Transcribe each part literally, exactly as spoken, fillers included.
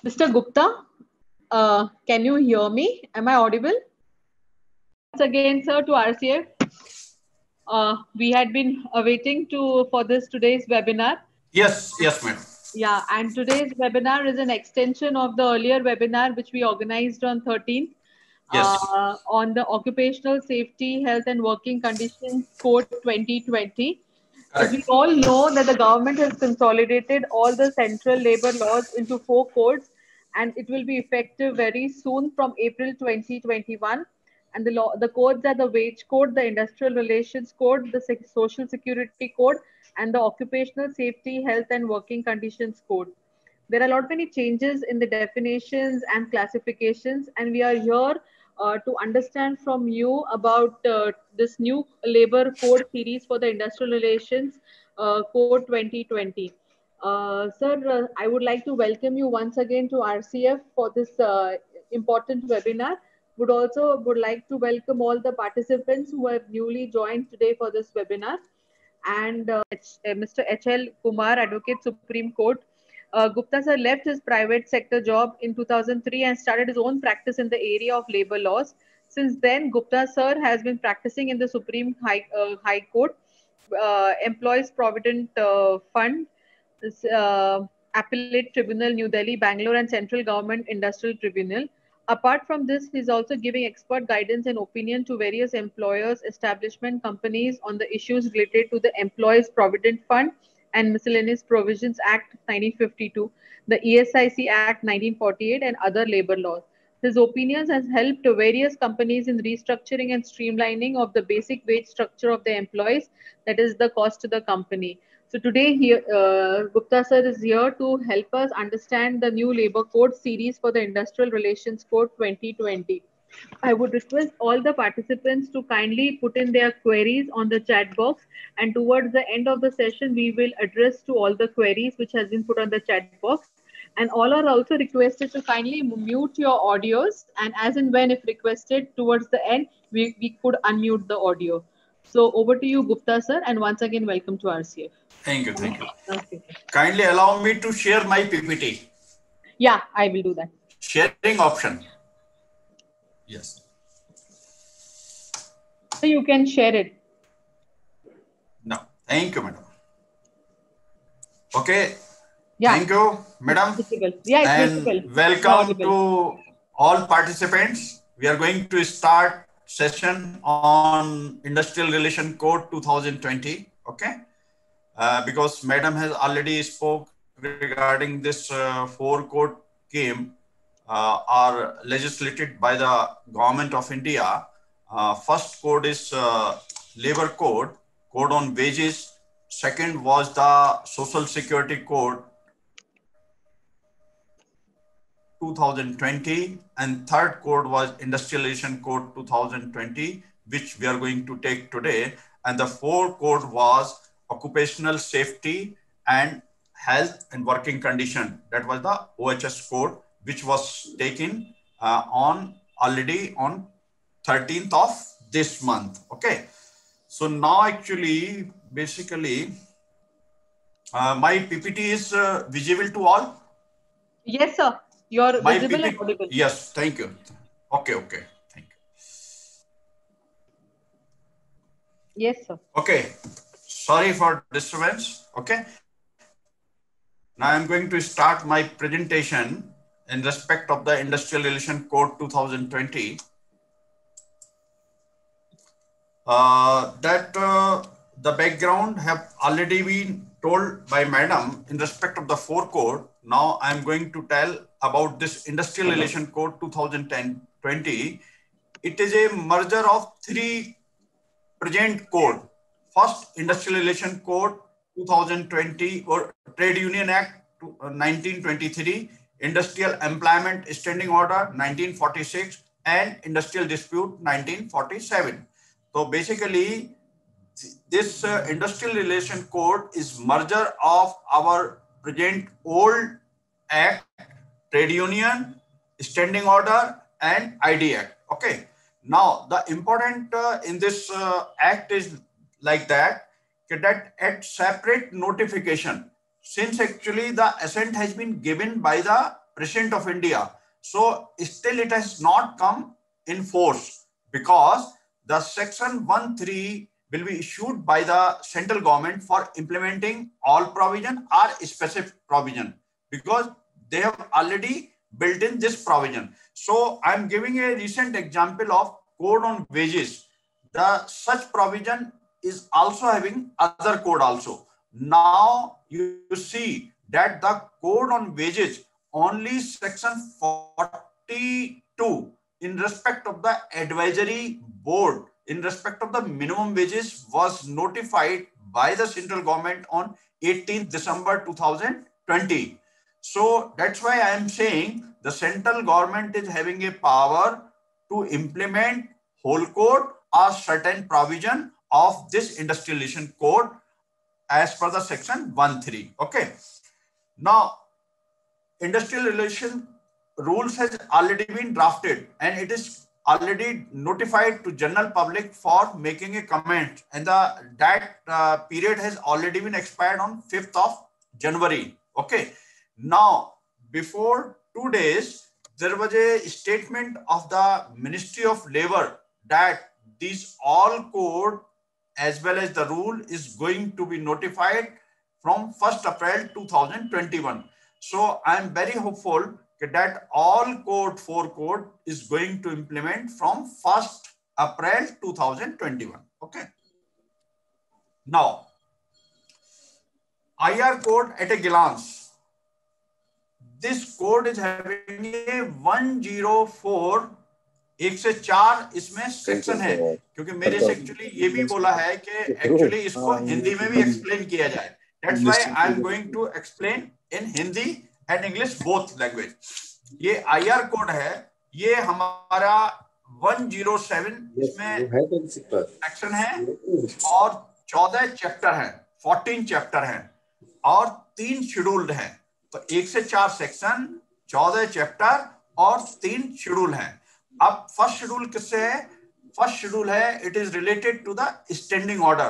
Mister Gupta, uh, can you hear me? Am I audible? Once again, sir, to R C F. Uh, we had been awaiting to for this today's webinar. Yes, yes, madam. Yeah, and today's webinar is an extension of the earlier webinar which we organized on thirteenth Yes. uh, on the Occupational Safety, Health and Working Conditions Code twenty twenty. As we Correct. all know that the government has consolidated all the central labor laws into four codes, and it will be effective very soon from April twenty twenty-one. And the law, the codes are the Wage Code, the Industrial Relations Code, the Sec- Social Security Code, and the Occupational Safety, Health and Working Conditions Code. There are a lot many changes in the definitions and classifications, and we are here uh, to understand from you about uh, this new labor code series for the industrial relations uh, code twenty twenty. Uh, sir, uh, I would like to welcome you once again to R C F for this uh, important webinar. Would also would like to welcome all the participants who have newly joined today for this webinar. And uh, H- uh, Mister H L Kumar, Advocate Supreme Court. Uh, Gupta sir left his private sector job in two thousand three and started his own practice in the area of labor laws. Since then, Gupta sir has been practicing in the Supreme High, uh, High Court, uh, Employees Provident uh, Fund, uh, Appellate Tribunal, New Delhi, Bangalore, and Central Government Industrial Tribunal. Apart from this, he is also giving expert guidance and opinion to various employers, establishment companies on the issues related to the Employees Provident Fund and Miscellaneous Provisions Act nineteen fifty-two, the E S I C Act nineteen forty-eight, and other labor laws. His opinions has helped various companies in restructuring and streamlining of the basic wage structure of the employees, that is the cost to the company. So today, here, uh, Gupta sir is here to help us understand the new labor code series for the Industrial Relations Code twenty twenty. I would request all the participants to kindly put in their queries on the chat box, and towards the end of the session, we will address to all the queries which has been put on the chat box. And all are also requested to kindly mute your audios, and as and when if requested towards the end, we, we could unmute the audio. So over to you, Gupta sir, and once again, welcome to R C F. Thank you, thank you. Okay. Kindly allow me to share my P P T. Yeah, I will do that. Sharing option. Yes. So you can share it. No. Thank you, madam. Okay. Yeah. Thank you, madam. It's visible. Yeah, it's and visible. welcome to all participants. We are going to start session on Industrial Relation Code two thousand twenty. Okay. Uh, because madam has already spoke regarding this uh, four code came uh, are legislated by the government of India. Uh, first code is uh, labor code, code on wages. Second was the social security code two thousand twenty, and third code was Industrial Relation Code two thousand twenty, which we are going to take today. And the fourth code was Occupational Safety and Health and Working Condition. That was the O H S code, which was taken uh, on already on thirteenth of this month. Okay. So now actually, basically, uh, my P P T is uh, visible to all? Yes, sir. You're My visible P P T, and audible. yes, thank you. Okay, okay, thank you. Yes, sir. Okay, sorry for disturbance. Okay, now I'm going to start my presentation in respect of the Industrial Relation Code two thousand twenty. Uh, that uh, the background have already been told by madam in respect of the four code. Now I'm going to tell about this Industrial Relation Code two thousand twenty. It is a merger of three present code. First, Industrial Relation Code two thousand twenty or Trade Union Act nineteen twenty-three, Industrial Employment Standing Order nineteen forty-six, and Industrial Dispute nineteen forty-seven. So basically, this uh, Industrial Relation Code is merger of our present old Act, Trade Union, Standing Order, and I D Act. Okay. Now, the important uh, in this uh, Act is like that, that at separate notification, since actually the assent has been given by the President of India. So still it has not come in force because the section one three will be issued by the central government for implementing all provision or specific provision, because they have already built in this provision. So I'm giving a recent example of code on wages. The such provision is also having other code also. Now you see that the code on wages, only section forty-two in respect of the advisory board, in respect of the minimum wages, was notified by the central government on eighteenth December two thousand twenty. So that's why I am saying the central government is having a power to implement whole code or certain provision of this industrial relation code as per the section one three. Okay. Now, industrial relation rules has already been drafted and it is already notified to general public for making a comment, and the that uh, period has already been expired on fifth of January. Okay. Now, before two days, there was a statement of the Ministry of Labor that these all code as well as the rule is going to be notified from first April two thousand twenty-one. So I am very hopeful that all code four code is going to implement from first April two thousand twenty-one. Okay. Now, I R code at a glance. This code is having a one oh four, एक से चार इसमें section है, क्योंकि मेरे से actually ये भी बोला है कि एक्चुअली इसको हिंदी में भी एक्सप्लेन किया जाए. That's why I am going to explain in Hindi and English both language. ये I R कोड है, ये हमारा one oh seven इसमें सेक्शन है और चौदह चैप्टर हैं, fourteen चैप्टर हैं और तीन शेड्यूल्ड हैं. तो एक से चार सेक्शन, चौदह चैप्टर और तीन शेड्यूल हैं. अब फर्स्ट शेड्यूल किससे है? फर्स्ट शेड्यूल है, it is related to the standing order.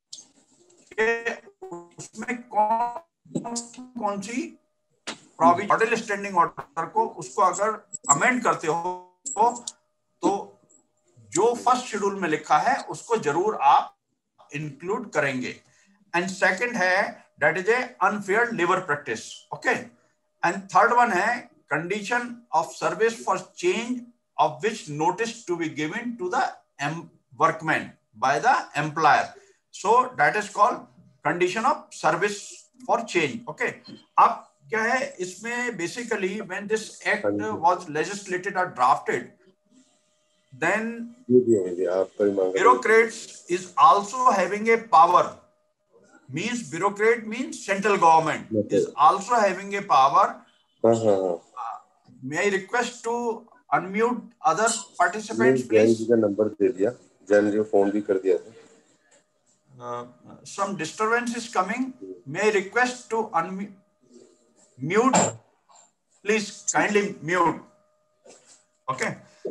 उसमें कौन कौन सी प्रोविजनल स्टैंडिंग ऑर्डर को उसको अगर अमेंड करते हो तो जो फर्स्ट शेड्यूल में लिखा है उसको जरूर आप इंक्लूड करेंगे. एंड सेकंड है that is a unfair labour practice. Okay. And third one है condition of service for change of which notice to be given to the workman by the employer. So that is called condition of service for change. Okay. अब क्या है इसमें basically when this act was legislated or drafted, then bureaucrats is also having a power. Means bureaucrat means central government is also having a power. Uh, may I request to unmute other participants, please? का number दे दिया, जैन जी phone भी कर दिया था. Uh, some disturbance is coming. May I request to unmute? Mute, please kindly mute. Okay.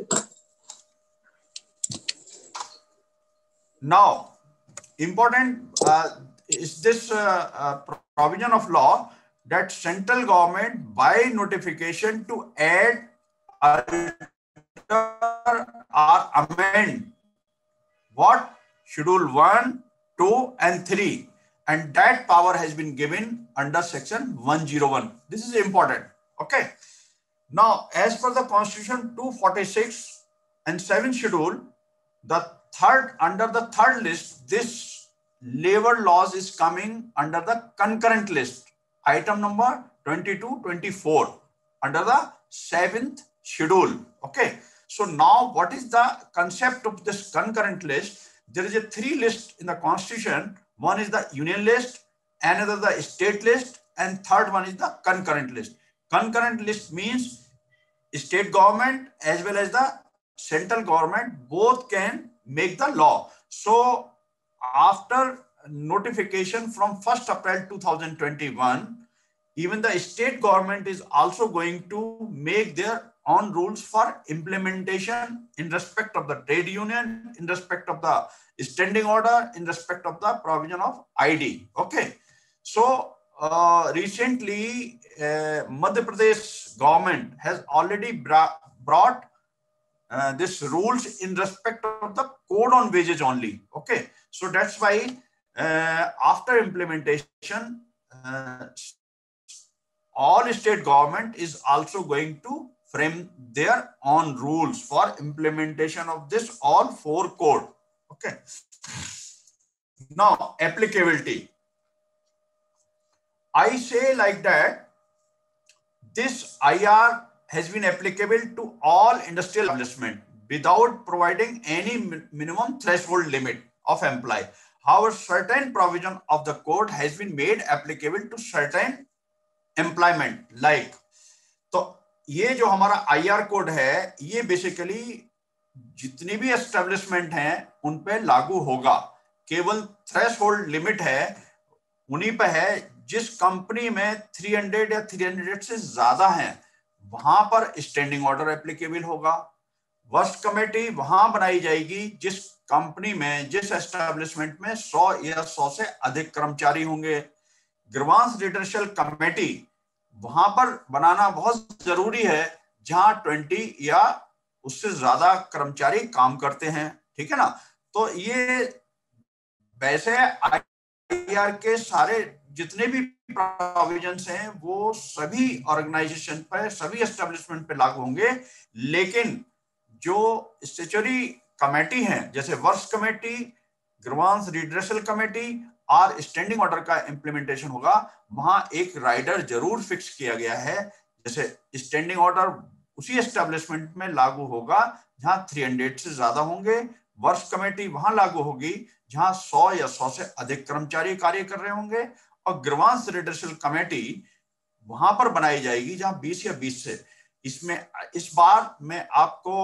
Now, important uh, is this uh, uh, provision of law that central government by notification to add, alter or amend what? Schedule one, two and three, and that power has been given under section one oh one. This is important. Okay. Now, as per the Constitution two forty-six and seventh schedule, the third, under the third list, this labor laws is coming under the concurrent list, item number twenty-two twenty-four, under the seventh schedule. Okay. So now what is the concept of this concurrent list? There is a three list in the Constitution. One is the union list, another the state list, and third one is the concurrent list. Concurrent list means state government as well as the central government both can make the law. So after notification from first April two thousand twenty-one, even the state government is also going to make their own rules for implementation in respect of the trade union, in respect of the standing order, in respect of the provision of I D. Okay. So uh, recently uh, Madhya Pradesh government has already bra- brought uh, this rules in respect of the code on wages only. Okay, so that's why uh, after implementation, uh, all state government is also going to frame their own rules for implementation of this all four code. Okay. Now, applicability. I say like that, this I R has been applicable to all industrial establishment without providing any minimum threshold limit of employee. However, certain provision of the code has been made applicable to certain employment like, तो ये जो हमारा I R code है ये basically जितनी भी establishment हैं उन पे लागू होगा। केवल थ्रेशहोल्ड लिमिट है उन्हीं पे है जिस कंपनी में तीन सौ या तीन सौ से ज्यादा हैं वहां पर स्टैंडिंग ऑर्डर एप्लीकेबल होगा। वर्स्ट कमेटी वहां बनाई जाएगी जिस कंपनी में जिस एस्टेब्लिशमेंट में सौ या सौ से अधिक कर्मचारी होंगे। ग्रीवांस रिडर्सल कमेटी वहां पर बनाना बहुत जरूरी है जहां बीस या उससे ज्यादा कर्मचारी काम करते हैं। ठीक है ना, तो ये वैसे आई आर के सारे जितने भी प्रोविजंस हैं वो सभी ऑर्गेनाइजेशन पर सभी एस्टेब्लिशमेंट पे लागू होंगे, लेकिन जो स्टैट्यूटरी कमेटी हैं जैसे works committee, grievance redressal committee और स्टैंडिंग ऑर्डर का इंप्लीमेंटेशन होगा, वहां एक राइडर जरूर फिक्स किया गया है। जैसे स्टैंडिंग ऑर्डर उसी एस्टेब्लिशमेंट में लागू होगा जहां तीन सौ से ज्यादा होंगे। वर्क्स कमेटी वहां लागू होगी जहां सौ या सौ से अधिक कर्मचारी कार्य कर रहे होंगे, और ग्रीवांस रिड्रेसल कमेटी वहां पर बनाई जाएगी जहां बीस या बीस से। इसमें इस बार मैं आपको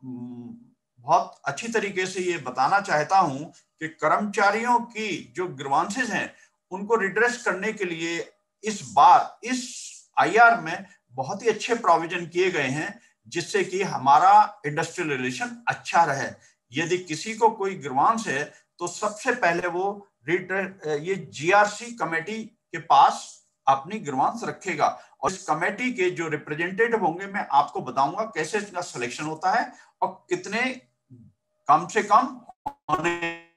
बहुत अच्छी तरीके से ये बताना चाहता हूं कि कर्मचारियों की जो ग्रीवांसेस हैं उनको रिड्रेस करने के लिए इस बार इस आई आर में बहुत ही अच्छे प्रोविजन किए गए हैं जिससे कि हमारा इंडस्ट्रियल रिलेशन अच्छा रहे। यदि किसी को कोई ग्रीवांस है तो सबसे पहले वो ये जी आर सी कमेटी के पास अपनी ग्रीवांस रखेगा, और इस कमेटी के जो रिप्रेजेंटेटिव होंगे मैं आपको बताऊंगा कैसे इसका सिलेक्शन होता है और कितने कम से कम होने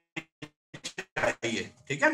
चाहिए। ठीक है,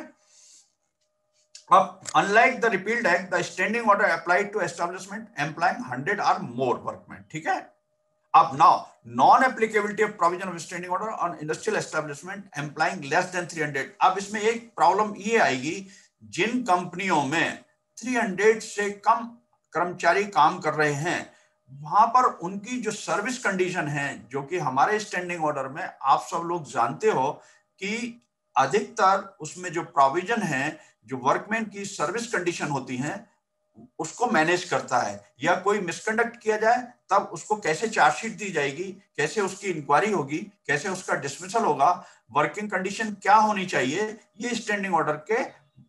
अब unlike the repealed act the standing order applied to establishment employing hundred और मोर वर्कमैन। ठीक है, अब now non applicability of provision of standing order on industrial establishment employing less than तीन सौ। अब इसमें एक प्रॉब्लम ये आएगी, जिन कंपनियों में तीन सौ से कम कर्मचारी काम कर रहे हैं वहां पर उनकी जो सर्विस कंडीशन है, जो कि हमारे स्टैंडिंग ऑर्डर में आप सब लोग जानते हो कि अधिकतर उसमें जो प्रोविजन है जो वर्कमैन की सर्विस कंडीशन होती हैं उसको मैनेज करता है। या कोई मिसकंडक्ट किया जाए तब उसको कैसे चार्जशीट दी जाएगी, कैसे उसकी इंक्वायरी होगी, कैसे उसका डिसमिसल होगा, वर्किंग कंडीशन क्या होनी चाहिए, ये स्टैंडिंग ऑर्डर के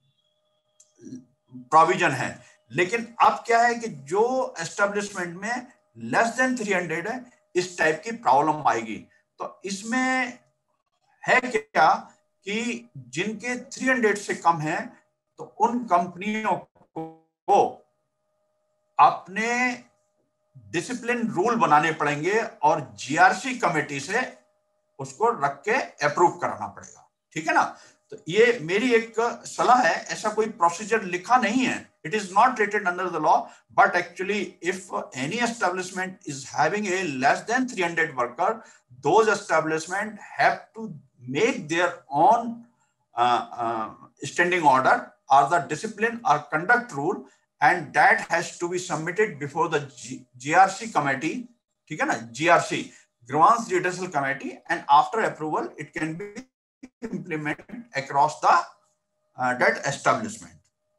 प्रोविजन है। लेकिन अब क्या है कि जो एस्टेब्लिशमेंट में लेस देन तीन सौ है इस टाइप की प्रॉब्लम आएगी। तो इसमें है क्या कि जिनके तीन सौ से कम है तो उन कंपनियों को अपने डिसिप्लिन रूल बनाने पड़ेंगे और जी आर सी कमेटी से उसको रख के अप्रूव कराना पड़ेगा। ठीक है ना, तो ये मेरी एक सलाह है, ऐसा कोई प्रोसीजर लिखा नहीं है, it is not written under the law, but actually if any establishment is having a less than three hundred worker, those establishment have to make their own uh, uh, standing order or the discipline or conduct rule, and that has to be submitted before the G R C committee. ठीक है ना, G R C, Grievance Redressal Committee, and after approval it can be implemented across the uh, that establishment.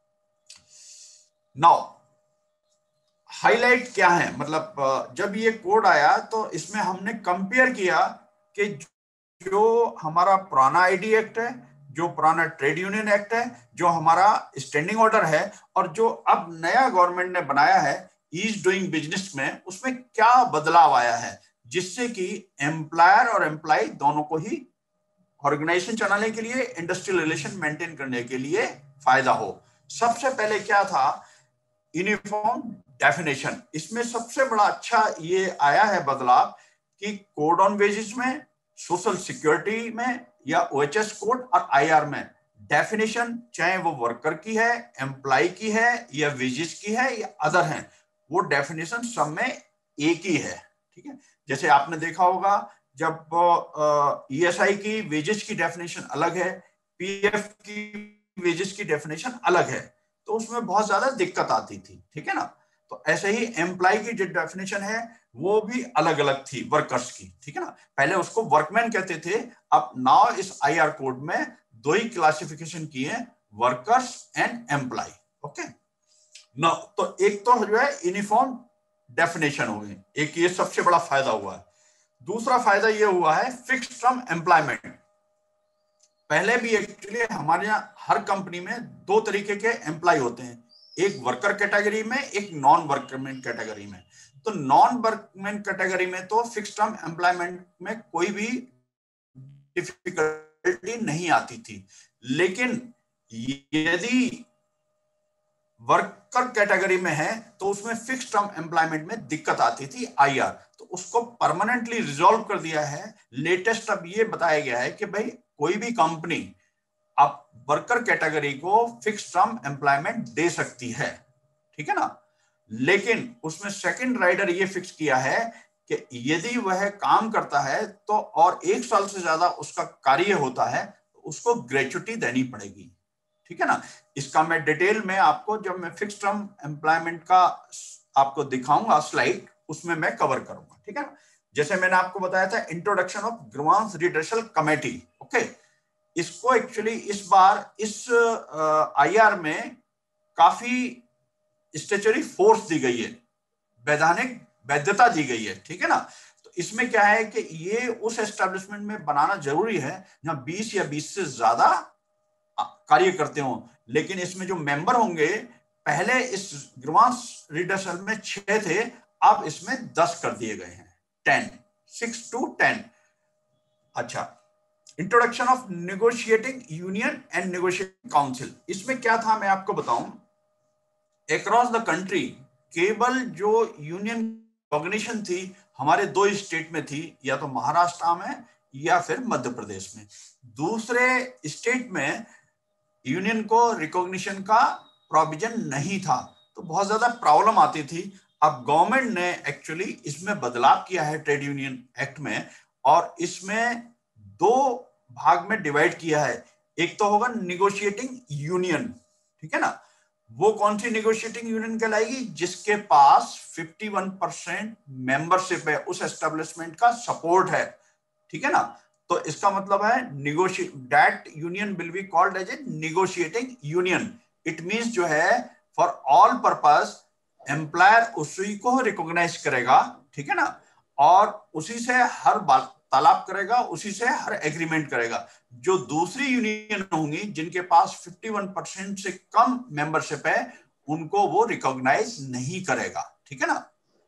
Now highlight क्या है, मतलब जब ये code आया तो इसमें हमने कंपेयर किया कि जो हमारा पुराना आईडी एक्ट है, जो पुराना ट्रेड यूनियन एक्ट है, जो हमारा स्टैंडिंग ऑर्डर है, और जो अब नया गवर्नमेंट ने बनाया है ईज डूइंग बिजनेस में, उसमें क्या बदलाव आया है जिससे कि एम्प्लॉयर और एम्प्लॉय दोनों को ही ऑर्गेनाइजेशन चलाने के लिए, इंडस्ट्रियल रिलेशन मेंटेन करने के लिए फायदा हो। सबसे पहले क्या था, यूनिफॉर्म डेफिनेशन। इसमें सबसे बड़ा अच्छा ये आया है बदलाव कि कोड ऑन वेजेस में, सोशल सिक्योरिटी में या ओएचएस कोड और आईआर में डेफिनेशन, चाहे वो वर्कर की है, एम्प्लॉय की है या वेजेस की है या अदर है, वो डेफिनेशन सब में एक ही है। ठीक है, जैसे आपने देखा होगा जब ईएसआई की वेजेस की डेफिनेशन अलग है, पीएफ की वेजेस की डेफिनेशन अलग है, तो उसमें बहुत ज्यादा दिक्कत आती थी। ठीक है ना, तो ऐसे ही एम्प्लॉय की जो डेफिनेशन है वो भी अलग अलग थी वर्कर्स की। ठीक है ना, पहले उसको वर्कमैन कहते थे, अब नाउ इस आईआर कोड में दो ही क्लासिफिकेशन किए, वर्कर्स एंड एम्प्लॉय। ओके ना, तो एक तो जो है यूनिफॉर्म डेफिनेशन हो गई, एक ये सबसे बड़ा फायदा हुआ है। दूसरा फायदा ये हुआ है फिक्स्ड टर्म एम्प्लॉयमेंट। पहले भी एक्चुअली हमारे यहाँ हर कंपनी में दो तरीके के एम्प्लॉय होते हैं, एक वर्कर कैटेगरी में, एक नॉन वर्कमैन कैटेगरी में। तो नॉन वर्कमैन कैटेगरी में तो फिक्स्ड टर्म एम्प्लॉयमेंट में कोई भी डिफिकल्टी नहीं आती थी, लेकिन यदि वर्कर कैटेगरी में है तो उसमें फिक्स्ड टर्म एम्प्लॉयमेंट में दिक्कत आती थी, आईआर। तो उसको परमानेंटली रिजॉल्व कर दिया है। लेटेस्ट अब ये बताया गया है कि भाई कोई भी कंपनी अब वर्कर कैटेगरी को फिक्स्ड टर्म एम्प्लॉयमेंट दे सकती है। ठीक है ना, लेकिन उसमें सेकंड राइडर ये फिक्स किया है कि यदि वह काम करता है तो और एक साल से ज्यादा उसका कार्य होता है तो उसको ग्रेच्युटी देनी पड़ेगी। ठीक है ना, इसका मैं डिटेल में आपको जब मैं फिक्स्ड टर्म एम्प्लॉयमेंट का आपको दिखाऊंगा स्लाइड, उसमें मैं कवर करूंगा। ठीक है ना, जैसे मैंने आपको बताया था introduction of grievance redressal committee. Okay, इसको एक्चुअली इस बार इस आईआर में काफी स्टेचुटरी फोर्स दी गई है, वैधानिक वैधता दी गई है। ठीक है ना, तो इसमें क्या है कि ये उस एस्टेब्लिशमेंट में बनाना जरूरी है जहां बीस या बीस से ज्यादा कार्य करते हो, लेकिन इसमें जो मेंबर होंगे, पहले इस ग्रीवांस रिड्रेसल में छह थे, अब इसमें दस कर दिए गए हैं, टेन, सिक्स टू टेन। अच्छा, introduction of negotiating union and negotiating council. इसमें क्या था मैं आपको बताऊं, अक्रॉस द कंट्री केवल जो यूनियन ऑर्गेनाइजेशन थी हमारे दो स्टेट में थी, या तो महाराष्ट्र में या फिर मध्य प्रदेश में। दूसरे स्टेट में यूनियन को रिकॉग्निशन का प्रोविजन नहीं था, तो बहुत ज्यादा प्रॉब्लम आती थी। अब गवर्नमेंट ने एक्चुअली इसमें बदलाव किया है ट्रेड यूनियन एक्ट में, और इसमें दो भाग में डिवाइड किया है। एक तो होगा निगोशिएटिंग यूनियन। ठीक है ना, वो कौन सी निगोशिएटिंग यूनियन कहलाएगी, जिसके पास इक्यावन परसेंट मेंबरशिप है, उस एस्टेब्लिशमेंट का सपोर्ट है। ठीक है ना, तो इसका मतलब है negotiate that union will be called as a negotiating union. It means जो है फॉर ऑल पर्पस एम्प्लॉयर उसी को रिकॉग्नाइज करेगा। ठीक है ना, और उसी से हर तालाब करेगा, उसी से हर एग्रीमेंट करेगा। जो दूसरी यूनियन होंगी जिनके पास इक्यावन परसेंट से कम मेंबरशिप है, उनको वो रिकॉग्नाइज नहीं करेगा। ठीक है ना,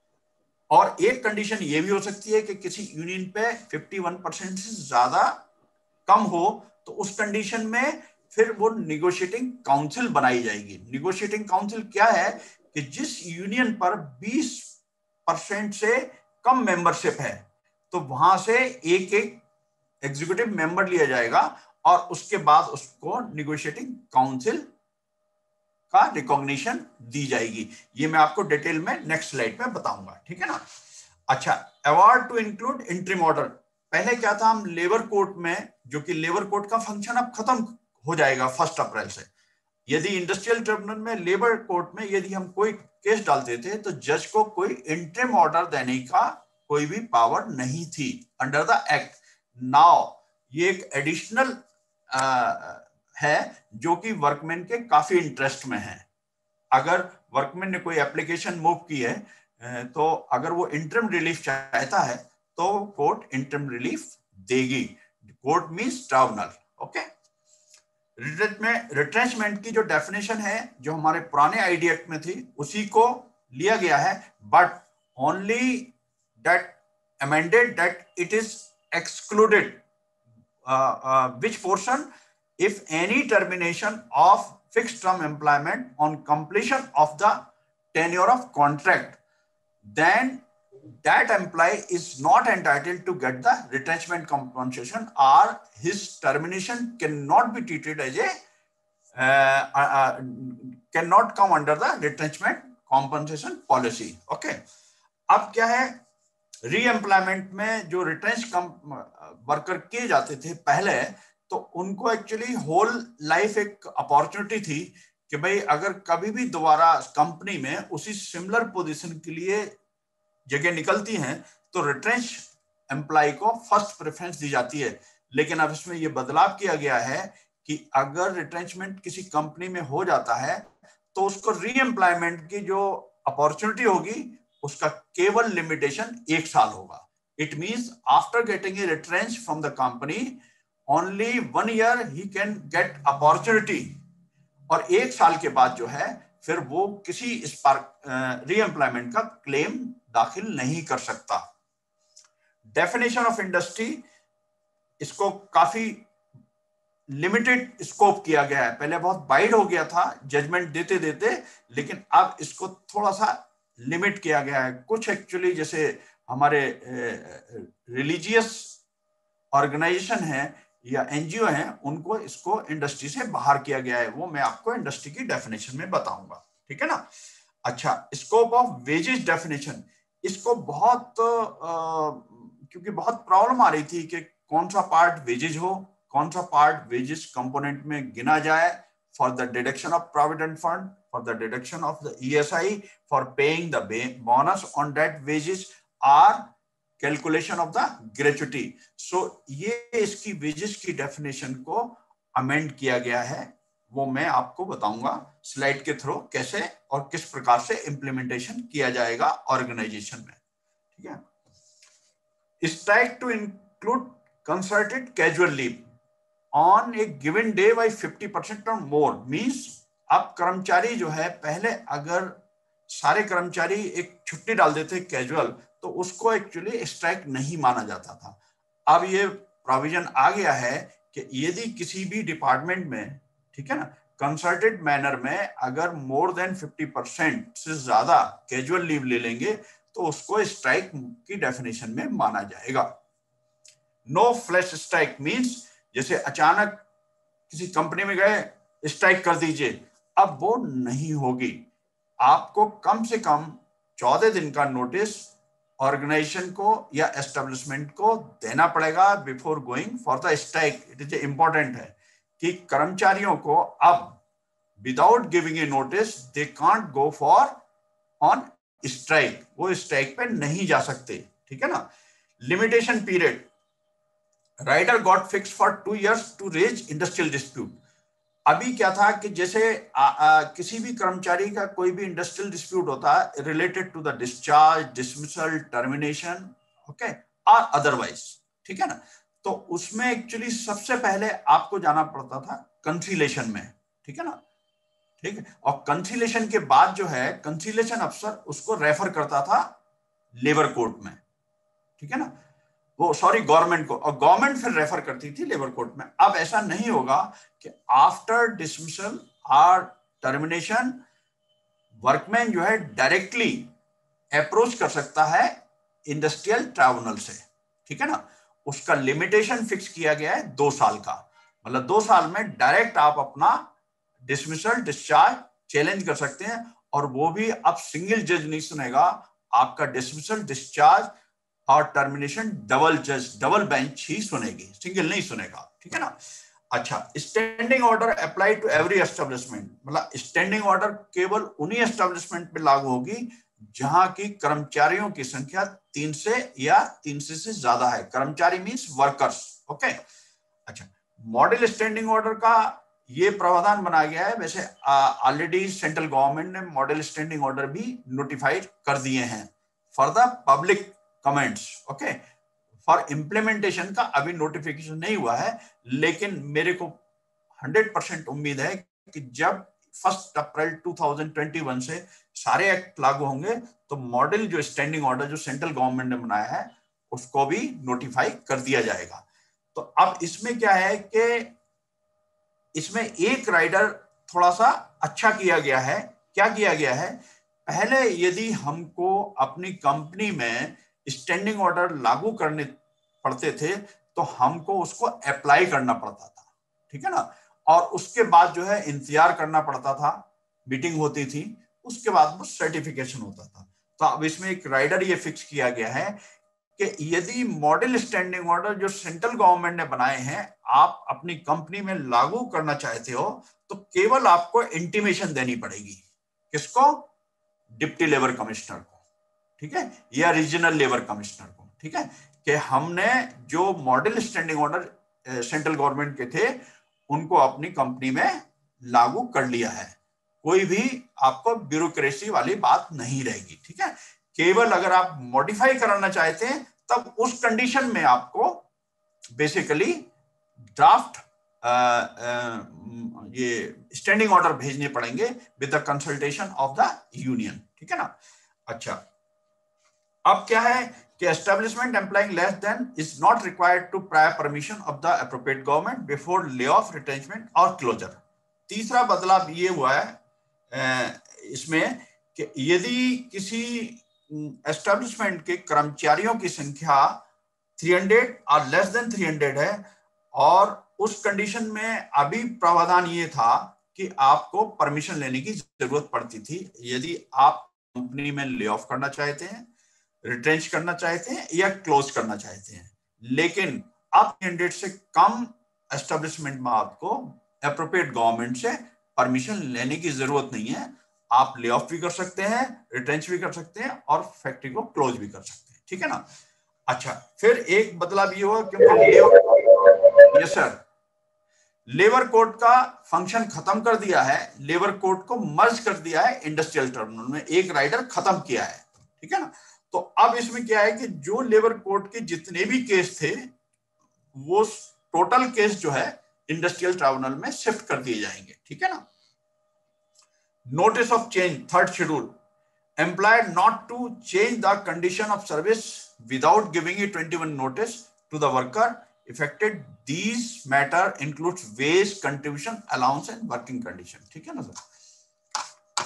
और एक कंडीशन ये भी हो सकती है कि किसी यूनियन पे इक्यावन परसेंट से ज्यादा कम हो, तो उस कंडीशन में फिर वो निगोशिएटिंग काउंसिल बनाई जाएगी। निगोशिएटिंग काउंसिल क्या है कि जिस यूनियन पर बीस परसेंट से कम मेंबरशिप है, तो वहां से एक एक एग्जीक्यूटिव मेंबर लिया जाएगा और उसके बाद उसको निगोशिएटिंग काउंसिल का रिकॉग्निशन दी जाएगी। ये मैं आपको डिटेल में नेक्स्ट स्लाइड में बताऊंगा। ठीक है ना, अच्छा, award to include interim order. पहले क्या था, हम लेबर कोर्ट में, जो कि लेबर कोर्ट का फंक्शन अब खत्म हो जाएगा फर्स्ट अप्रैल से। यदि इंडस्ट्रियल ट्रिब्यूनल में, लेबर कोर्ट में यदि हम कोई केस डालते थे तो जज को कोई इंट्रीम ऑर्डर देने का कोई भी पावर नहीं थी अंडर द एक्ट। नाउ ये एक एडिशनल है जो कि वर्कमैन के काफी इंटरेस्ट में है। अगर वर्कमैन ने कोई एप्लीकेशन मूव की है तो अगर वो इंटरम रिलीफ चाहता है तो कोर्ट इंटरम रिलीफ देगी। Court means tribunal. Okay, retrenchment की जो डेफिनेशन है जो हमारे पुराने आईडी एक्ट में थी उसी को लिया गया है, but only that amended that it is excluded which portion if any termination of fixed term employment on completion of the tenure of contract, then that employee is not entitled to get the retrenchment compensation, or his termination cannot be treated as a uh, uh, uh, cannot come under the retrenchment compensation policy. Okay, अब क्या है, re-employment में जो retrench worker किए जाते थे पहले, तो उनको एक्चुअली होल लाइफ एक अपॉर्चुनिटी थी कि भाई अगर कभी भी दोबारा कंपनी में उसी सिमिलर पोजीशन के लिए जगह निकलती हैं तो रिट्रेंच एम्प्लॉय को फर्स्ट प्रेफरेंस दी जाती है। लेकिन अब इसमें यह बदलाव किया गया है कि अगर रिट्रेंचमेंट किसी कंपनी में हो जाता है तो उसको रीएम्प्लॉयमेंट की जो अपॉर्चुनिटी होगी उसका केवल लिमिटेशन एक साल होगा। It means after getting a retrench from the company only one year he can get opportunity, और एक साल के बाद जो है फिर वो किसी इस पर रीएम्प्लॉयमेंट का क्लेम दाखिल नहीं कर सकता। डेफिनेशन ऑफ इंडस्ट्री, इसको काफी लिमिटेड स्कोप किया गया है। पहले बहुत वाइड हो गया था जजमेंट देते देते, लेकिन अब इसको थोड़ा सा लिमिट किया गया है। कुछ एक्चुअली जैसे हमारे रिलीजियस ऑर्गेनाइजेशन है या एनजीओ हैं, उनको इसको इंडस्ट्री से बाहर किया गया है। वो मैं आपको इंडस्ट्री की डेफिनेशन में बताऊंगा, ठीक है ना। अच्छा, स्कोप ऑफ वेजेस डेफिनेशन, इसको बहुत आ, क्योंकि बहुत प्रॉब्लम आ रही थी कि कौन सा पार्ट वेजेस हो, कौन सा पार्ट वेजेस कंपोनेंट में गिना जाए for the deduction of provident fund, for the deduction of the ESI, for paying the bonus on that wages or calculation of the gratuity. So ये इसकी वेजेस की definition को अमेंड किया गया है, वो मैं आपको बताऊंगा स्लाइड के थ्रू कैसे और किस प्रकार से इंप्लीमेंटेशन किया जाएगा ऑर्गेनाइजेशन में, ठीक है। Strike to include concerted casual leave on a given day by fifty percent और मोर, मींस अब कर्मचारी जो है, पहले अगर सारे कर्मचारी एक छुट्टी डाल देते कैजुअल तो उसको एक्चुअली स्ट्राइक नहीं माना जाता था। अब ये प्रोविजन आ गया है कि यदि किसी भी डिपार्टमेंट में, ठीक है ना, कंसर्टेड मैनर में अगर मोर देन फिफ्टी परसेंट से ज्यादा कैजुअल लीव ले लेंगे तो उसको स्ट्राइक की डेफिनेशन में माना जाएगा। नो फ्लैश स्ट्राइक मींस जैसे अचानक किसी कंपनी में गए स्ट्राइक कर दीजिए, अब वो नहीं होगी। आपको कम से कम चौदह दिन का नोटिस ऑर्गेनाइजेशन को या एस्टेब्लिशमेंट को देना पड़ेगा before going for the strike. It is important है कि कर्मचारियों को अब without giving a notice they can't go for on strike, वो स्ट्राइक पे नहीं जा सकते, ठीक है ना। Limitation period, writer got fix for two years to raise industrial dispute. अभी क्या था कि जैसे आ, आ, किसी भी कर्मचारी का कोई भी इंडस्ट्रियल डिस्प्यूट होता है related to the discharge, dismissal, termination, okay, और अदरवाइज, ठीक है ना, तो उसमें एक्चुअली सबसे पहले आपको जाना पड़ता था कंसीलेशन में, ठीक है ना, ठीक है। और कंसीलेशन के बाद जो है कंसीलेशन अफसर उसको रेफर करता था लेबर कोर्ट में, ठीक है ना, वो सॉरी गवर्नमेंट को, और गवर्नमेंट फिर रेफर करती थी लेबर कोर्ट में। अब ऐसा नहीं होगा कि आफ्टर डिसमिसल और टर्मिनेशन वर्कमैन जो है डायरेक्टली अप्रोच कर सकता है इंडस्ट्रियल ट्राइब्यूनल से, ठीक है ना। उसका लिमिटेशन फिक्स किया गया है दो साल का, मतलब दो साल में डायरेक्ट आप अपना डिसमिसल डिस्चार्ज चैलेंज कर सकते हैं, और वो भी अब सिंगल जज नहीं सुनेगा आपका डिसमिसल, डिस्चार्ज और टर्मिनेशन, डबल जज, डबल बेंच ही सुनेगी, सिंगल नहीं सुनेगा, ठीक है ना। अच्छा, standing order apply to every establishment, मतलब स्टैंडिंग ऑर्डर केवल उन्हीं एस्टेब्लिशमेंट पे लागू होगी जहां की कर्मचारियों की संख्या तीन से या तीन से, से ज्यादा है। कर्मचारी मींस वर्कर्स, ओके। अच्छा, मॉडल स्टैंडिंग ऑर्डर का ये प्रावधान बनाया गया है। वैसे ऑलरेडी सेंट्रल गवर्नमेंट ने मॉडल स्टैंडिंग ऑर्डर भी नोटिफाइड कर दिए हैं for the public comments, okay. For implementation का अभी नोटिफिकेशन नहीं हुआ है, लेकिन मेरे को हंड्रेड परसेंट उम्मीद है कि जब first April two thousand twenty one से सारे एक्ट लागू होंगे तो मॉडल जो स्टैंडिंग ऑर्डर जो सेंट्रल गवर्नमेंट ने बनाया है उसको भी नोटिफाई कर दिया जाएगा। तो अब इसमें क्या है कि इसमें एक राइडर थोड़ा सा अच्छा किया गया है। क्या किया गया है, पहले यदि हमको अपनी कंपनी में स्टैंडिंग ऑर्डर लागू करने पड़ते थे तो हमको उसको अप्लाई करना पड़ता था, ठीक है ना, और उसके बाद जो है इंतजार करना पड़ता था, मीटिंग होती थी, उसके बाद वो सर्टिफिकेशन होता था। तो अब इसमें एक राइडर ये फिक्स किया गया है कि यदि मॉडल स्टैंडिंग ऑर्डर जो सेंट्रल गवर्नमेंट ने बनाए हैं आप अपनी कंपनी में लागू करना चाहते हो तो केवल आपको इंटीमेशन देनी पड़ेगी। किसको? डिप्टी लेबर कमिश्नर को, ठीक है, या रीजनल लेबर कमिश्नर को, ठीक है, कि हमने जो model standing order central government के थे उनको अपनी कंपनी में लागू कर लिया है। कोई भी आपको ब्यूरोक्रेसी वाली बात नहीं रहेगी, ठीक है। केवल अगर आप मॉडिफाई कराना चाहते हैं तब उस कंडीशन में आपको बेसिकली ड्राफ्ट ये स्टैंडिंग ऑर्डर भेजने पड़ेंगे with the consultation of the union, ठीक है ना। अच्छा, अब क्या है कि establishment employing less than is not required to prior permission of the appropriate government before lay off, retrenchment और क्लोजर। तीसरा बदलाव ये हुआ है इसमें कि यदि किसी एस्टेब्लिशमेंट के कर्मचारियों की संख्या तीन सौ और लेस देन तीन सौ है, और उस कंडीशन में अभी प्रावधान ये था कि आपको परमिशन लेने की जरूरत पड़ती थी यदि आप कंपनी में ले ऑफ करना चाहते हैं, रिट्रेंच करना चाहते हैं या क्लोज करना चाहते हैं। लेकिन अब तीन सौ से कम एस्टेब्लिशमेंट में आपको एप्रोप्रिएट गवर्नमेंट से परमिशन लेने की जरूरत नहीं है। आप ले ऑफ भी कर सकते हैं, रिट्रेंच भी कर सकते हैं और फैक्ट्री को क्लोज भी कर सकते हैं, ठीक है ना। अच्छा, फिर एक बदलाव ये हुआ क्योंकि यस सर, लेबर कोड का फंक्शन खत्म कर दिया है, लेबर कोड को मर्ज कर दिया है इंडस्ट्रियल ट्रिब्यूनल में, एक राइडर खत्म किया है, ठीक है ना। तो अब इसमें क्या है कि जो लेबर कोड के जितने भी केस थे वो टोटल केस जो है इंडस्ट्रियल ट्रिब्यूनल में शिफ्ट कर दिए जाएंगे, ठीक है ना। Notice of change, third schedule, employer not to change the condition of service without giving a twenty-one notice to the worker affected. These matter includes wage, contribution, allowance and working condition, ठीक है ना sir.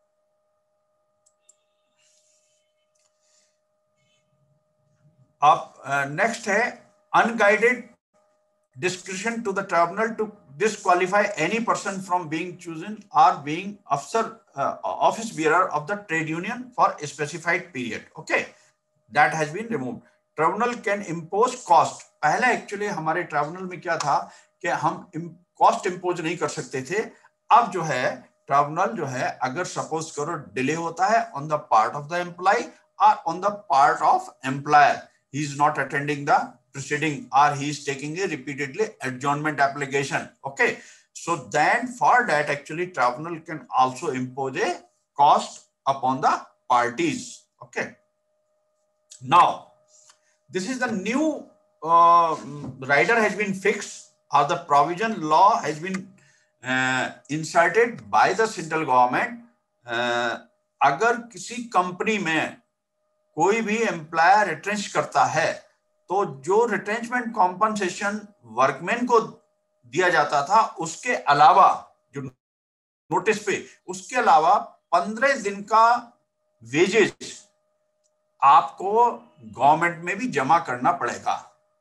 अब next है unguided discretion to the tribunal to disqualify any person from being chosen or being officer uh, office bearer of the trade union for a specified period, okay, that has been removed. Tribunal can impose cost. पहले actually हमारे tribunal में क्या था कि हम cost impose नहीं कर सकते थे। अब जो है ट्राइब्यूनल जो है अगर सपोज करो डिले होता है on the part of the employ और on the part of employer, he is not attending the proceeding or he is taking a repeatedly adjournment application, okay, so then for that actually tribunal can also impose a cost upon the parties, okay. Now this is the new uh, rider has been fixed or the provision law has been uh, inserted by the central government. uh, अगर किसी company में कोई भी employer retrench करता है तो जो retrenchment compensation workman को दिया जाता था उसके अलावा जो नोटिस पे, उसके अलावा पंद्रह दिन का वेजेस आपको गवर्नमेंट में भी जमा करना पड़ेगा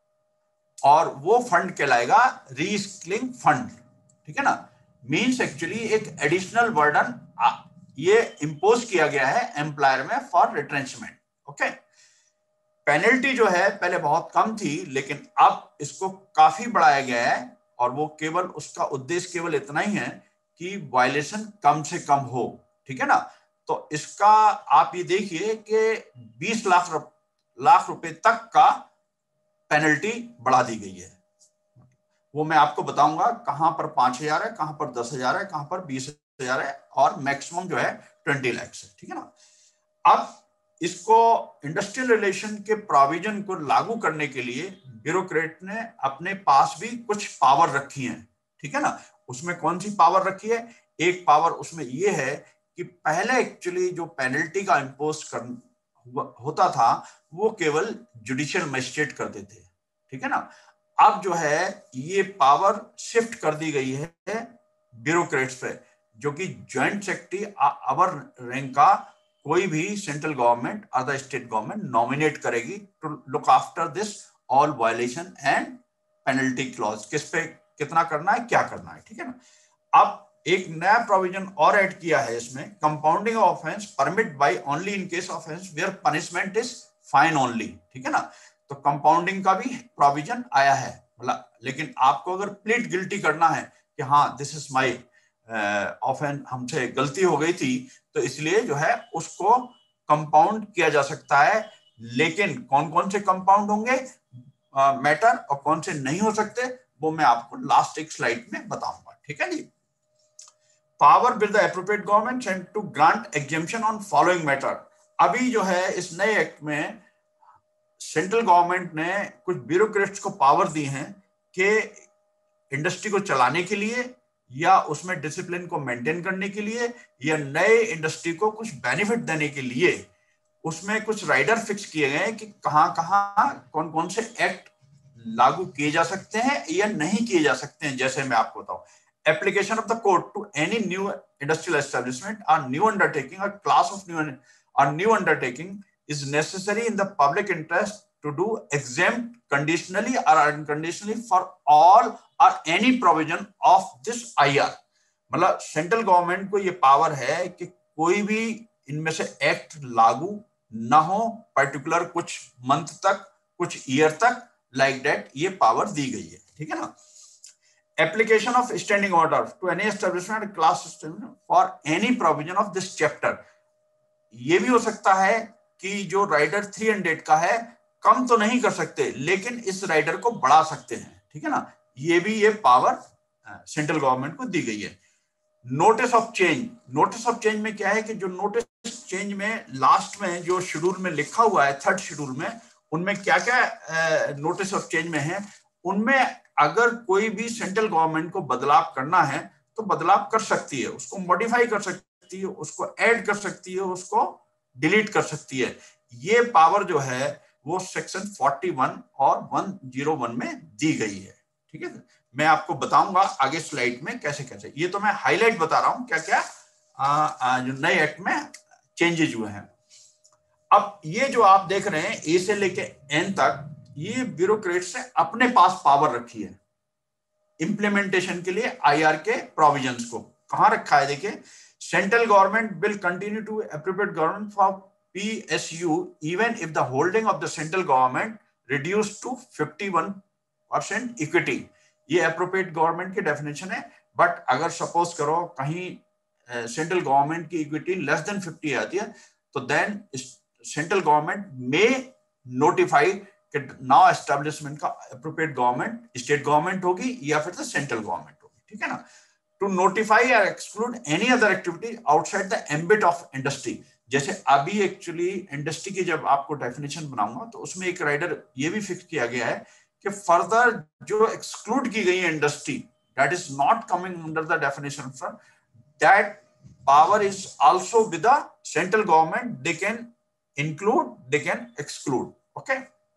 और वो फंड कहलाएगा रीस्किलिंग फंड, ठीक है ना। मींस एक्चुअली एक एडिशनल बर्डन ये इंपोज किया गया है एम्प्लॉयर में फॉर रिट्रेंचमेंट, ओके। पेनल्टी जो है पहले बहुत कम थी लेकिन अब इसको काफी बढ़ाया गया है और वो केवल उसका उद्देश्य केवल इतना ही है कि वायलेशन कम से कम हो, ठीक है ना। तो इसका आप ये देखिए कि बीस लाख लाख रुपए तक का पेनल्टी बढ़ा दी गई है। वो मैं आपको बताऊंगा कहां पर पांच हजार है, कहां पर दस हजार है, कहां पर बीस हजार है और मैक्सिमम जो है ट्वेंटी लाख है, ठीक है ना। अब इसको इंडस्ट्रियल रिलेशन के प्रोविजन को लागू करने के लिए ब्यूरोक्रेट ने अपने पास भी कुछ पावर रखी है, ठीक है ना। उसमें कौन सी पावर रखी है? एक पावर उसमें यह है कि पहले एक्चुअली जो पेनल्टी का इंपोज कर होता था वो केवल जुडिशियल मजिस्ट्रेट करते थे, ठीक है ना। अब जो है ये पावर शिफ्ट कर दी गई है ब्यूरोक्रेट्स पे जो कि ज्वाइंट सेक्रेटरी अवर रैंक का कोई भी सेंट्रल गवर्नमेंट और द स्टेट गवर्नमेंट नॉमिनेट करेगी to look after this all violation and penalty clause, किस पे कितना करना है, क्या करना है, ठीक है ना। अब एक नया प्रोविजन और ऐड किया है इसमें, compounding offence permit by only in case offence where punishment is fine only, ठीक है ना। तो कंपाउंडिंग का भी प्रोविजन आया है, मतलब लेकिन आपको अगर प्लीड गिल्टी करना है कि हाँ दिस इज माय ऑफेंस, हमसे गलती हो गई थी, तो इसलिए जो है उसको कंपाउंड किया जा सकता है। लेकिन कौन कौन से कंपाउंड होंगे मैटर uh, और कौन से नहीं हो सकते वो मैं आपको लास्ट एक स्लाइड में बताऊंगा, ठीक है जी। Power with the appropriate government and to grant exemption on following matter. अभी जो है इस नए एक्ट में सेंट्रल गवर्नमेंट ने कुछ ब्यूरोक्रेट्स को पावर दी हैं कि इंडस्ट्री को चलाने के लिए या उसमें डिसिप्लिन को मेंटेन करने के लिए या नए इंडस्ट्री को कुछ बेनिफिट देने के लिए उसमें कुछ राइडर फिक्स किए गए हैं कि कहां कहां कौन कौन से एक्ट लागू किए जा सकते हैं या नहीं किए जा सकते हैं। जैसे मैं आपको बताऊं, application of the code to any new industrial establishment or new undertaking or class of new or new undertaking is necessary in the public interest to do exempt conditionally or unconditionally for all or any provision of this I R। मतलब central government को ये power है कि कोई भी इनमें से act लागू ना हो पर्टिकुलर कुछ मंथ तक, कुछ ईयर तक, लाइक दैट ये पावर दी गई है, ठीक है ना। Application of standing order to any establishment class system for any provision of this chapter। ये भी हो सकता है कि जो राइडर थ्री हंड्रेड का है कम तो नहीं कर सकते लेकिन इस राइडर को बढ़ा सकते हैं, ठीक है ना। ये भी ये पावर सेंट्रल गवर्नमेंट को दी गई है। Notice of change, notice of change में क्या है कि जो नोटिस चेंज में लास्ट में जो शेड्यूल में लिखा हुआ है, थर्ड शेड्यूल में, उनमें क्या क्या नोटिस ऑफ चेंज में है, उनमें अगर कोई भी सेंट्रल गवर्नमेंट को बदलाव करना है तो बदलाव कर सकती है, उसको मॉडिफाई कर सकती है, उसको ऐड कर सकती है, उसको डिलीट कर सकती है। ये पावर जो है वो सेक्शन इकतालीस और एक सौ एक में दी गई है, ठीक है। मैं आपको बताऊंगा आगे स्लाइड में कैसे कैसे, ये तो मैं हाईलाइट बता रहा हूं क्या क्या आ, आ, जो नए एक्ट में चेंजेज हुए हैं। अब ये जो आप देख रहे हैं ए से लेके एन तक, ये ब्यूरोक्रेट्स ने अपने पास पावर रखी है इंप्लीमेंटेशन के लिए आईआर के प्रोविजंस को। कहां रखा है देखिए, central government will continue to appropriate government for PSU even if the holding of the central government reduce to fifty one percent equity. ये एप्रोप्रिएट गवर्नमेंट की डेफिनेशन है, बट अगर सपोज करो कहीं सेंट्रल uh, गवर्नमेंट की equity less than fifty आती है तो देन सेंट्रल गवर्नमेंट में नोटिफाई कि नाउ एस्टेब्लिशमेंट का एप्रोप्रिएट गवर्नमेंट स्टेट गवर्नमेंट होगी या फिर तो सेंट्रल गवर्नमेंट होगी, ठीक है ना। टू नोटिफाई और exclude any other activity outside the ambit of industry. जैसे अभी एक्चुअली इंडस्ट्री की जब आपको डेफिनेशन बनाऊंगा तो उसमें एक राइडर ये भी फिक्स किया गया है कि फर्दर जो एक्सक्लूड की गई है industry that is not coming under the definition from that power is also with the central government, they can include, they can exclude, okay.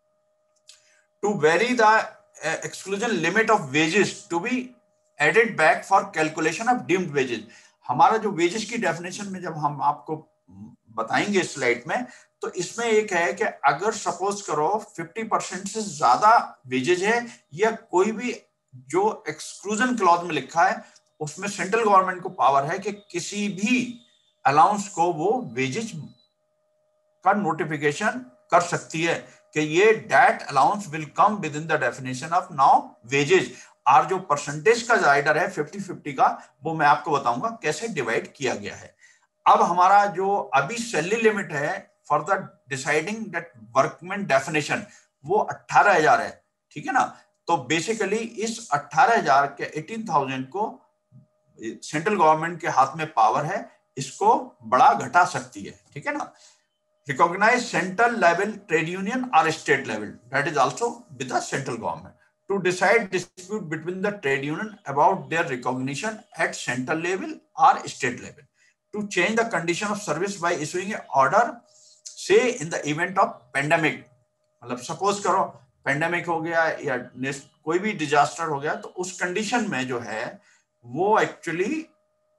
To vary the uh, exclusion limit of wages to be added back for calculation of deemed wages। हमारा जो wages की definition में जब हम आपको बताएंगे slide में, तो इसमें एक है कि अगर सपोज करो फिफ्टी परसेंट से ज्यादा वेजेज है या कोई भी जो एक्सक्लूजन क्लॉज में लिखा है उसमें सेंट्रल गवर्नमेंट को पावर है कि किसी भी अलाउंस को वो वेजेज का नोटिफिकेशन कर सकती है कि ये that allowance will come within the definition of now wages. और जो परसेंटेज का राइडर है फिफ्टी फिफ्टी का, वो मैं आपको बताऊंगा कैसे डिवाइड किया गया है। अब हमारा जो अभी सैलरी लिमिट है for the deciding that workman definition वो अट्ठारह हजार है, ठीक है ना। तो बेसिकली इस अट्ठारह हजार के अठारह हज़ार को सेंट्रल गवर्नमेंट के हाथ में पावर है, इसको बड़ा घटा सकती है, ठीक है ना। Recognize central level trade union or state level, that is also with the central government, to decide dispute between the trade union about their recognition at central level or state level, to change the condition of service by issuing a order, say in the event of pandemic। मतलब suppose करो pandemic हो गया या कोई भी disaster हो गया तो उस कंडीशन में जो है वो एक्चुअली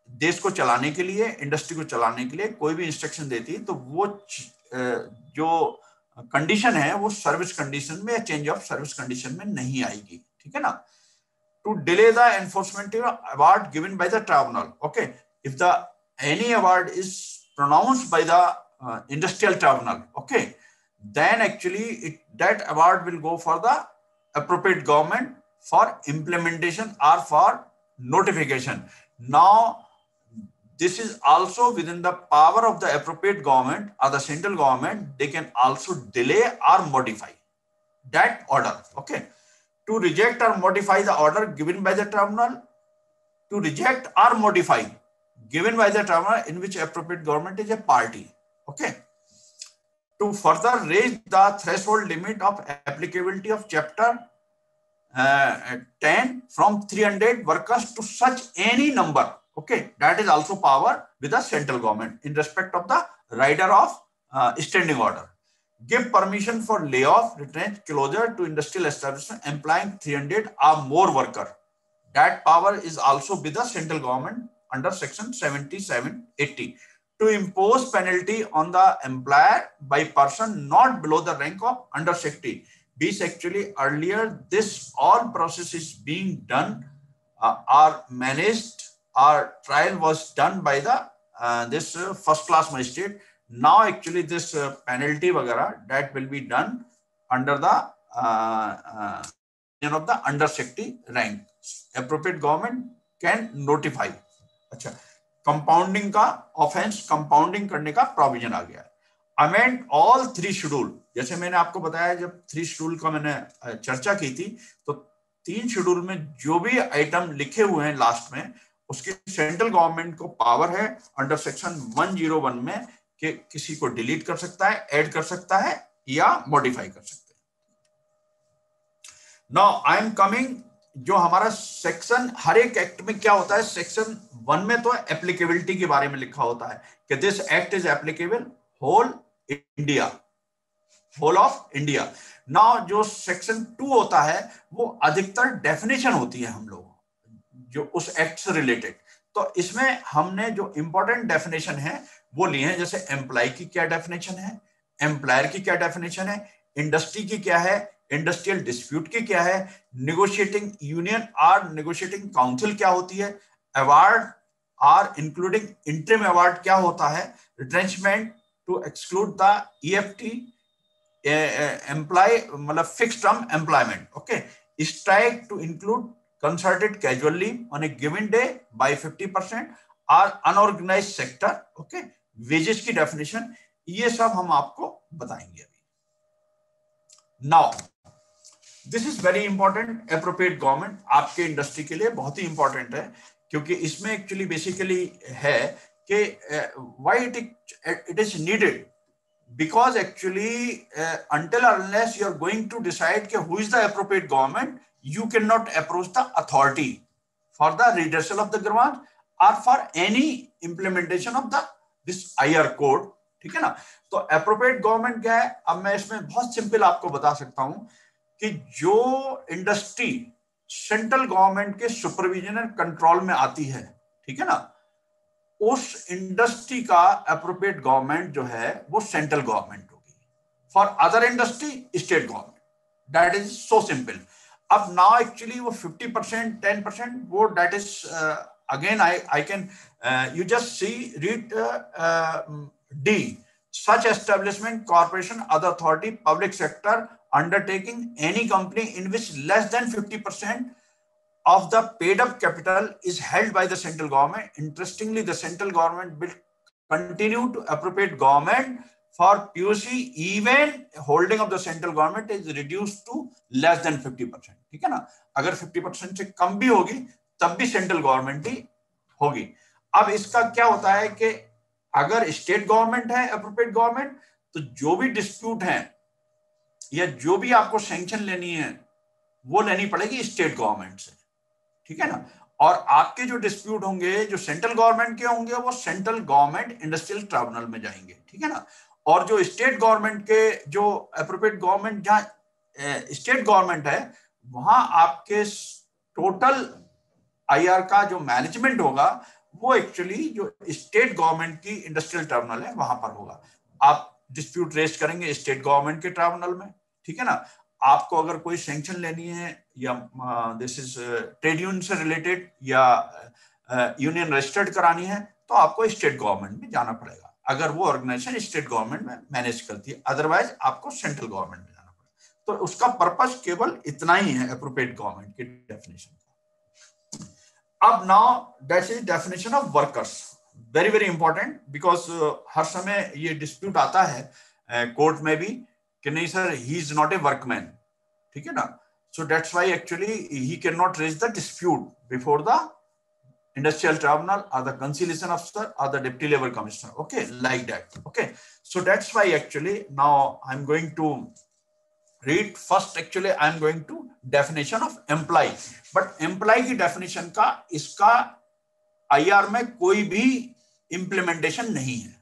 देश को चलाने के लिए, इंडस्ट्री को चलाने के लिए कोई भी इंस्ट्रक्शन देती है तो वो जो कंडीशन है वो सर्विस कंडीशन में या चेंज ऑफ सर्विस कंडीशन में नहीं आएगी, ठीक है ना। To delay the enforcement award given by the tribunal, okay, if the any award is pronounced by the industrial tribunal, okay, then actually it, that award will go for the appropriate government for implementation or for notification. Now this is also within the power of the appropriate government or the central government. They can also delay or modify that order, okay. To reject or modify the order given by the tribunal, to reject or modify given by the tribunal in which appropriate government is a party, okay. To further raise the threshold limit of applicability of chapter uh, ten from three hundred workers to such any number, okay, that is also power with the central government in respect of the rider of uh, standing order. Give permission for layoff, retrench, closure to industrial establishment employing three hundred or more worker. That power is also with the central government under section seventy-seven eighty. To impose penalty on the employer by person not below the rank of under secretary. This actually earlier this all process is being done uh, or managed or trial was done by the uh, this uh, first class magistrate. Now actually this uh, penalty वगैरह that will be done under the uh, uh, of the under secretary rank. Appropriate government can notify. अच्छा, compounding का offence compounding करने का provision आ गया है। Amend all three schedule, जैसे मैंने आपको बताया जब थ्री शेड्यूल का मैंने चर्चा की थी तो तीन शेड्यूल में जो भी आइटम लिखे हुए हैं लास्ट में उसके सेंट्रल गवर्नमेंट को पावर है under section one zero one में कि किसी को डिलीट कर सकता है, ऐड कर सकता है या मॉडिफाई कर सकता है। नाउ आई एम कमिंग, जो हमारा सेक्शन हर एक एक्ट में क्या होता है, सेक्शन वन में तो एप्लीकेबिलिटी के बारे में लिखा होता है कि this act is applicable whole India, whole of India. Now जो सेक्शन टू होता है वो अधिकतर डेफिनेशन होती है हम लोग जो उस एक्ट से रिलेटेड, तो इसमें हमने जो इंपॉर्टेंट डेफिनेशन है वो लिए हैं, जैसे एम्प्लॉय की क्या डेफिनेशन है, एम्प्लॉयर की क्या डेफिनेशन है, इंडस्ट्री की क्या है, इंडस्ट्रियल डिस्प्यूट की क्या है, नेगोशिएटिंग यूनियन और नेगोशिएटिंग काउंसिल क्या होती है, अवार्ड और इंक्लूडिंग इंटरिम अवार्ड क्या होता है, retrenchment to exclude the EFT employ मतलब fixed term employment, okay, strike to include concerted casual leave on a given day by fifty percent और अनऑर्गेनाइज्ड सेक्टर, ओके, वेजेस की definition, ये सब हम आपको बताएंगे अभी। Now this is very important, appropriate government आपके इंडस्ट्री के लिए बहुत ही इंपॉर्टेंट है क्योंकि इसमें एक्चुअली बेसिकली है कि why it it is needed, because actually uh, until unless you are going to decide कि who is the appropriate government, you cannot approach the authority for the reversal of the grievance or for any implementation of the this I R code, ठीक है ना। तो appropriate government क्या है, अब मैं इसमें बहुत सिंपल आपको बता सकता हूं कि जो इंडस्ट्री सेंट्रल गवर्नमेंट के सुपरविजन एंड कंट्रोल में आती है, ठीक है ना, उस इंडस्ट्री का एप्रोप्रिएट गवर्नमेंट जो है वो सेंट्रल गवर्नमेंट होगी, for other industry state government, that is so simple. अब नाउ एक्चुअली वो फिफ्टी परसेंट टेन परसेंट वो that is again I I can you just see read D, such establishment, corporation, other authority, public sector undertaking any company in which less than fifty percent of the paid up capital is held by the central government. Interestingly, the central government will continue to appropriate government for P O C even holding of the central government is reduced to less than fifty percent, ठीक है ना। अगर fifty percent से कम भी होगी तब भी central government ही होगी। अब इसका क्या होता है कि अगर स्टेट गवर्नमेंट है एप्रोप्रिएट गवर्नमेंट, तो जो भी डिस्प्यूट है या जो भी आपको सैंक्शन लेनी है वो लेनी पड़ेगी स्टेट गवर्नमेंट से, ठीक है ना। और आपके जो डिस्प्यूट होंगे जो सेंट्रल गवर्नमेंट के होंगे वो सेंट्रल गवर्नमेंट इंडस्ट्रियल ट्राइब्यूनल में जाएंगे, ठीक है ना। और जो स्टेट गवर्नमेंट के जो एप्रोप्रिएट गवर्नमेंट जहां स्टेट गवर्नमेंट है वहां आपके टोटल आईआर का जो मैनेजमेंट होगा वो एक्चुअली जो स्टेट गवर्नमेंट की इंडस्ट्रियल ट्रिब्यूनल है वहां पर होगा। आप डिस्प्यूट रेज करेंगे स्टेट गवर्नमेंट के ट्रिब्यूनल में, ठीक है ना। आपको अगर कोई सैंक्शन लेनी है या दिस इज ट्रेड यूनियन से रिलेटेड या यूनियन uh, रजिस्टर्ड करानी है तो आपको स्टेट गवर्नमेंट में जाना पड़ेगा, अगर वो ऑर्गेनाइजेशन स्टेट गवर्नमेंट में मैनेज करती है, अदरवाइज आपको सेंट्रल गवर्नमेंट में जाना पड़ेगा। तो उसका पर्पस केवल इतना ही है एप्रोप्रिएट गवर्नमेंट की डेफिनेशन। अब now that is definition of workers, very very important, because हर समय ये डिस्प्यूट आता है कोर्ट uh, में भी कि नहीं sir he is not a workman, ठीक है ना। So that's why actually he can not raise the dispute before the industrial tribunal or the conciliation officer or the deputy labor commissioner, okay, like that, okay. So that's why actually now I'm going to read first, actually I'm going to definition of employee, but employee की definition का इसका I R में कोई भी implementation नहीं है,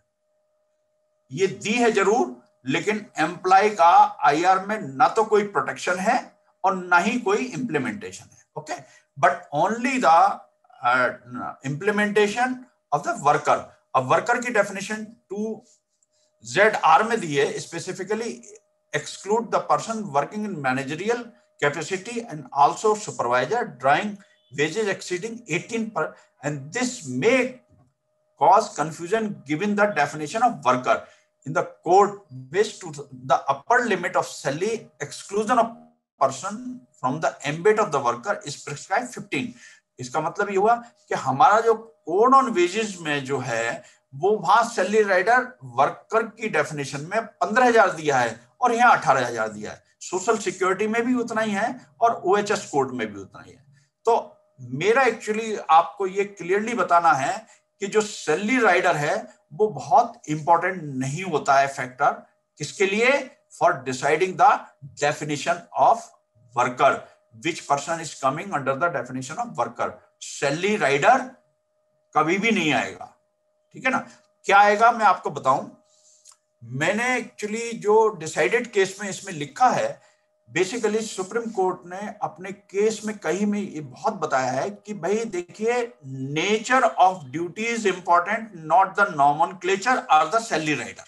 ये दी है जरूर, लेकिन employee का I R में ना तो कोई protection है और ना ही कोई implementation है, okay, but only the Uh, implementation of the worker। अब वर्कर की डेफिनेशन टू जेड आर में दी है, specifically exclude the person working in managerial capacity and also supervisor drawing wages exceeding eighteen per, and this may cause confusion given the definition of worker in the code which to the upper limit of salary exclusion of person from the ambit of the worker is prescribed fifteen। इसका मतलब ये हुआ कि हमारा जो code on wages में जो है वो वहां सैलरी राइडर वर्कर की डेफिनेशन में पंद्रह हजार दिया है और यहाँ अठारह हजार दिया है, सोशल सिक्योरिटी में भी उतना ही है और ओएचएस कोड में भी उतना ही है। तो मेरा एक्चुअली आपको ये क्लियरली बताना है कि जो सैलरी राइडर है वो बहुत इंपॉर्टेंट नहीं होता है फैक्टर, किसके लिए, for deciding the definition of worker, which person is coming under the definition of worker। Salary rider कभी भी नहीं आएगा, ठीक है ना। क्या आएगा मैं आपको बताऊं, मैंने एक्चुअली जो डिसाइडेड केस में इसमें लिखा है, बेसिकली सुप्रीम कोर्ट ने अपने केस में कहीं में ये बहुत बताया है कि भाई देखिए nature of duty is important, not the nomenclature और द सैलरी राइडर।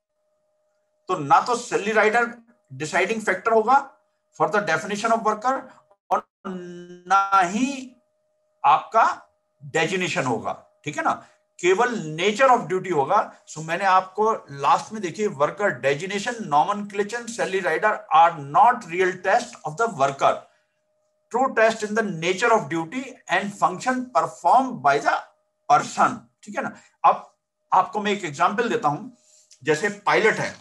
तो ना तो सैलरी राइडर डिसाइडिंग फैक्टर होगा for the definition of worker और ना ही आपका डेजिनेशन होगा, ठीक है ना, केवल नेचर ऑफ ड्यूटी होगा। सो so, मैंने आपको लास्ट में देखिए worker designation nomenclature salary rider are not real test of the worker, true test in the nature of duty and function perform by the person, ठीक है ना। अब आपको मैं एक एग्जांपल देता हूं, जैसे पायलट है,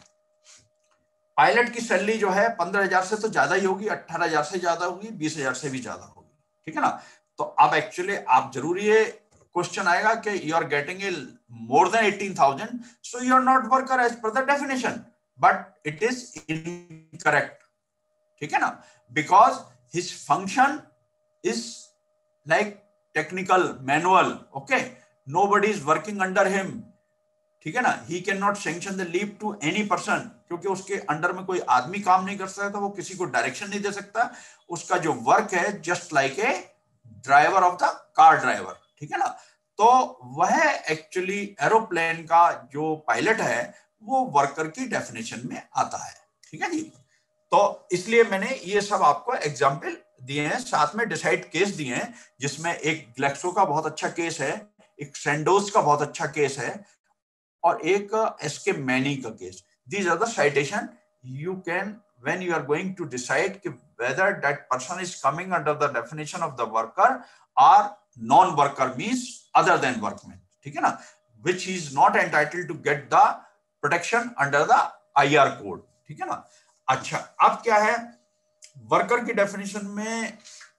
पायलट की सैलरी जो है पंद्रह हजार से तो ज्यादा ही होगी, अट्ठारह हजार से ज्यादा होगी, बीस हजार से भी ज्यादा होगी, ठीक है ना। तो अब एक्चुअली आप जरूरी है क्वेश्चन आएगा कि you are getting a more than eighteen thousand, so you are not worker as per the definition, but it is incorrect, ठीक है ना, because his function is like technical manual, okay, nobody is working under him, ठीक है ना। He can not sanction the leave to any person, क्योंकि उसके under में कोई आदमी काम नहीं कर सकता, वो किसी को डायरेक्शन नहीं दे सकता, उसका जो वर्क है just like a driver of the car driver, ठीक है ना। तो वह एक्चुअली एरोप्लेन का जो पायलट है वो वर्कर की डेफिनेशन में आता है, ठीक है जी। तो इसलिए मैंने ये सब आपको एग्जाम्पल दिए हैं, साथ में डिसाइड केस दिए हैं, जिसमें एक ग्लेक्सो का बहुत अच्छा केस है, एक सेंडोज का बहुत अच्छा केस है और एक एसके मैनी का case. These are the citation you can when you are going to decide whether that person is coming under the definition of the worker or non-worker, means other than workman, ठीक है ना, which is not entitled to get the protection under the I R code, ठीक है ना। अच्छा, अब क्या है, वर्कर की डेफिनेशन में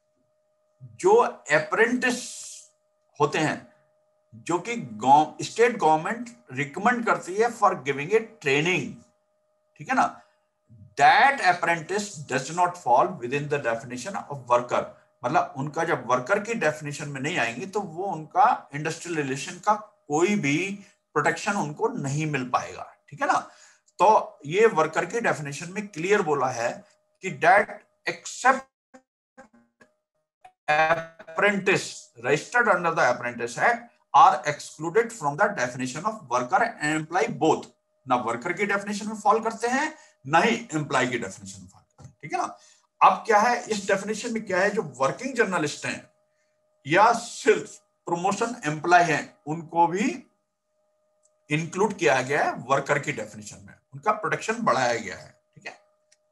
जो अप्रेंटिस होते हैं, जो कि स्टेट गवर्नमेंट रिकमेंड करती है फॉर गिविंग ए ट्रेनिंग, ठीक है ना, that apprentice does not fall within the definition of worker. मतलब उनका जब वर्कर की डेफिनेशन में नहीं आएंगे तो वो उनका इंडस्ट्रियल रिलेशन का कोई भी प्रोटेक्शन उनको नहीं मिल पाएगा, ठीक है ना। तो ये वर्कर की डेफिनेशन में क्लियर बोला है कि that except apprentice registered under the Apprentice Act are excluded from the definition of worker and employ both. ना वर्कर की डेफिनेशन में फॉल करते हैं, ना ही एम्प्लॉय की डेफिनेशन में फॉल करते हैं, ठीक है ना। अब क्या है इस डेफिनेशन में, क्या है, जो वर्किंग जर्नलिस्ट हैं या सिर्फ प्रमोशन एम्प्लॉय हैं उनको भी इंक्लूड किया गया है वर्कर की डेफिनेशन में, उनका प्रोटेक्शन बढ़ाया गया है, ठीक है।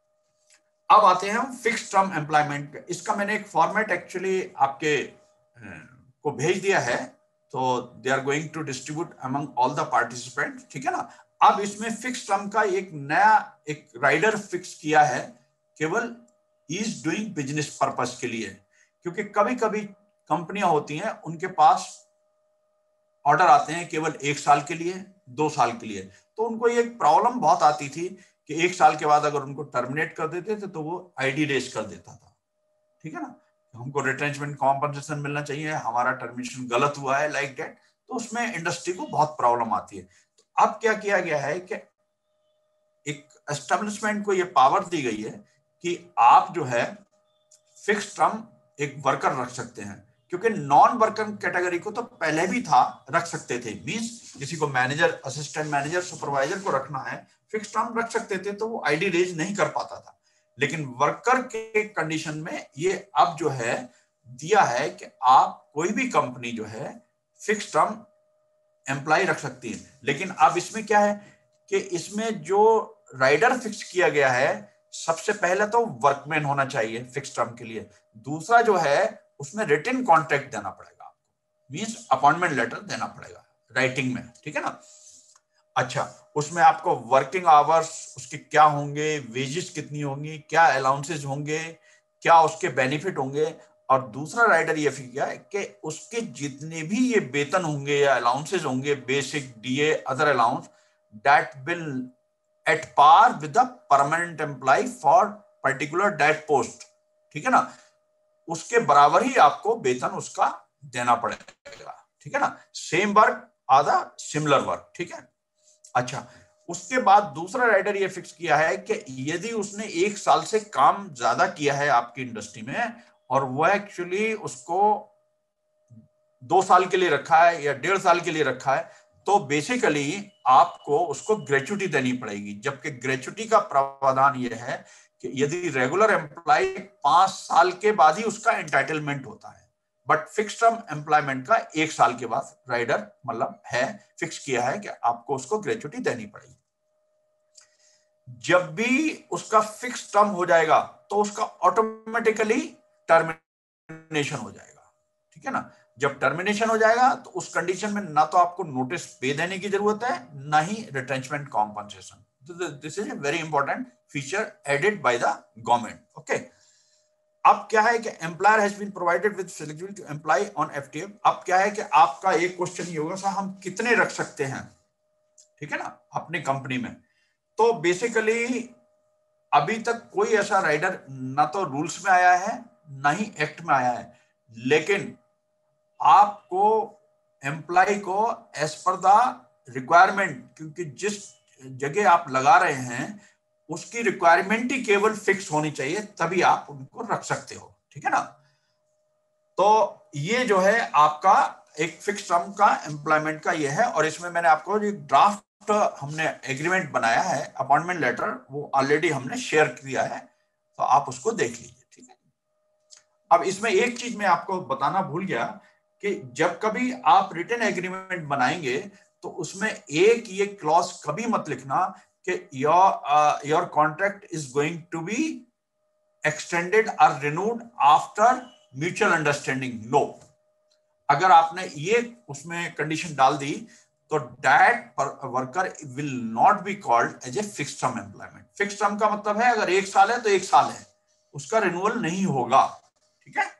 अब आते हैं हम फिक्स टर्म एम्प्लॉयमेंट पे। इसका मैंने एक फॉर्मेट एक्चुअली आपके को भेज दिया है, तो they are going to distribute among all the participant, ठीक है ना। अब इसमें फिक्स टर्म का एक नया एक राइडर फिक्स किया है केवल इज डूइंग बिजनेस पर्पस के लिए, क्योंकि कभी कभी कंपनियां होती हैं उनके पास ऑर्डर आते हैं केवल एक साल के लिए, दो साल के लिए, तो उनको ये प्रॉब्लम बहुत आती थी कि एक साल के बाद अगर उनको टर्मिनेट कर देते थे तो वो आईडी रेज कर देता था, ठीक है ना। हमको रिटेंचमेंट कॉम्पनसेशन मिलना चाहिए, हमारा टर्मिनेशन गलत हुआ है, लाइक दैट, तो उसमें इंडस्ट्री को बहुत प्रॉब्लम आती है। तो अब क्या किया गया है कि एक एस्टेब्लिशमेंट को ये पावर दी गई है कि आप जो है फिक्स टर्म एक वर्कर रख सकते हैं, क्योंकि नॉन वर्कर कैटेगरी को तो पहले भी था, रख सकते थे, मींस किसी को मैनेजर, असिस्टेंट मैनेजर, सुपरवाइजर को रखना है, फिक्स टर्म रख सकते थे, तो वो आईडी रेज नहीं कर पाता था। लेकिन वर्कर के कंडीशन में ये अब जो है दिया है कि आप कोई भी कंपनी जो है फिक्स टर्म एम्प्लॉय रख सकती है। लेकिन अब इसमें क्या है कि इसमें जो राइडर फिक्स किया गया है, सबसे पहले तो वर्कमैन होना चाहिए फिक्स टर्म के लिए, दूसरा जो है उसमें रिटन कॉन्ट्रैक्ट देना पड़ेगा आपको, मींस अपॉइंटमेंट लेटर देना पड़ेगा राइटिंग में, ठीक है ना। अच्छा, उसमें आपको वर्किंग आवर्स उसके क्या होंगे, वेजेस कितनी होंगी, क्या अलाउंसेस होंगे, क्या उसके बेनिफिट होंगे, और दूसरा राइडर ये फिक्स किया है कि उसके जितने भी ये वेतन होंगे या अलाउंसेस होंगे, basic, DA, other allowance, that will at par with the permanent employ for particular that post, ठीक है ना, उसके बराबर ही आपको वेतन उसका देना पड़ेगा, ठीक है ना। सेम वर्क आधा सिमिलर वर्क, ठीक है। अच्छा, उसके बाद दूसरा राइडर ये फिक्स किया है कि यदि उसने एक साल से काम ज्यादा किया है आपकी इंडस्ट्री में और वह एक्चुअली उसको दो साल के लिए रखा है या डेढ़ साल के लिए रखा है, तो बेसिकली आपको उसको ग्रेच्युटी देनी पड़ेगी। जबकि ग्रेच्युटी का प्रावधान यह है कि यदि रेगुलर एम्प्लॉय पांच साल के बाद ही उसका एंटाइटलमेंट होता है, बट फिक्स टर्म एम्प्लॉयमेंट का एक साल के बाद राइडर मतलब है फिक्स किया है कि आपको उसको ग्रेच्युटी देनी पड़ेगी। जब भी उसका फिक्स टर्म हो जाएगा तो उसका ऑटोमेटिकली टर्मिनेशन हो जाएगा, ठीक है ना। जब टर्मिनेशन हो जाएगा तो उस कंडीशन में ना तो आपको नोटिस पे देने की जरूरत है, ना ही retrenchment compensation. This is a very important feature added by the government, okay. अब क्या है कि employer has been provided with flexibility to employ on FTA. अब क्या है कि आपका एक क्वेश्चन ये होगा, सर हम कितने रख सकते हैं, ठीक है ना, अपनी कंपनी में। तो बेसिकली अभी तक कोई ऐसा राइडर ना तो रूल्स में आया है ना ही एक्ट में आया है, लेकिन आपको एम्प्लॉय को एज पर द रिक्वायरमेंट, क्योंकि जिस जगह आप लगा रहे हैं उसकी रिक्वायरमेंट ही केवल फिक्स होनी चाहिए, तभी आप उनको रख सकते हो, ठीक है ना। तो ये जो है आपका एक फिक्स टर्म का एम्प्लॉयमेंट का ये है, और इसमें मैंने आपको जो ड्राफ्ट हमने एग्रीमेंट बनाया है, अपॉइंटमेंट लेटर, वो ऑलरेडी हमने शेयर किया है, तो आप उसको देख लीजिए, ठीक है। अब इसमें एक चीज मैं आपको बताना भूल गया कि जब कभी आप रिटन एग्रीमेंट बनाएंगे तो उसमें एक ये क्लॉज कभी मत लिखना कि your your contract is going to be extended और renewed after mutual understanding. No, अगर आपने ये उसमें कंडीशन डाल दी तो that worker will not be called as a fix term employment. Fix term का मतलब है अगर एक साल है तो एक साल है, उसका रिन्यूअल नहीं होगा, ठीक है।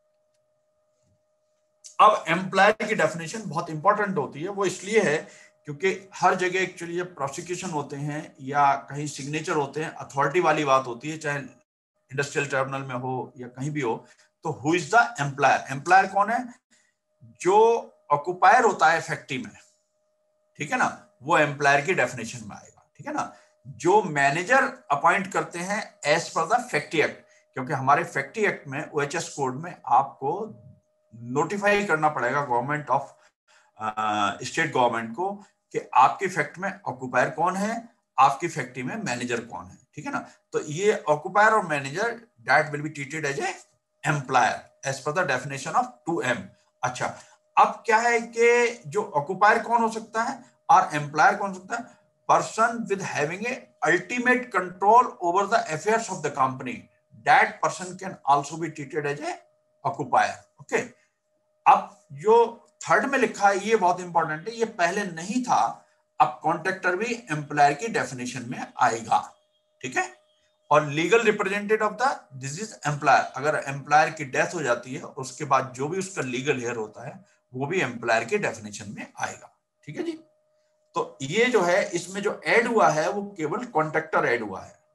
अब एम्प्लॉयर की डेफिनेशन बहुत इंपॉर्टेंट होती है, वो इसलिए है क्योंकि हर जगह एक्चुअली जब प्रोसिक्यूशन होते हैं या कहीं सिग्नेचर होते हैं, अथॉरिटी वाली बात होती है, चाहे इंडस्ट्रियल ट्रिब्यूनल में हो या कहीं भी हो, तो who is the employer. Employer कौन है? जो ऑक्युपायर होता है फैक्ट्री में, ठीक है ना, वो एम्प्लॉयर की डेफिनेशन में आएगा, ठीक है ना। जो मैनेजर अपॉइंट करते हैं as per the factory act, क्योंकि हमारे फैक्ट्री एक्ट में ओएचएस कोड में आपको नोटिफाई करना पड़ेगा गवर्नमेंट ऑफ स्टेट गवर्नमेंट को कि आपकी फैक्ट्री में ऑक्यूपायर कौन है, आपकी फैक्ट्री में मैनेजर कौन है, ठीक है ना। तो ये ऑक्यूपायर और manager that will be treated as a employer as per the definition of two M. अच्छा, अब क्या है कि जो ऑक्यूपायर कौन हो सकता है और एम्प्लॉयर कौन हो सकता है? Person with having a ultimate control over the affairs of the company, that person can also be treated as a occupier. Okay, अब जो थर्ड में लिखा है ये बहुत इंपॉर्टेंट है, ये पहले नहीं था, अब कॉन्ट्रैक्टर भी एम्प्लॉयर की डेफिनेशन में आएगा, ठीक है। और legal representative of the this is employer, अगर एम्प्लॉयर की डेथ हो जाती है उसके बाद जो भी उसका लीगल हेयर होता है वो भी एम्प्लॉयर के डेफिनेशन में आएगा, ठीक है जी। तो ये जो है इसमें जो ऐड हुआ है वो केवल कॉन्ट्रैक्टर ऐड हुआ है।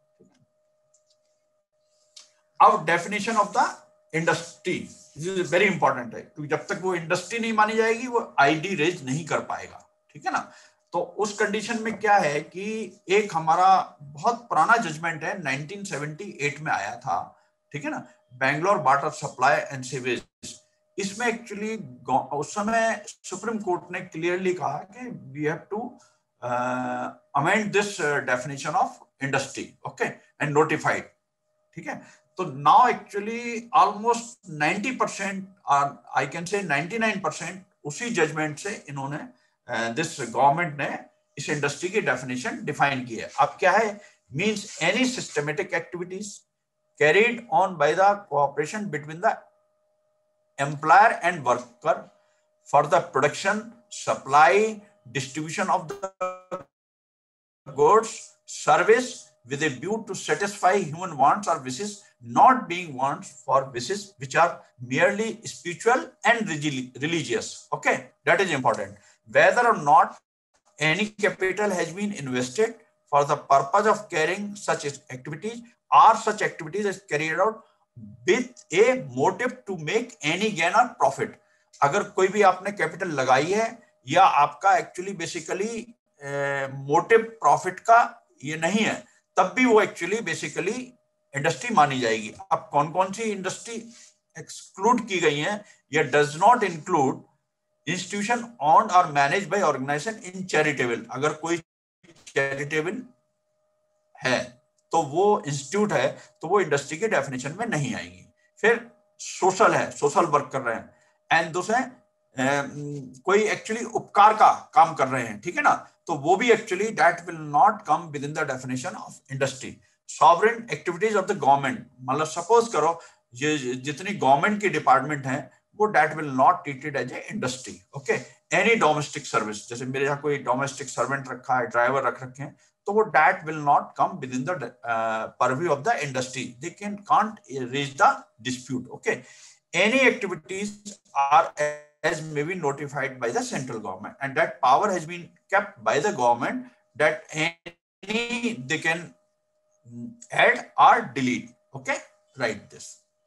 अब definition of the industry very important है, क्योंकि जब तक वो इंडस्ट्री नहीं मानी जाएगी वो आईडी रेज नहीं कर पाएगा, ठीक है ना। तो उस कंडीशन में क्या है कि एक हमारा बहुत पुराना जजमेंट है नाइनटीन सेवेंटी एट में आया था, ठीक है ना, Bangalore water supply and sewage. इसमें एक्चुअली उस समय सुप्रीम कोर्ट ने क्लियरली कहा कि we have to amend this definition of industry, okay, and notified, ठीक है। तो now actually almost ninety percent, I can say ninety nine percent उसी जजमेंट से इन्होंने दिस uh, गवर्नमेंट ने इस इंडस्ट्री की डेफिनेशन डिफाइन की है। अब क्या है? Means any systematic activities carried on by the cooperation between the employer and worker for the production, supply, distribution of the goods, service with a view to satisfy human wants or wishes, not being wants for wishes which are merely spiritual and religious. Okay, that is important. Whether or not any capital has been invested for the purpose of carrying such activities, or such activities is carried out with a motive to make any gain or profit. अगर कोई भी आपने capital लगाई है या आपका actually basically motive profit का ये नहीं है, तब भी वो एक्चुअली बेसिकली इंडस्ट्री मानी जाएगी। अब कौन कौन सी इंडस्ट्री एक्सक्लूड की गई है? ये does not include institution owned और manage by organisation in charitable. अगर कोई चैरिटेबल है तो वो इंस्टीट्यूट है तो वो इंडस्ट्री के डेफिनेशन में नहीं आएगी। फिर सोशल है, सोशल वर्क कर रहे हैं, एंड दूसरे कोई एक्चुअली उपकार का काम कर रहे हैं, ठीक है ना, तो वो भी actually that will not come within the definition of industry. Sovereign activities of the government, मतलब सपोज करो ये जितनी गवर्नमेंट की डिपार्टमेंट है वो that will not treated as a industry. Okay, any domestic service, जैसे मेरे यहाँ कोई डोमेस्टिक सर्वेंट रखा है, ड्राइवर रख रखे हैं, तो वो that will not come within the purview of the industry, they can can't reach the dispute. Okay, any activities are as may be notified by the central government, and that power has been kept by the government, that any they can add or delete. Okay, write this.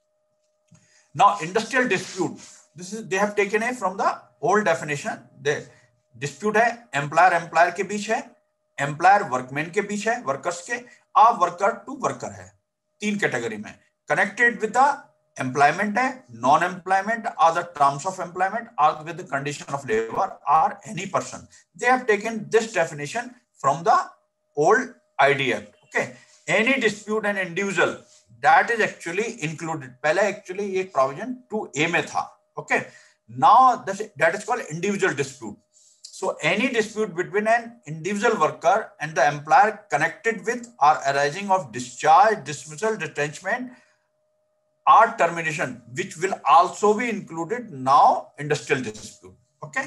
Now industrial dispute, this is they have taken it from the old definition. The dispute है employer employer के बीच है, employer workman के बीच है, workers के, और worker to worker है, तीन category में। connected with the employment है, non employment or the terms of employment or with the condition of labor or any person. They have taken this definition from the old I D Act. Okay, any dispute and individual, that is actually included. पहले actually ये provision two A में था. Okay, now that is called individual dispute. So any dispute between an individual worker and the employer connected with or arising of discharge, dismissal, retrenchment or termination, which will also be included now industrial dispute. Okay,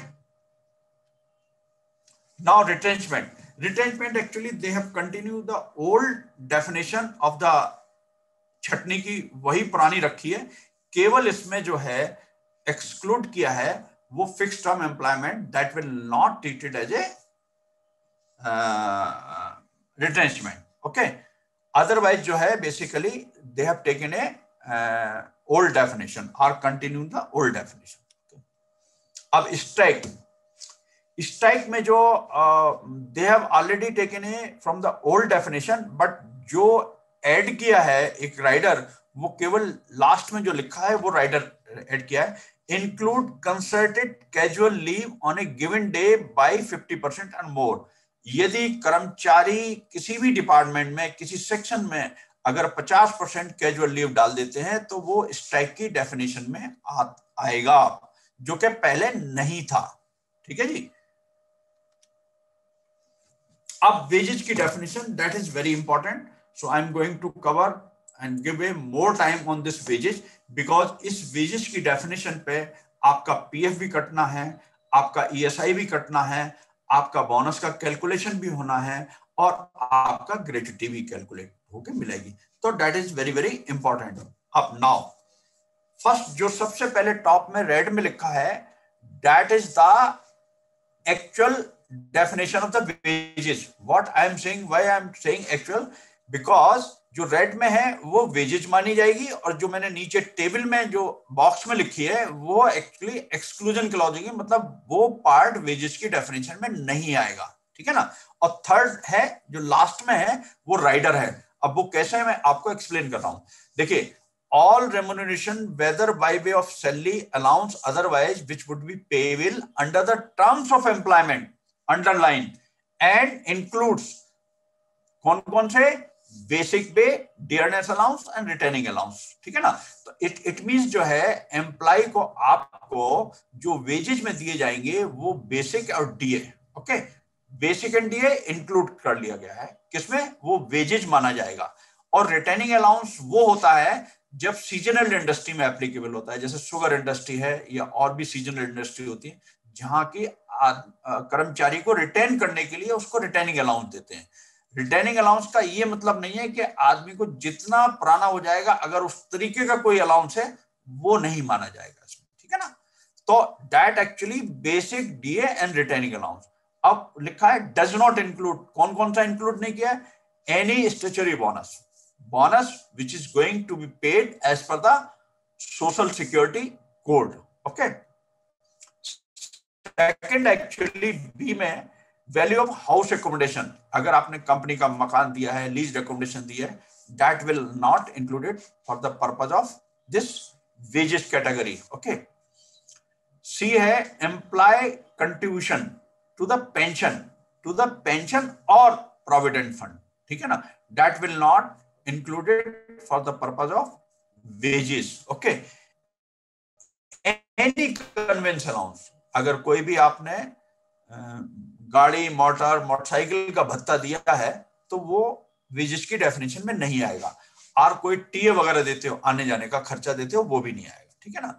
now retrenchment. Retrenchment actually they have continued the old definition of the छटनी की, वही पुरानी रखी है, केवल इसमें जो है एक्सक्लूड किया है वो fix term employment, that will not treated as a retrenchment. Okay, otherwise जो है basically they have taken a Uh, old definition or continue the old definition. Okay. अब strike, strike में जो uh, they have already taken a from the old definition, but जो add किया है एक rider, वो केवल last में जो लिखा है वो rider add किया है, include concerted casual leave on a given day by fifty percent and more. यदि कर्मचारी किसी भी डिपार्टमेंट में किसी सेक्शन में अगर पचास परसेंट कैजुअल लीव डाल देते हैं तो वो स्ट्राइक की डेफिनेशन में आ, आएगा, जो कि पहले नहीं था। ठीक है जी। अब वेजेस की definition, that is very important, so I am going to cover and give a more time on this wages, because इस वेजेस की डेफिनेशन पे आपका पीएफ भी कटना है, आपका ईएसआई भी कटना है, आपका बोनस का कैलकुलेशन भी होना है और आपका ग्रेच्युटी भी कैलकुलेट होके मिलेगी। तो that is very very important. अब नाउ फर्स्ट जो सबसे पहले टॉप में रेड में लिखा है, that is the actual definition of the wages. What I am saying, why I am saying actual, because जो रेड में है वो वेजेज मानी जाएगी और जो मैंने नीचे टेबल में जो बॉक्स में लिखी है वो एक्चुअली एक्सक्लूजन क्लॉज है, मतलब वो पार्ट वेजेज की डेफिनेशन में नहीं आएगा। ठीक है ना। और थर्ड है जो लास्ट में है वो राइडर है। अब वो कैसे है मैं आपको एक्सप्लेन कर रहा हूं। देखिए, all remuneration whether by way of salary, allowance, otherwise which would be payable under the terms of employment, underline, and includes कौन कौन से, basic pay, dearness allowance and retaining allowance. ठीक है ना। तो इट इट मींस जो है employ को आपको जो वेजेज में दिए जाएंगे वो बेसिक और DA, okay, basic and DA include कर लिया गया है किसमें, वो वेजेज माना जाएगा। और रिटेनिंग अलाउंस वो होता है जब सीजनल इंडस्ट्री में एप्लीकेबल होता है, जैसे शुगर इंडस्ट्री है या और भी सीजनल इंडस्ट्री होती है जहां की कर्मचारी को रिटेन करने के लिए उसको रिटेनिंग अलाउंस देते हैं। रिटेनिंग अलाउंस का ये मतलब नहीं है कि आदमी को जितना पुराना हो जाएगा अगर उस तरीके का कोई अलाउंस है वो नहीं माना जाएगा इसमें। ठीक है ना। तो that actually basic DA and retaining allowance. अब लिखा है डज नॉट इंक्लूड, कौन कौन सा इंक्लूड नहीं किया है, any statutory bonus, bonus which is going to be paid as per the social security code, okay. Second actually B में value of house accommodation, अगर आपने कंपनी का मकान दिया है, लीज accommodation दिया है, that will not included for the purpose of this wages category, okay. C है employee contribution to the pension, to the pension or provident fund, ठीक है ना, that will not included for the purpose of wages, okay. Any conveyance allowance, अगर कोई भी आपने गाड़ी, motor, motorcycle का भत्ता दिया है तो वो वेजेस की डेफिनेशन में नहीं आएगा। और कोई टीए वगैरह देते हो, आने जाने का खर्चा देते हो, वो भी नहीं आएगा। ठीक है ना।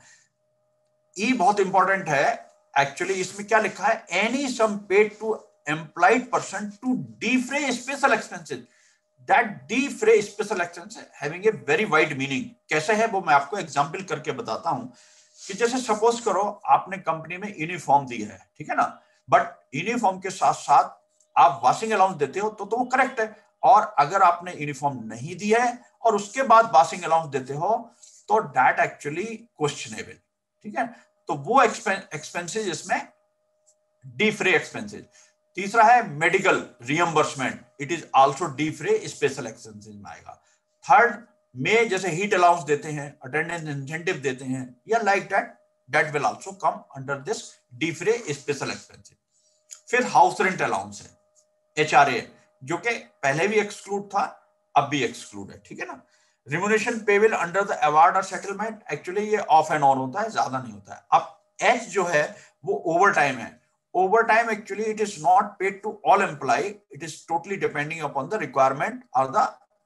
ई बहुत इंपॉर्टेंट है एक्चुअली, इसमें क्या लिखा है, any sum paid to employed person to defray special expenses, that defray special expenses having a very wide meaning। कैसे है वो मैं आपको एग्जांपल करके बताता हूं कि जैसे सपोज करो आपने कंपनी में यूनिफॉर्म दी है, ठीक है ना, बट यूनिफॉर्म के साथ साथ आप वॉशिंग अलाउंस देते हो तो तो वो करेक्ट है। और अगर आपने यूनिफॉर्म नहीं दी है और उसके बाद वॉशिंग अलाउंस देते हो तो दैट एक्चुअली क्वेश्चनेबल। ठीक है। तो वो एक्सपेंसेस इसमें डिफरे एक्सपेंसेस। तीसरा है medical reimbursement, it is also defray special expenses में आएगा। थर्ड में जैसे हीट अलाउंस देते हैं, अटेंडेंस इंसेंटिव देते हैं या like that, that will also come under this defray special expenses. फिर हाउस रेंट अलाउंस है, एचआरए, जो कि पहले भी एक्सक्लूड था अब भी एक्सक्लूड है। ठीक है ना। Remuneration payable under the award और सेटलमेंट, एक्चुअली ये ऑफ एंड ऑन होता है, ज्यादा नहीं होता है। अब एच जो है वो ओवर टाइम है। Overtime actually it is not paid to all employee, it is totally depending upon the requirement or the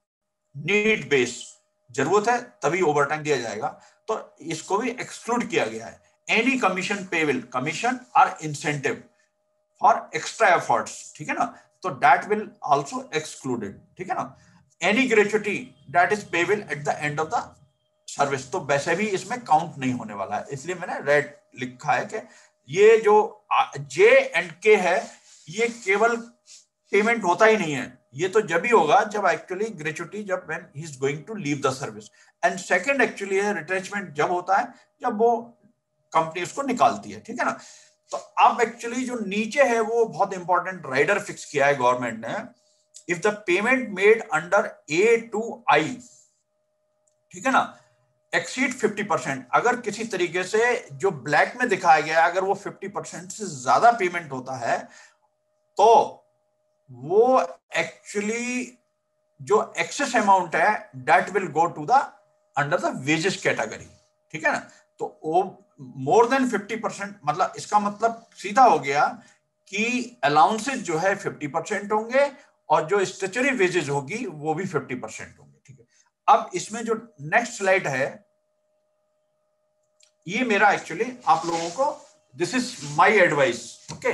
need base। जरूरत है तभी ओवरटाइम दिया जाएगा, तो इसको भी एक्सक्लूड किया गया है। एनी कमीशन पेबल, कमीशन और इंसेंटिव फॉर एक्स्ट्रा एफर्ट्स, ठीक है ना, तो दैट विल आल्सो एक्सक्लूडेड। ठीक है ना। Any gratuity that is payable at the end of the service, तो वैसे भी इसमें काउंट नहीं होने वाला है, इसलिए मैंने रेड लिखा है कि ये जो जे एंड के है ये केवल पेमेंट होता ही नहीं है, ये तो जब ही होगा जब एक्चुअली ग्रेच्युटी, जब when he is going to leave the service. And second actually है रिट्रेचमेंट, जब होता है जब वो कंपनी उसको निकालती है। ठीक है ना। तो अब एक्चुअली जो नीचे है वो बहुत इंपॉर्टेंट राइडर फिक्स किया है गवर्नमेंट ने, if the payment made under A to I, ठीक है ना, एक्सीड फिफ्टी परसेंट, अगर किसी तरीके से जो ब्लैक में दिखाया गया अगर वो फिफ्टी परसेंट से ज्यादा पेमेंट होता है तो वो एक्चुअली जो एक्सेस अमाउंट है that will go to the under the wages category, ठीक है ना। तो वो मोर देन फिफ्टी परसेंट, मतलब इसका मतलब सीधा हो गया कि अलाउंसेज जो है फिफ्टी परसेंट होंगे और जो स्टैट्यूटरी वेजेस होगी वो भी फिफ्टी परसेंट होंगे, ठीक है। अब इसमें जो नेक्स्ट स्लाइड है ये मेरा एक्चुअली आप लोगों को this is my advice, okay.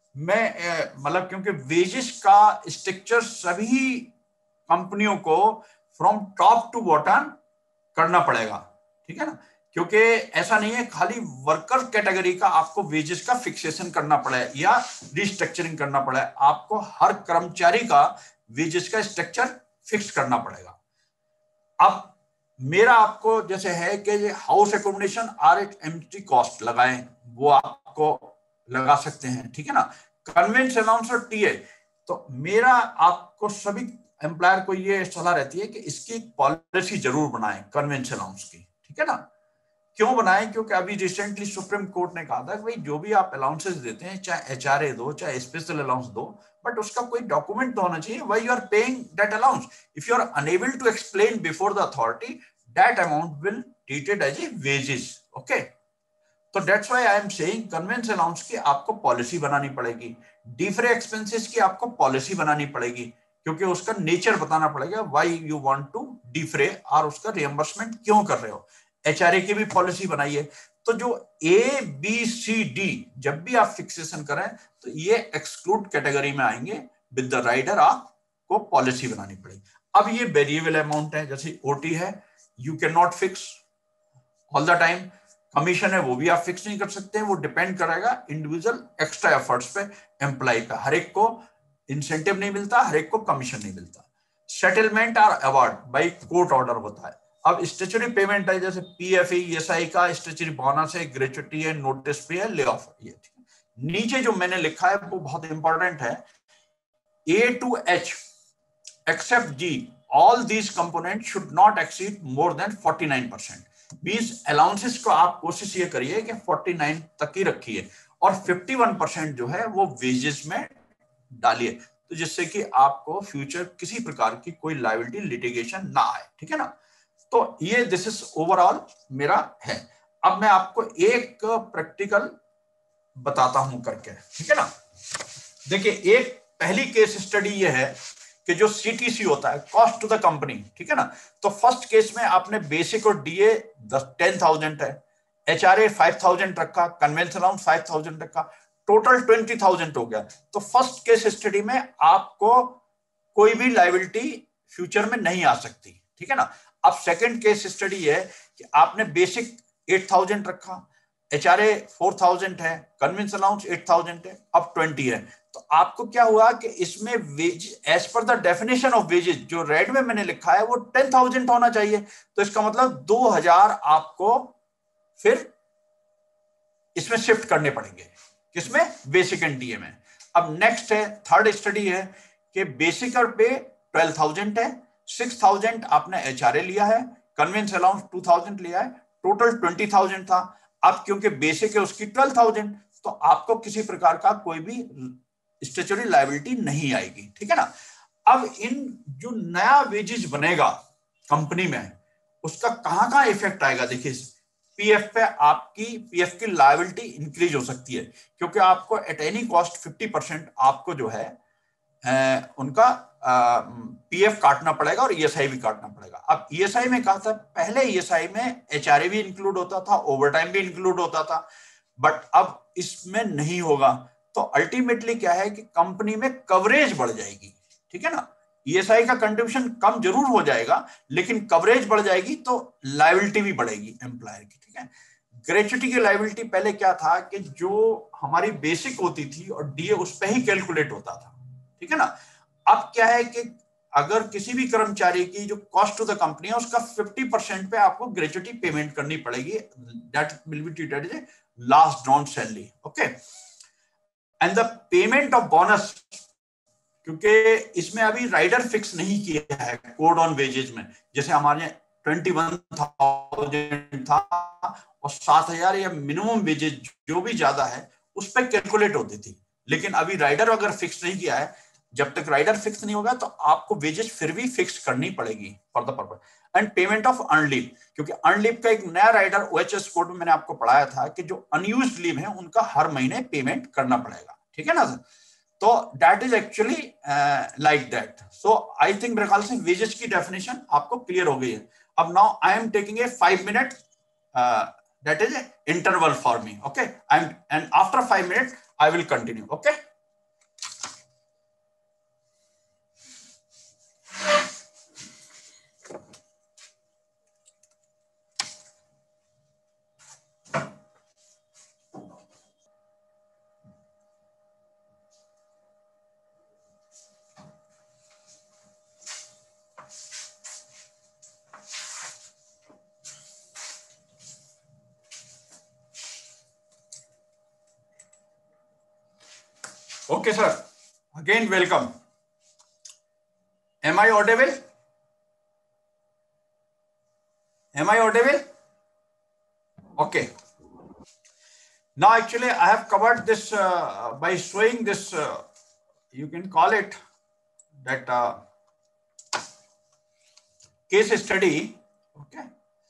मैं मतलब क्योंकि वेजेस का स्ट्रक्चर सभी कंपनियों को फ्रॉम टॉप टू बॉटम करना पड़ेगा, ठीक है ना, क्योंकि ऐसा नहीं है खाली वर्कर कैटेगरी का आपको वेजेस का फिक्सेशन करना पड़े या रिस्ट्रक्चरिंग करना पड़े, आपको हर कर्मचारी का वेजेस का स्ट्रक्चर फिक्स करना पड़ेगा। अब मेरा आपको जैसे है कि house accommodation or at empty cost लगाएं, वो आपको लगा सकते हैं, ठीक है ना। कन्वेंस अलाउंस और टीए, तो मेरा आपको सभी एम्प्लॉयर को ये सलाह रहती है कि इसकी पॉलिसी जरूर बनाएं कन्वेंस अलाउंस की, ठीक है ना। क्यों बनाएं? क्योंकि अभी रिसेंटली सुप्रीम कोर्ट ने कहा था कि भाई जो भी आप अलाउंसेस देते हैं, चाहे एचआरए दो चाहे स्पेशल अलाउंस दो, बट उसका कोई डॉक्यूमेंट तो होना चाहिए why you are paying that allowance. If you are unable to explain before the authority that amount will treated as a wages, okay. तो that's why I am saying conveyance allowance की आपको policy बनानी पड़ेगी, डिफरे expenses की आपको policy बनानी पड़ेगी, क्योंकि उसका नेचर बताना पड़ेगा why you want to defray और उसका रिएंबर्समेंट क्यों कर रहे हो। एचआरए की भी पॉलिसी बनाइए। तो जो ए बी सी डी जब भी आप फिक्सेशन करें तो ये एक्सक्लूड कैटेगरी में आएंगे, विद द राइडर आपको पॉलिसी बनानी पड़ेगी। अब ये वेरिएबल अमाउंट है, जैसे ओटी है, you can not fix all the time. Commission है वो भी आप फिक्स नहीं कर सकते, वो डिपेंड करेगा इंडिविजुअल एक्स्ट्रा एफर्ट्स पे, एम्प्लॉय पे। हर एक को इंसेंटिव नहीं मिलता, हर एक को कमीशन नहीं मिलता। सेटलमेंट और अवार्ड बाई कोर्ट ऑर्डर होता है। अब स्टैट्यूटरी पेमेंट है, जैसे पीएफई, ईएसआई का स्टैट्यूटरी बोनस है, ग्रेच्युटी है, नोटिस पे है, ले ऑफ है। नीचे जो मैंने लिखा है वो बहुत इंपॉर्टेंट है, A to H except G, all these component should not exceed more than forty nine percent. Means allowances को आप कोशिश ये करिए कि फोर्टी नाइन तक ही रखिए और फिफ्टी वन परसेंट जो है वो वेजेस में डालिए, तो जिससे कि आपको फ्यूचर किसी प्रकार की कोई लायबिलिटी लिटिगेशन ना आए, ठीक है ना। तो ये दिस इज ओवरऑल मेरा है। अब मैं आपको एक प्रैक्टिकल बताता हूं करके, ठीक है ना। देखिए, एक पहली केस स्टडी ये है कि जो सीटीसी होता है, कॉस्ट टू द कंपनी, ठीक है ना। तो फर्स्ट केस में आपने बेसिक और डीए टेन थाउजेंड है, एचआरए फाइव थाउजेंड रखा, कन्वेंस अलाउंस फाइव थाउजेंड रखा, टोटल ट्वेंटी थाउजेंड हो गया। तो फर्स्ट केस स्टडी में आपको कोई भी लायबिलिटी फ्यूचर में नहीं आ सकती, ठीक है ना। अब सेकंड केस स्टडी है कि आपने बेसिक एट थाउजेंड रखा, एचआरए फोर थाउजेंड है, कन्वेंस अलाउंस एट थाउजेंड है, अब ट्वेंटी है। तो आपको क्या हुआ कि इसमें wage as per the definition of wages जो रेड में मैंने लिखा है वो टेन थाउजेंड होना चाहिए। तो इसका मतलब दो हजार आपको फिर इसमें शिफ्ट करने पड़ेंगे, किसमें? बेसिक एंड डीए में। अब नेक्स्ट है, थर्ड स्टडी है कि बेसिक और पे ट्वेल्व थाउजेंड है, सिक्स थाउजेंड आपने एचआरए लिया है, कन्वेंस अलाउंस टू थाउजेंड लिया है, टोटल ट्वेंटी थाउजेंड था। अब क्योंकि बेसिक है उसकी ट्वेल्व थाउजेंड, तो आपको किसी प्रकार का कोई भी स्टैट्यूटरी लायबिलिटी नहीं आएगी, ठीक है ना। अब इन जो नया वेजेस बनेगा कंपनी में, उसका कहां कहां इफेक्ट आएगा? देखिए, पीएफ पे आपकी पीएफ की लायबिलिटी इंक्रीज हो सकती है, क्योंकि आपको at any cost fifty percent आपको जो है आ, उनका पीएफ काटना पड़ेगा और ईएसआई भी काटना पड़ेगा। अब ईएसआई में कहा था, पहले ईएसआई में एचआरए भी इंक्लूड होता था, ओवरटाइम भी इंक्लूड होता था, बट अब इसमें नहीं होगा। तो अल्टीमेटली क्या है कि कंपनी में कवरेज बढ़ जाएगी, ठीक है ना। ईएसआई का कंट्रीब्यूशन कम जरूर हो जाएगा, लेकिन कवरेज बढ़ जाएगी तो लायबिलिटी भी बढ़ेगी एम्प्लॉयर की, ठीक है। ग्रेच्युटी की लायबिलिटी पहले क्या था कि जो हमारी बेसिक होती थी और डीए उस पर ही कैलकुलेट होता था, ठीक है ना। अब क्या है कि अगर किसी भी कर्मचारी की जो कॉस्ट टू द कंपनी है उसका फिफ्टी परसेंट पे आपको ग्रेच्युटी पेमेंट करनी पड़ेगी, that will be treated as last drawn salary, okay. And the payment of bonus, क्योंकि इसमें अभी राइडर फिक्स नहीं किया है कोड ऑन वेजेज में, जैसे हमारे ट्वेंटी वन थाउजेंड था और सात हजार या मिनिमम वेजेस जो भी ज्यादा है उस पर कैलकुलेट होती थी। लेकिन अभी राइडर अगर फिक्स नहीं किया है, जब तक राइडर फिक्स नहीं होगा तो आपको वेजेस फिर भी फिक्स करनी पड़ेगी for the purpose and payment of earn leave. क्योंकि अर्न लीव का एक नया राइडर ओएचएस कोड में मैंने आपको पढ़ाया था कि जो अनयूज्ड लीव है उनका हर महीने पेमेंट करना पड़ेगा, ठीक है ना सर। तो that is actually like that. So I think मेरे ख्याल से वेजेस की डेफिनेशन आपको क्लियर हो गई है। अब now I am taking a five minute that is interval for me, okay, I am and after five minute I will continue, okay. Okay, sir. Again, welcome. Am I audible? Am I audible? Okay. Now, actually, I have covered this uh, by showing this, uh, you can call it that uh, case study. Okay.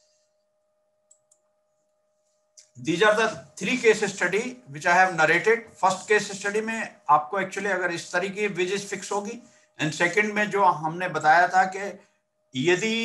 These are the three case study which I have narrated. First case study में आपको actually अगर इस तरीके wages fix होगी, and second में जो हमने बताया था कि यदि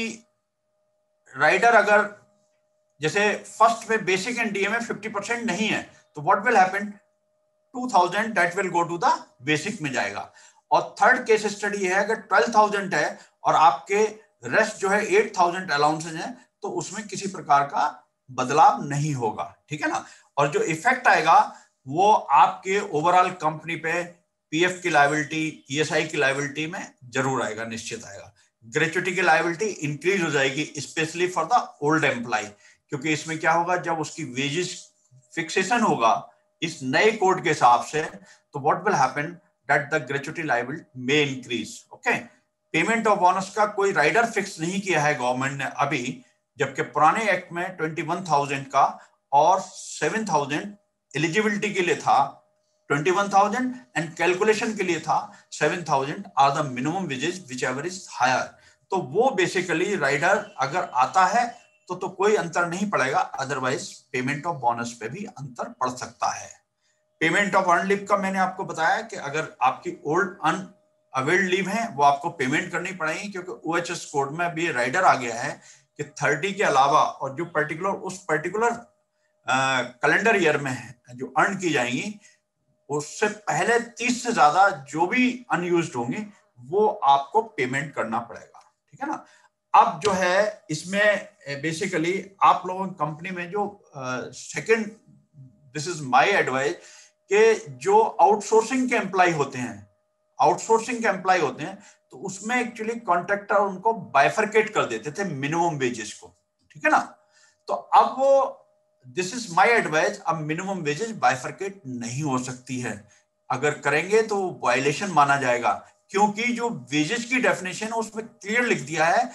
राइडर अगर जैसे फर्स्ट में बेसिक एंड डीए में फिफ्टी परसेंट नहीं है तो what will happen, two thousand that will go to the basic में जाएगा। और थर्ड केस स्टडी है अगर ट्वेल्व थाउजेंड है और आपके रेस्ट जो है एट थाउजेंड अलाउंसेज है तो उसमें किसी प्रकार का बदलाव नहीं होगा, ठीक है ना। और जो इफेक्ट आएगा वो आपके ओवरऑल कंपनी पे पीएफ की लायबिलिटी, ईएसआई की लायबिलिटी में जरूर आएगा, निश्चित आएगा। ग्रेचुइटी की लायबिलिटी इंक्रीज हो जाएगी specially for the old employee, क्योंकि इसमें क्या होगा जब उसकी वेजेस फिक्सेशन होगा इस नए कोड के हिसाब से तो what will happen that the gratuity liability may increase, okay. Payment of bonus का कोई राइडर फिक्स नहीं किया है गवर्नमेंट ने अभी, जबकि पुराने एक्ट में ट्वेंटी वन थाउजेंड का और सेवन थाउजेंड एलिजिबिलिटी के लिए था, twenty one thousand and calculation के लिए था seven thousand or the minimum wages whichever is higher. तो वो बेसिकली राइडर अगर आता है तो तो कोई अंतर नहीं पड़ेगा, अदरवाइज पेमेंट ऑफ बोनस पे भी अंतर पड़ सकता है। पेमेंट ऑफ अर्न लीव का मैंने आपको बताया कि अगर आपकी ओल्ड अन अवेल्ड लीव है वो आपको पेमेंट करनी पड़ेगी, क्योंकि ओएचएस कोड में भी राइडर आ गया है कि थर्टी के अलावा और जो पर्टिकुलर उस पर्टिकुलर कैलेंडर ईयर में है जो अर्न की जाएंगी उससे पहले तीस से ज्यादा जो भी अनयूज्ड होंगे वो आपको पेमेंट करना पड़ेगा, ठीक है ना। अब जो है इसमें बेसिकली आप लोगों की कंपनी में जो second, this is my advice, कि जो आउटसोर्सिंग के एम्प्लॉय होते हैं आउटसोर्सिंग के एम्प्लॉय होते हैं तो उसमें एक्चुअली कॉन्ट्रैक्टर उनको बाइफरकेट कर देते थे मिनिमम वेजेस को, ठीक है ना। तो अब वो दिस इज माय एडवाइस, अब मिनिमम वेजेस बाइफरकेट नहीं हो सकती है, अगर करेंगे तो वायलेशन माना जाएगा, क्योंकि जो वेजेस की डेफिनेशन है उसमें क्लियर लिख दिया है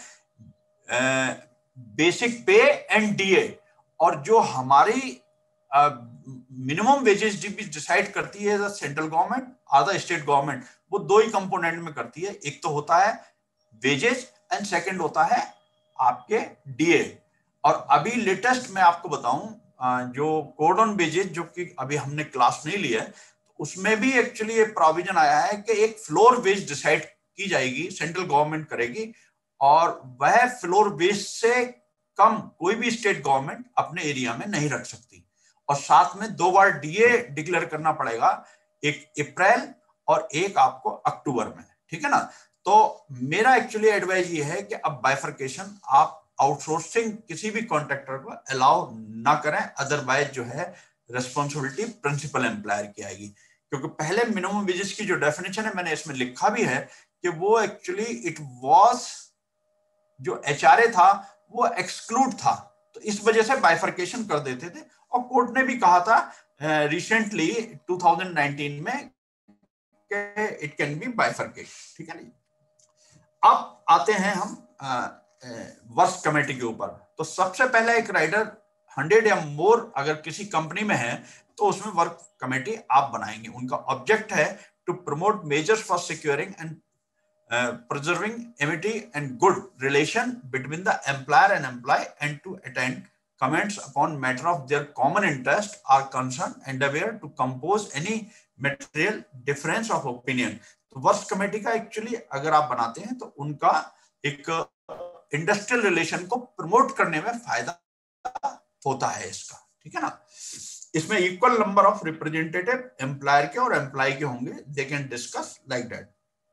बेसिक पे एंड डीए, और जो हमारी मिनिमम वेजेस डिसाइड करती है सेंट्रल गवर्नमेंट और द स्टेट गवर्नमेंट, वो दो ही कंपोनेंट में करती है, एक तो होता है वेजेस एंड सेकंड होता है आपके डीए। और अभी लेटेस्ट मैं आपको बताऊं जो कोड ऑन वेजेस जो कि अभी हमने क्लास नहीं लिया है तो उसमें भी एक्चुअली ये प्रोविजन आया है कि एक फ्लोर वेज डिसाइड की जाएगी, सेंट्रल गवर्नमेंट करेगी, और वह फ्लोर वेज से कम कोई भी स्टेट गवर्नमेंट अपने एरिया में नहीं रख सकती। और साथ में दो बार डीए डिक्लेयर करना पड़ेगा, एक अप्रैल और एक आपको अक्टूबर में, ठीक है ना। तो मेरा एक्चुअली एडवाइस ये है कि अब बाइफरकेशन आप आउटसोर्सिंग किसी भी कॉन्ट्रैक्टर को अलाउ ना करें, अदरवाइज जो है रिस्पॉन्सिबिलिटी प्रिंसिपल एम्प्लॉयर की आएगी। क्योंकि पहले मिनिमम वेजेस की जो डेफिनेशन है मैंने इसमें लिखा भी है कि वो एक्चुअली इट वाज जो एचआरए था वो एक्सक्लूड था, तो इस वजह से बाइफरकेशन कर देते थे। और कोर्ट ने भी कहा था रिसेंटली टू थाउजेंड नाइनटीन में इट कैन बी बाइफरकेट, ठीक है ना। अब आते हैं हम वर्क कमेटी के ऊपर। तो सबसे पहले एक राइडर हंड्रेड या मोर अगर किसी कंपनी में है तो उसमें वर्क कमेटी आप बनाएंगे। उनका ऑब्जेक्ट है to promote measures for securing and preserving amity and good relation between the employer and employee, and to attend comments upon matter of their common interest or concern, and aware to compose any material difference of opinion। तो work committee का actually अगर आप बनाते हैं तो उनका एक industrial relation को प्रमोट करने में फायदा होता है इसका, ठीक है ना। इसमें equal number of representative employer के और एम्प्लॉय के होंगे, they can discuss like that.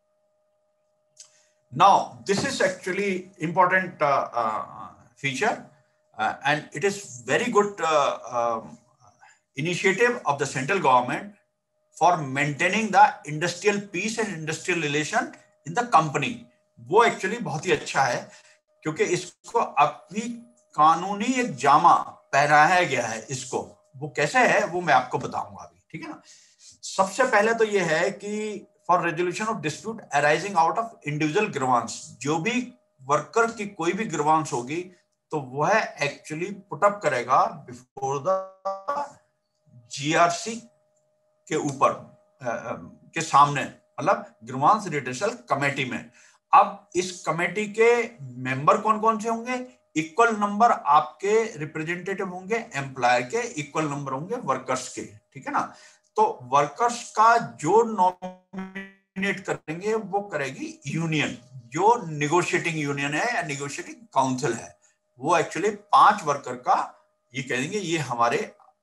Now, this is actually important uh, uh, feature, uh, and it is very good uh, uh, initiative of the central government for maintaining the industrial peace and industrial relation in the company। वो actually बहुत ही अच्छा है क्योंकि इसको अभी कानूनी एक जामा पहनाया गया है इसको। वो कैसे है वो मैं आपको बताऊंगा अभी, ठीक है ना। सबसे पहले तो ये है कि for resolution of dispute arising out of individual grievance, जो भी वर्कर की कोई भी ग्रीवांस होगी तो वह एक्चुअली पुट अप करेगा बिफोर द जीआरसी के ऊपर के सामने, मतलब ग्रीवांस रिड्रेसल कमेटी में। अब इस कमेटी के मेंबर कौन कौन से होंगे? इक्वल नंबर आपके रिप्रेजेंटेटिव होंगे एम्प्लॉयर के, इक्वल नंबर होंगे वर्कर्स के, ठीक है ना। तो वर्कर्स का जो नॉमिनेट करेंगे वो करेगी यूनियन, जो निगोशिएटिंग यूनियन है या निगोशिएटिंग काउंसिल है। वो एक्चुअली पांच वर्कर का ये कहेंगे ये हमारे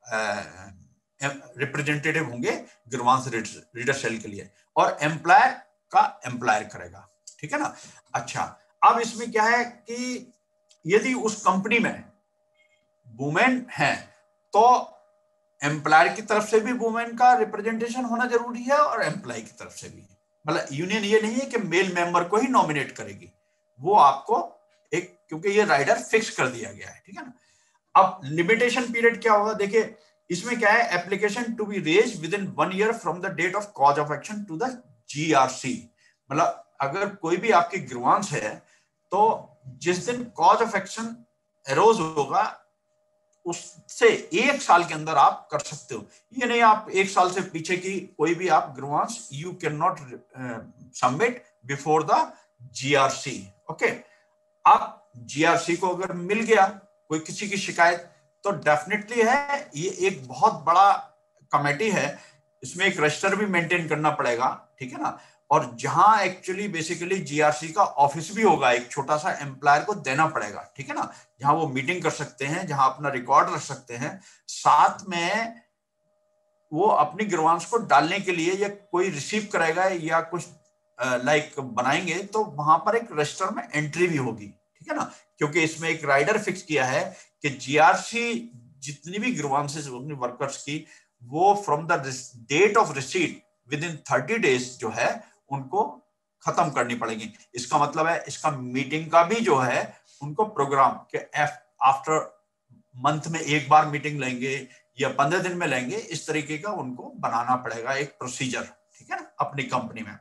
रिप्रेजेंटेटिव होंगे ग्रीवांस रिड्रेसल के लिए, और एम्प्लॉयर का एम्प्लॉयर करेगा, ठीक है ना। अच्छा, अब इसमें क्या है कि यदि उस कंपनी में वुमेन है तो एम्प्लॉयर की तरफ से भी वुमेन का रिप्रेजेंटेशन होना जरूरी है और एम्प्लॉय की तरफ से भी। मतलब यूनियन ये नहीं है कि मेल मेंबर को ही नॉमिनेट करेगी, वो आपको एक, क्योंकि ये राइडर फिक्स कर दिया गया है, ठीक है ना। अब लिमिटेशन पीरियड क्या होगा? देखिए इसमें क्या है, application to be raise within one year from the date of cause of action to the GRC. मतलब अगर कोई भी आपकी ग्रीवांस है तो जिस दिन कॉज ऑफ एक्शन एरोज होगा उससे एक साल के अंदर आप कर सकते हो। ये नहीं आप एक साल से पीछे की कोई भी आप grievance you can not submit before the GRC. Okay, आप जीआरसी को अगर मिल गया कोई किसी की शिकायत तो डेफिनेटली है ये एक बहुत बड़ा कमेटी है, इसमें एक रजिस्टर भी मेंटेन करना पड़ेगा, ठीक है ना। और जहां एक्चुअली बेसिकली जीआरसी का ऑफिस भी होगा, एक छोटा सा एम्प्लॉयर को देना पड़ेगा, ठीक है ना, जहां वो मीटिंग कर सकते हैं, जहां अपना रिकॉर्ड रख सकते हैं, साथ में वो अपनी ग्रीवांस को डालने के लिए या कोई रिसीव करेगा या कुछ लाइक like, बनाएंगे तो वहां पर एक रजिस्टर में एंट्री भी होगी, ठीक है ना। क्योंकि इसमें एक राइडर फिक्स किया है कि जीआरसी जितनी भी ग्रीवांसेस होंगी वर्कर्स की, वो from the date of receipt within thirty days जो है उनको खत्म करनी पड़ेगी। इसका मतलब है इसका मीटिंग का भी जो है उनको प्रोग्राम के आफ्टर मंथ में एक बार मीटिंग लेंगे या पंद्रह दिन में लेंगे, इस तरीके का उनको बनाना पड़ेगा एक प्रोसीजर, ठीक है ना, अपनी कंपनी में।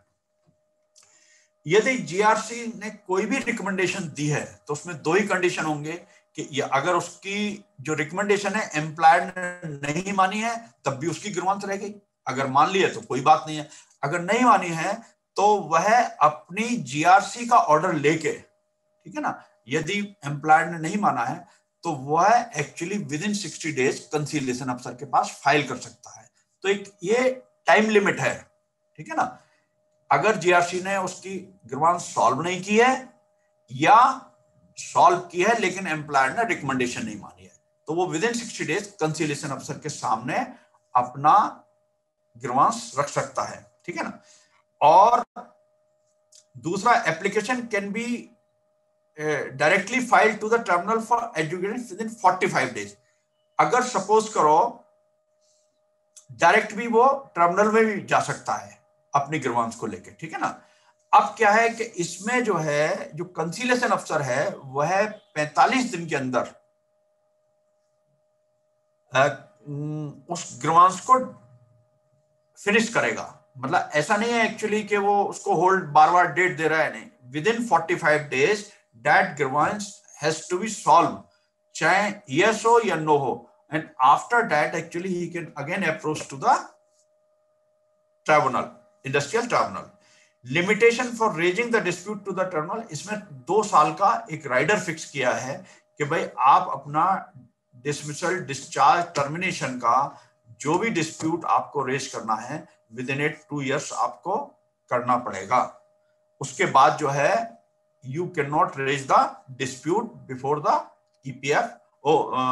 यदि जीआरसी ने कोई भी रिकमेंडेशन दी है तो उसमें दो ही कंडीशन होंगे कि ये अगर उसकी जो रिकमेंडेशन है एम्प्लॉयर ने नहीं मानी है तब भी उसकी ग्रीवांस रहेगी, अगर मान ली है तो कोई बात नहीं है, अगर नहीं मानी है तो वह अपनी जीआरसी का ऑर्डर लेके, ठीक है ना, यदि एम्प्लॉयर ने नहीं माना है तो वह actually within sixty days conciliation अफसर के पास फाइल कर सकता है। तो एक ये टाइम लिमिट है, ठीक है ना। अगर जीआरसी ने उसकी ग्रीवांस सॉल्व नहीं की है या सॉल्व की है लेकिन एम्प्लॉयर ने रिकमेंडेशन नहीं मानी है तो वो within sixty days conciliation अफसर के सामने अपना ग्रीवांस रख सकता है, ठीक है ना। और दूसरा, application can be directly file to the tribunal for education within forty five days. अगर सपोज करो डायरेक्ट भी वो ट्रिब्यूनल में भी जा सकता है अपनी ग्रीवांस को लेके, ठीक है ना। अब क्या है कि इसमें जो है जो कंसीलिएशन अफसर है वह पैंतालीस दिन के अंदर उस ग्रीवांस को फिनिश करेगा। मतलब ऐसा नहीं है एक्चुअली कि वो उसको होल्ड बार बार डेट दे रहा है, नहीं, within forty five days that grievance has to be solved, चाहे yes हो या no हो, and after that actually he can again approach to the tribunal, industrial tribunal. Limitation for raising the dispute to the tribunal, इसमें दो साल का एक rider fix किया है कि भाई आप अपना डिसमिसल, डिस्चार्ज, टर्मिनेशन का जो भी डिस्प्यूट आपको रेज करना है within at two years आपको करना पड़ेगा. उसके बाद जो है you can not raise the dispute before the EPFO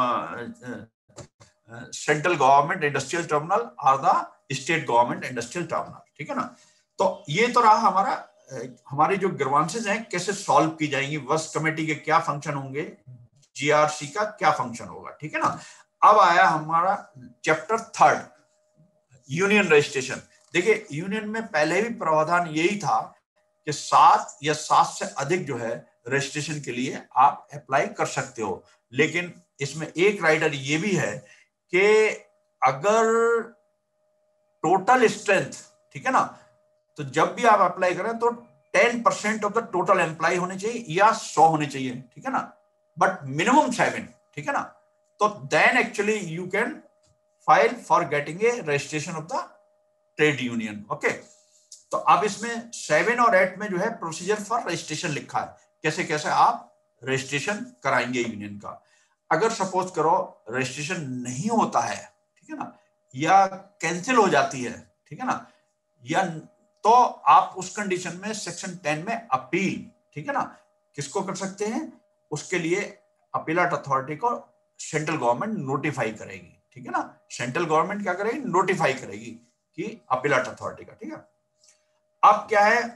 central government industrial tribunal और the state government industrial tribunal. ठीक है ना. तो ये तो रहा हमारा, हमारी जो ग्रीवेंसेस हैं कैसे सॉल्व की जाएंगी, वर्क्स कमेटी के क्या फंक्शन होंगे, जीआरसी का क्या फंक्शन होगा. ठीक है ना. अब आया हमारा चैप्टर थर्ड, यूनियन रजिस्ट्रेशन. देखिए यूनियन में पहले भी प्रावधान यही था कि सात या सात से अधिक जो है रजिस्ट्रेशन के लिए आप अप्लाई कर सकते हो, लेकिन इसमें एक राइडर ये भी है कि अगर टोटल स्ट्रेंथ, ठीक है ना, तो जब भी आप अप्लाई करें तो ten percent of the total employee होने चाहिए या सौ होने चाहिए. ठीक है ना. But minimum seven. ठीक है ना. तो then actually you can file for getting a registration of the trade union. Okay. तो अब इसमें सेवन और एट में जो है प्रोसीजर फॉर रजिस्ट्रेशन लिखा है, कैसे कैसे आप रजिस्ट्रेशन कराएंगे यूनियन का. अगर सपोज करो रजिस्ट्रेशन नहीं होता है, ठीक है ना, या कैंसिल हो जाती है, ठीक है ना, या तो आप उस कंडीशन में सेक्शन टेन में अपील, ठीक है ना, किसको कर सकते हैं, उसके लिए अपीलेट अथॉरिटी को सेंट्रल गवर्नमेंट नोटिफाई करेगी. ठीक है ना. सेंट्रल गवर्नमेंट क्या करेगी, नोटिफाई करेगी कि अपीलेट अथॉरिटी का. ठीक है. अब क्या है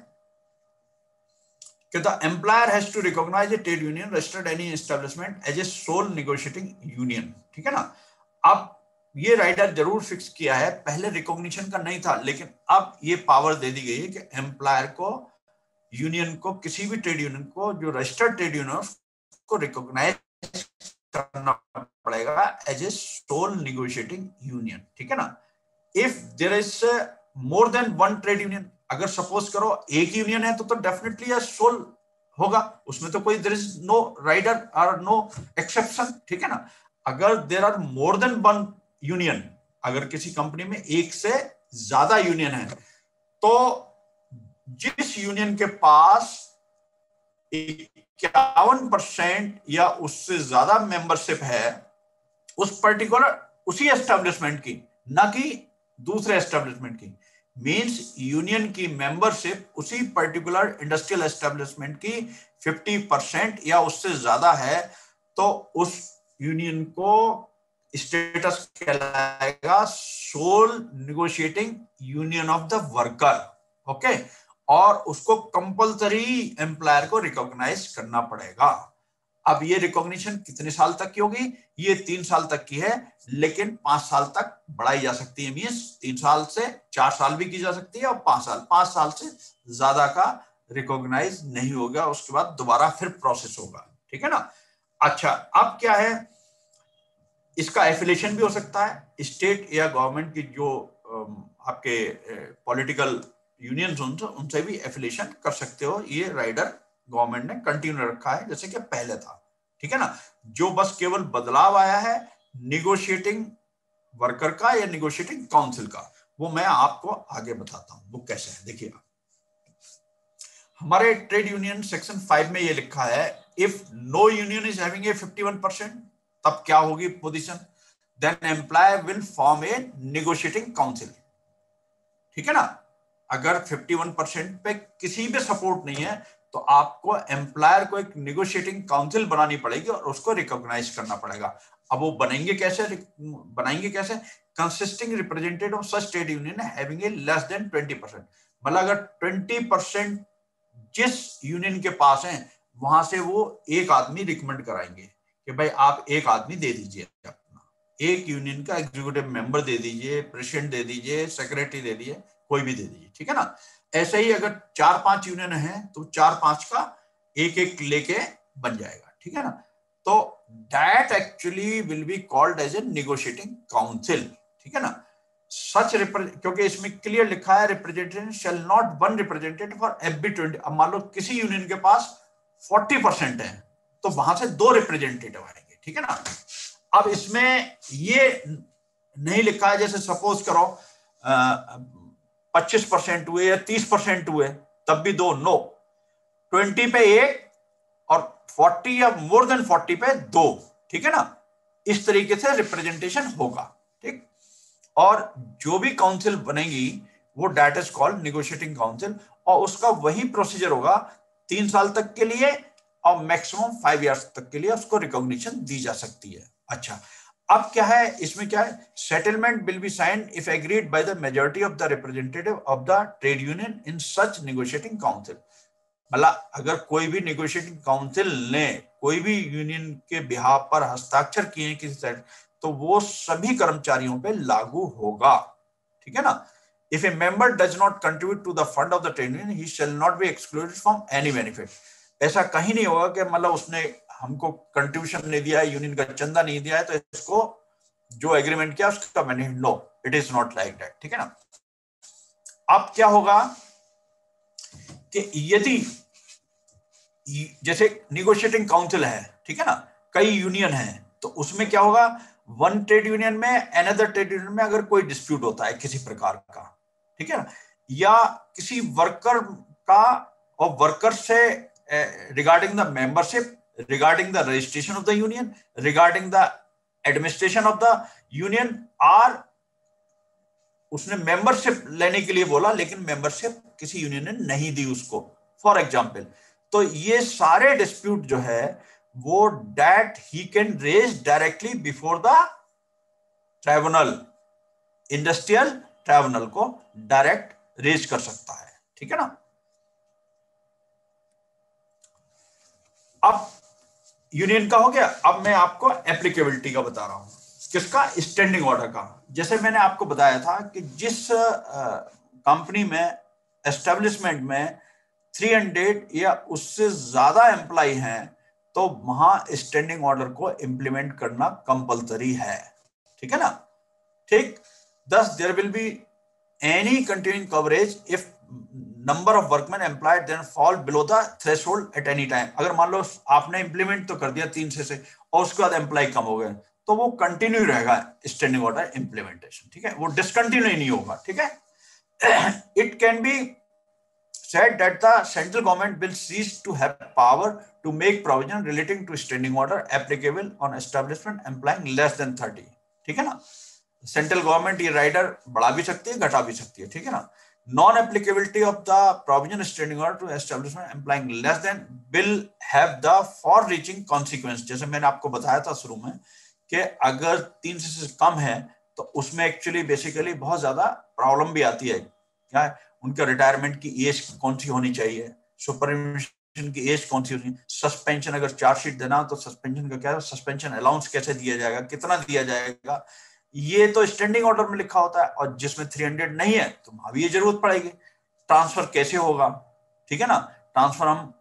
कि the employer has to recognize a trade union registered any establishment as a sole negotiating union. ठीक है ना. अब ये राइडर जरूर फिक्स किया है, पहले रिकॉग्निशन का नहीं था, लेकिन अब ये पावर दे दी गई है कि एम्प्लॉयर को, यूनियन को, किसी भी ट्रेड यूनियन को जो रजिस्टर्ड ट्रेड यूनियन को रिकॉग्नाइज करना पड़ेगा as a sole negotiating union. ठीक है ना. If there is more than one trade union, अगर सपोज करो एक यूनियन है तो तो डेफिनेटली ये सोल होगा, उसमें तो कोई देयर इज नो राइडर और नो एक्सेप्शन. ठीक है ना. अगर there are more than one union, अगर किसी कंपनी में एक से ज्यादा यूनियन है, तो जिस यूनियन के पास इक्यावन परसेंट या उससे ज्यादा मेंबरशिप है उस पर्टिकुलर उसी एस्टेब्लिशमेंट की, ना कि दूसरे एस्टेब्लिशमेंट की, मींस यूनियन की मेंबरशिप उसी पर्टिकुलर इंडस्ट्रियल एस्टेब्लिशमेंट की पचास परसेंट या उससे ज्यादा है, तो उस यूनियन को स्टेटस कहलाएगा sole negotiating union of the worker. Okay. और उसको कंपल्सरी एम्प्लॉयर को रिकॉग्नाइज करना पड़ेगा. अब ये रिकॉग्निशन कितने साल तक की होगी, ये तीन साल तक की है, लेकिन पांच साल तक बढ़ाई जा सकती है. मींस तीन साल से चार साल भी की जा सकती है और पांच साल पांच साल से ज्यादा का रिकॉग्नाइज नहीं होगा, उसके बाद दोबारा फिर प्रोसेस होगा. ठीक है ना. अच्छा, अब क्या है, इसका एफिलिएशन भी हो सकता है स्टेट या गवर्नमेंट की जो आपके पॉलिटिकल यूनियंस उनसे उनसे भी एफिलिएशन कर सकते हो. ये राइडर गवर्नमेंट ने कंटिन्यू रखा है जैसे कि पहले था. ठीक है ना. जो बस केवल बदलाव आया है निगोशिएटिंग वर्कर का या निगोशिएटिंग काउंसिल का, वो मैं आपको आगे बताता हूं वो कैसे है. देखिए हमारे ट्रेड यूनियन सेक्शन फाइव में ये लिखा है, if no union is having a fifty one percent, तब क्या होगी position, then employer will form a negotiating council. ठीक है ना. अगर इक्यावन परसेंट पे किसी भी सपोर्ट नहीं है तो आपको एम्प्लॉयर को एक नेगोशिएटिंग काउंसिल बनानी पड़ेगी और उसको रिकॉग्नाइज करना पड़ेगा. अब वो बनेंगे कैसे, बनाएंगे कैसे, consisting representative of such trade union having a less than twenty percent. मतलब अगर ट्वेंटी परसेंट जिस यूनियन के पास है वहां से वो एक आदमी रिकमेंड कराएंगे कि भाई आप एक आदमी दे दीजिए, अपना एक यूनियन का एग्जीक्यूटिव मेंबर दे दीजिए, प्रेसिडेंट दे दीजिए, सेक्रेटरी दे दीजिए, कोई भी दे दीजिए. ठीक है ना. ऐसे ही अगर चार पांच यूनियन है तो चार पांच का एक एक लेके बन जाएगा. ठीक है ना. तो that actually will be called as a negotiating council. ठीक है ना. सच क्योंकि इसमें क्लियर लिखा है representative shall not one representative for every twenty. अब मान लो किसी यूनियन के पास फोर्टी परसेंट है तो वहां से दो रिप्रेजेंटेटिव आएंगे, ठीक है ना। अब इसमें ये नहीं लिखा है, जैसे सपोज करो पच्चीस परसेंट हुए या तीस परसेंट हुए तब भी दो, नो, ट्वेंटी पे एक और फोर्टी या मोर देन फोर्टी पे दो, ठीक है ना। इस तरीके से रिप्रेजेंटेशन होगा, ठीक। और जो भी काउंसिल बनेगी वो that is called negotiating council, और उसका वही प्रोसीजर होगा तीन साल तक के लिए और मैक्सिमम फाइव इयर्स तक के लिए उसको रिकॉग्निशन दी जा सकती है। अच्छा, अब क्या है इसमें, क्या है, settlement will be signed if agreed by the majority of the representative of the trade union in such negotiating council. मतलब अगर कोई भी नेगोशिएटिंग काउंसिल ने कोई भी यूनियन के बिहाफ पर हस्ताक्षर किए हैं किसी तरह, तो वो सभी कर्मचारियों पे लागू होगा, ठीक है ना। If a member does not contribute to the fund of the trade union, he shall not be excluded from any benefit. ऐसा कहीं नहीं होगा कि मतलब उसने हमको कंट्रीब्यूशन नहीं दिया है, यूनियन का चंदा नहीं दिया है, तो इसको जो एग्रीमेंट किया उसका benefit, no, it is not like that, ठीक है ना। अब क्या होगा कि यदि जैसे निगोशिएटिंग काउंसिल है, ठीक है ना, कई यूनियन है, तो उसमें क्या होगा, वन ट्रेड यूनियन में अनदर ट्रेड यूनियन में अगर कोई डिस्प्यूट होता है किसी प्रकार का, ठीक है ना, या किसी वर्कर का और वर्कर से regarding the membership, regarding the registration of the union, regarding the administration of the union, और उसने मेंबरशिप लेने के लिए बोला लेकिन मेंबरशिप किसी यूनियन ने नहीं दी उसको, फॉर एग्जांपल, तो ये सारे डिस्प्यूट जो है वो that he can raise directly before the tribunal, industrial tribunal को डायरेक्ट रेज कर सकता है, ठीक है ना। अब यूनियन का हो गया, अब मैं आपको एप्लीकेबिलिटी का बता रहा हूं, किसका, स्टैंडिंग ऑर्डर का। जैसे मैंने आपको बताया था कि जिस कंपनी में, एस्टेब्लिशमेंट में तीन सौ या उससे ज्यादा एम्प्लॉय हैं तो वहां स्टैंडिंग ऑर्डर को इंप्लीमेंट करना कंपलसरी है, ठीक है ना, ठीक। Thus there will be any continuing coverage if number of workman employed then fall below the threshold at any time. अगर मान लो आपने इंप्लीमेंट तो कर दिया तीन से से और उसके बाद एम्प्लॉय कम हो गए तो वो कंटिन्यू रहेगा स्टैंडिंग ऑर्डर इंप्लीमेंटेशन, ठीक है, वो डिसकंटिन्यू नहीं होगा, ठीक है। It can be said that the central government will cease to have power to make provision relating to standing order applicable on establishment employing less than thirty, ठीक है ना। सेंट्रल गवर्नमेंट ये राइडर बढ़ा भी सकती है, घटा भी सकती है, ठीक है ना। Non applicability of the provision standing order to establishment employing less than will have the far reaching consequence. जैसे मैंने आपको बताया था शुरू में कि अगर तीन से कम है तो उसमें एक्चुअली बेसिकली बहुत ज्यादा प्रॉब्लम भी आती है। क्या है, उनका रिटायरमेंट की एज कौन सी होनी चाहिए, सुपरविजन की एज कौन सी होनी, सस्पेंशन अगर चार्जशीट देना तो सस्पेंशन का क्या है, सस्पेंशन अलाउंस कैसे दिया जाएगा, कितना दिया जाएगा, ये तो स्टैंडिंग ऑर्डर में लिखा होता है। और जिसमें तीन सौ नहीं है तो अभी ये जरूरत पड़ेगी। ट्रांसफर कैसे होगा, ठीक है ना, ट्रांसफर हम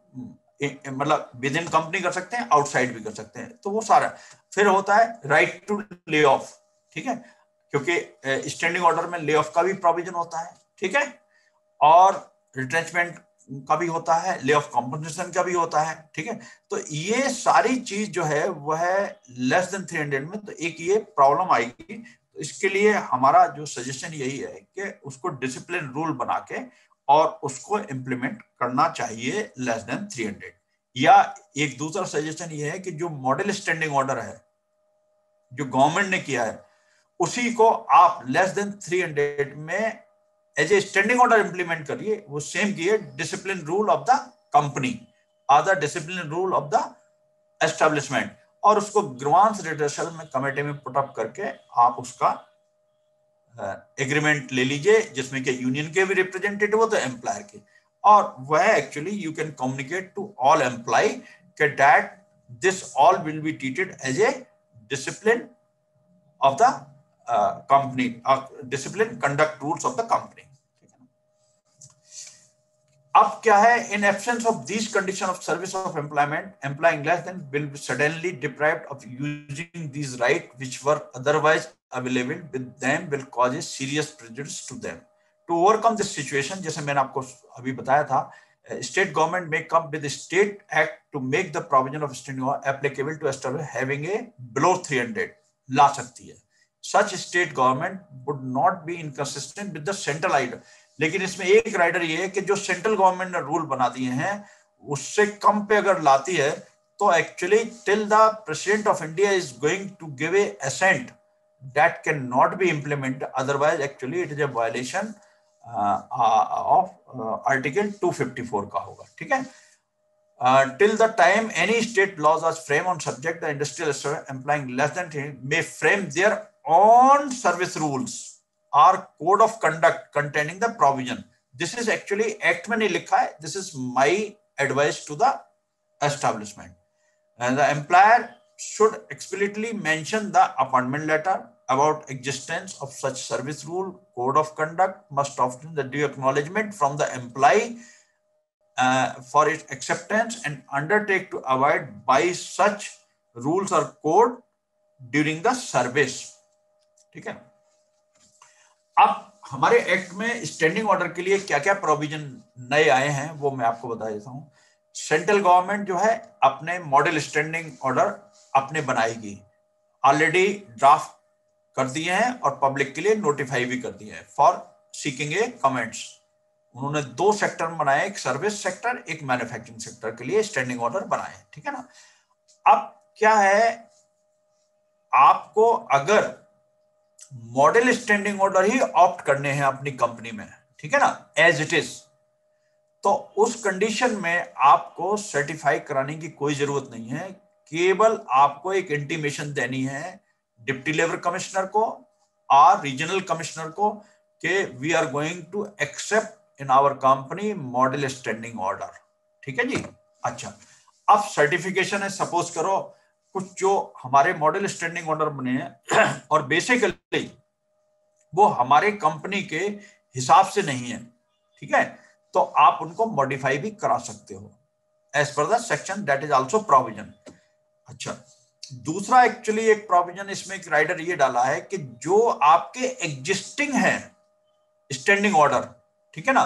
मतलब विद इन कंपनी कर सकते हैं, आउटसाइड भी कर सकते हैं, तो वो सारा। फिर होता है राइट टू ले ऑफ, ठीक है, क्योंकि स्टैंडिंग ऑर्डर में ले ऑफ का भी प्रोविजन होता है, ठीक है, और रिट्रेंचमेंट का भी होता है, ले ऑफ कॉम्पनसेशन का भी होता है, ठीक है। तो ये सारी चीज जो है वह लेस देन तीन सौ में तो एक ये प्रॉब्लम आएगी। तो इसके लिए हमारा जो सजेशन यही है कि उसको डिसिप्लिन रूल बना के और उसको इंप्लीमेंट करना चाहिए लेस देन तीन सौ। या एक दूसरा सजेशन ये है कि जो मॉडल स्टैंडिंग ऑर्डर है जो गवर्नमेंट ने किया है उसी को आप लेस देन तीन सौ में as a standing order implement करिए, वो सेम किए discipline rule of the company और the discipline rule of the establishment, और उसको ग्रीवांस रिड्रेसल में कमेटी में पुट अप करके आप उसका एग्रीमेंट uh, ले लीजिए, जिसमें कि यूनियन के भी रिप्रेजेंटेटिव हो तो एम्प्लॉयर के, और वह actually you can communicate to all employ के that this all will be treated as a discipline of the company, discipline conduct rules of the company. अब क्या है, in absence of this condition of service of employment employing less than will be suddenly deprived of using this right which were otherwise available with them will cause a serious prejudice to them. To overcome this situation, जैसे मैंने आपको अभी बताया था state government may come with a state act to make the provision of standing order applicable to establish having a below three hundred ला सकती है. Such state government would not be inconsistent with the central rider. लेकिन इसमें एक rider ये है कि जो central government ने रूल बना दिए हैं उससे कम पे अगर लाती है तो actually till the president of India is going to give a assent that can not be implemented, otherwise actually it is a violation of article two fifty four का होगा. ठीक है. Uh, till the time any state laws are framed on subject, the industrial establishment employing less than ten may frame their own service rules or code of conduct containing the provision. This is actually act में नहीं लिखा है. This is my advice to the establishment. And the employer should explicitly mention the appointment letter about existence of such service rule, code of conduct must obtain the due acknowledgement from the employee Uh, for its acceptance and undertake to abide by such rules or code during the service. ठीक है. अब हमारे act में standing order के लिए क्या क्या provision नए आए हैं वो मैं आपको बता देता हूं. सेंट्रल गवर्नमेंट जो है अपने मॉडल स्टैंडिंग ऑर्डर अपने बनाएगी, ऑलरेडी ड्राफ्ट कर दिए हैं और पब्लिक के लिए नोटिफाई भी कर दिए हैं फॉर सीकिंग ए कमेंट्स. उन्होंने दो सेक्टर बनाए, एक सर्विस सेक्टर, एक मैन्युफैक्चरिंग सेक्टर के लिए स्टैंडिंग ऑर्डर बनाए. ठीक है ना. अब क्या है, आपको अगर मॉडल स्टैंडिंग ऑर्डर ही ऑप्ट करने हैं अपनी कंपनी में, ठीक है ना, एज इट इज, तो उस कंडीशन में आपको सर्टिफाई कराने की कोई जरूरत नहीं है. केवल आपको एक इंटीमेशन देनी है डिप्टी लेबर कमिश्नर को और रीजनल कमिश्नर को कि we are going to accept in our company model standing order. ठीक है जी. अच्छा, अब सर्टिफिकेशन है, सपोज करो कुछ जो हमारे मॉडल स्टैंडिंग ऑर्डर बने हैं और बेसिकली वो हमारे कंपनी के हिसाब से नहीं है, ठीक है, तो आप उनको मॉडिफाई भी करा सकते हो as per the section, that is also provision. अच्छा, दूसरा एक्चुअली एक प्रोविजन इसमें एक राइडर ये डाला है कि जो आपके एग्जिस्टिंग है स्टैंडिंग ऑर्डर, ठीक है ना,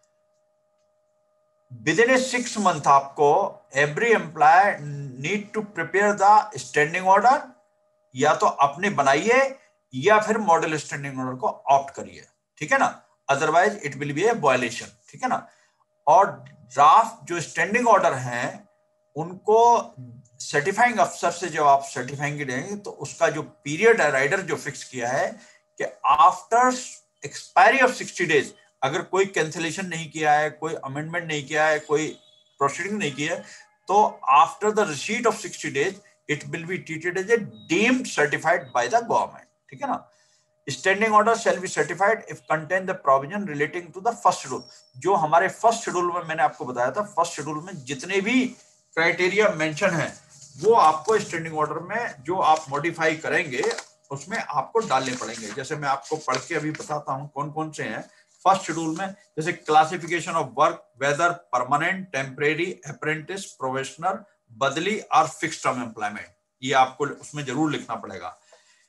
within a six month आपको every employ need to prepare the standing order, या तो अपने बनाइए या फिर मॉडल स्टैंडिंग ऑर्डर को ऑप्ट करिए. ठीक है ना, otherwise it will be a violation. ठीक है ना. और ड्राफ्ट जो स्टैंडिंग ऑर्डर हैं उनको सर्टिफाइंग अफसर से जब आप सर्टिफाइंग देंगे तो उसका जो पीरियड है राइडर जो फिक्स किया है कि after expiry of sixty days, अगर कोई कैंसिलेशन नहीं किया है, कोई अमेंडमेंट नहीं किया है, कोई प्रोसीडिंग नहीं किया है, तो after the receipt of sixty days it will be treated as a deemed certified by the government. ठीक है ना. Standing order shall be certified if contain the provision relating to the first schedule. जो हमारे first schedule में मैंने आपको बताया था, फर्स्ट शेड्यूल में जितने भी क्राइटेरिया मेंशन है वो आपको स्टैंडिंग ऑर्डर में जो आप मॉडिफाई करेंगे उसमें आपको डालने पड़ेंगे. जैसे मैं आपको पढ़ के अभी बताता हूं कौन कौन से हैं फर्स्ट शेड्यूल में. जैसे classification of work, whether permanent, temporary, apprentice, professional, बदली और फिक्स्ड टर्म एम्प्लॉयमेंट, ये आपको उसमें जरूर लिखना पड़ेगा.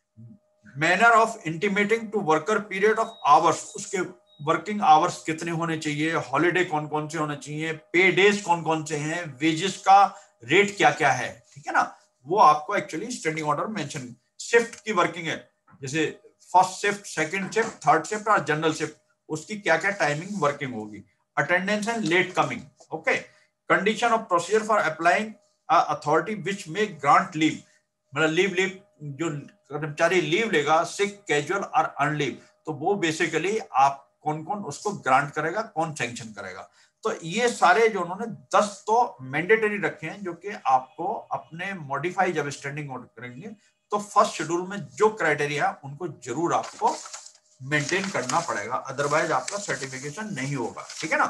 Manner of intimating to worker period of hours, उसके वर्किंग आवर्स कितने होने चाहिए, हॉलीडे कौन कौन से होने चाहिए, पे डेज कौन कौन से हैं, वेजेस का रेट क्या क्या है. ठीक है ना, वो आपको actually standing order mention. Shift की वर्किंग है, जैसे first shift, second shift, third shift और जनरल शिफ्ट, उसकी क्या क्या टाइमिंग वर्किंग होगी. Attendance and late coming. Okay. Condition of procedure for applying authority which में ग्रांट लीव, मतलब लीव लीव जो कर्मचारी लीव लेगा, सिक, कैजुअल और अनलीव, तो वो बेसिकली आप कौन कौन उसको ग्रांट करेगा, कौन सैंक्शन करेगा. तो ये सारे जो उन्होंने दस तो मैंडेटरी रखे हैं जो कि आपको अपने मॉडिफाई जब स्टैंडिंग ऑर्डर करेंगे तो फर्स्ट शेड्यूल में जो क्राइटेरिया उनको जरूर आपको मेंटेन करना पड़ेगा, अदरवाइज आपका सर्टिफिकेशन नहीं होगा. ठीक है ना.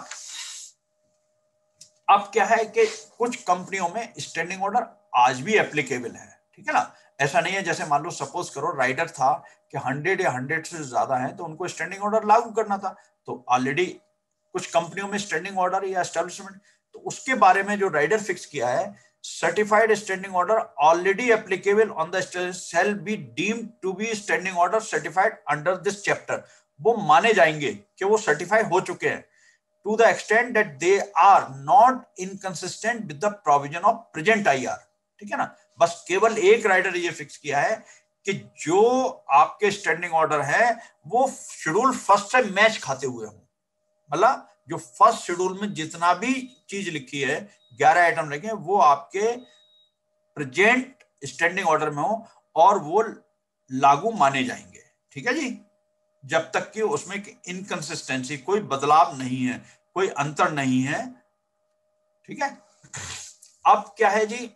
अब क्या है कि कुछ कंपनियों में स्टैंडिंग ऑर्डर आज भी एप्लीकेबल है. ठीक है ना. ऐसा नहीं है, जैसे मान लो सपोज करो राइडर था कि हंड्रेड या हंड्रेड से ज्यादा है तो उनको स्टैंडिंग ऑर्डर लागू करना था, तो ऑलरेडी कुछ कंपनियों में स्टैंडिंग ऑर्डर या एस्टेब्लिशमेंट, तो उसके बारे में जो राइडर फिक्स किया है, certified standing order already applicable on the shall be deemed to be standing order certified under this chapter, वो माने जाएंगे कि वो सर्टिफाई हो चुके हैं. to the extent that they are not inconsistent with the provision of present I R, ठीक है ना। बस केवल एक राइडर ये फिक्स किया है कि जो आपके स्टैंडिंग ऑर्डर है वो शेड्यूल फर्स्ट से मैच खाते हुए हो, मतलब जो फर्स्ट शेड्यूल में जितना भी चीज लिखी है, ग्यारह आइटम लिखे, वो आपके प्रेजेंट स्टैंडिंग ऑर्डर में हो और वो लागू माने जाएंगे, ठीक है जी, जब तक कि उसमें इनकंसिस्टेंसी, कोई बदलाव नहीं है, कोई अंतर नहीं है, ठीक है। अब क्या है जी,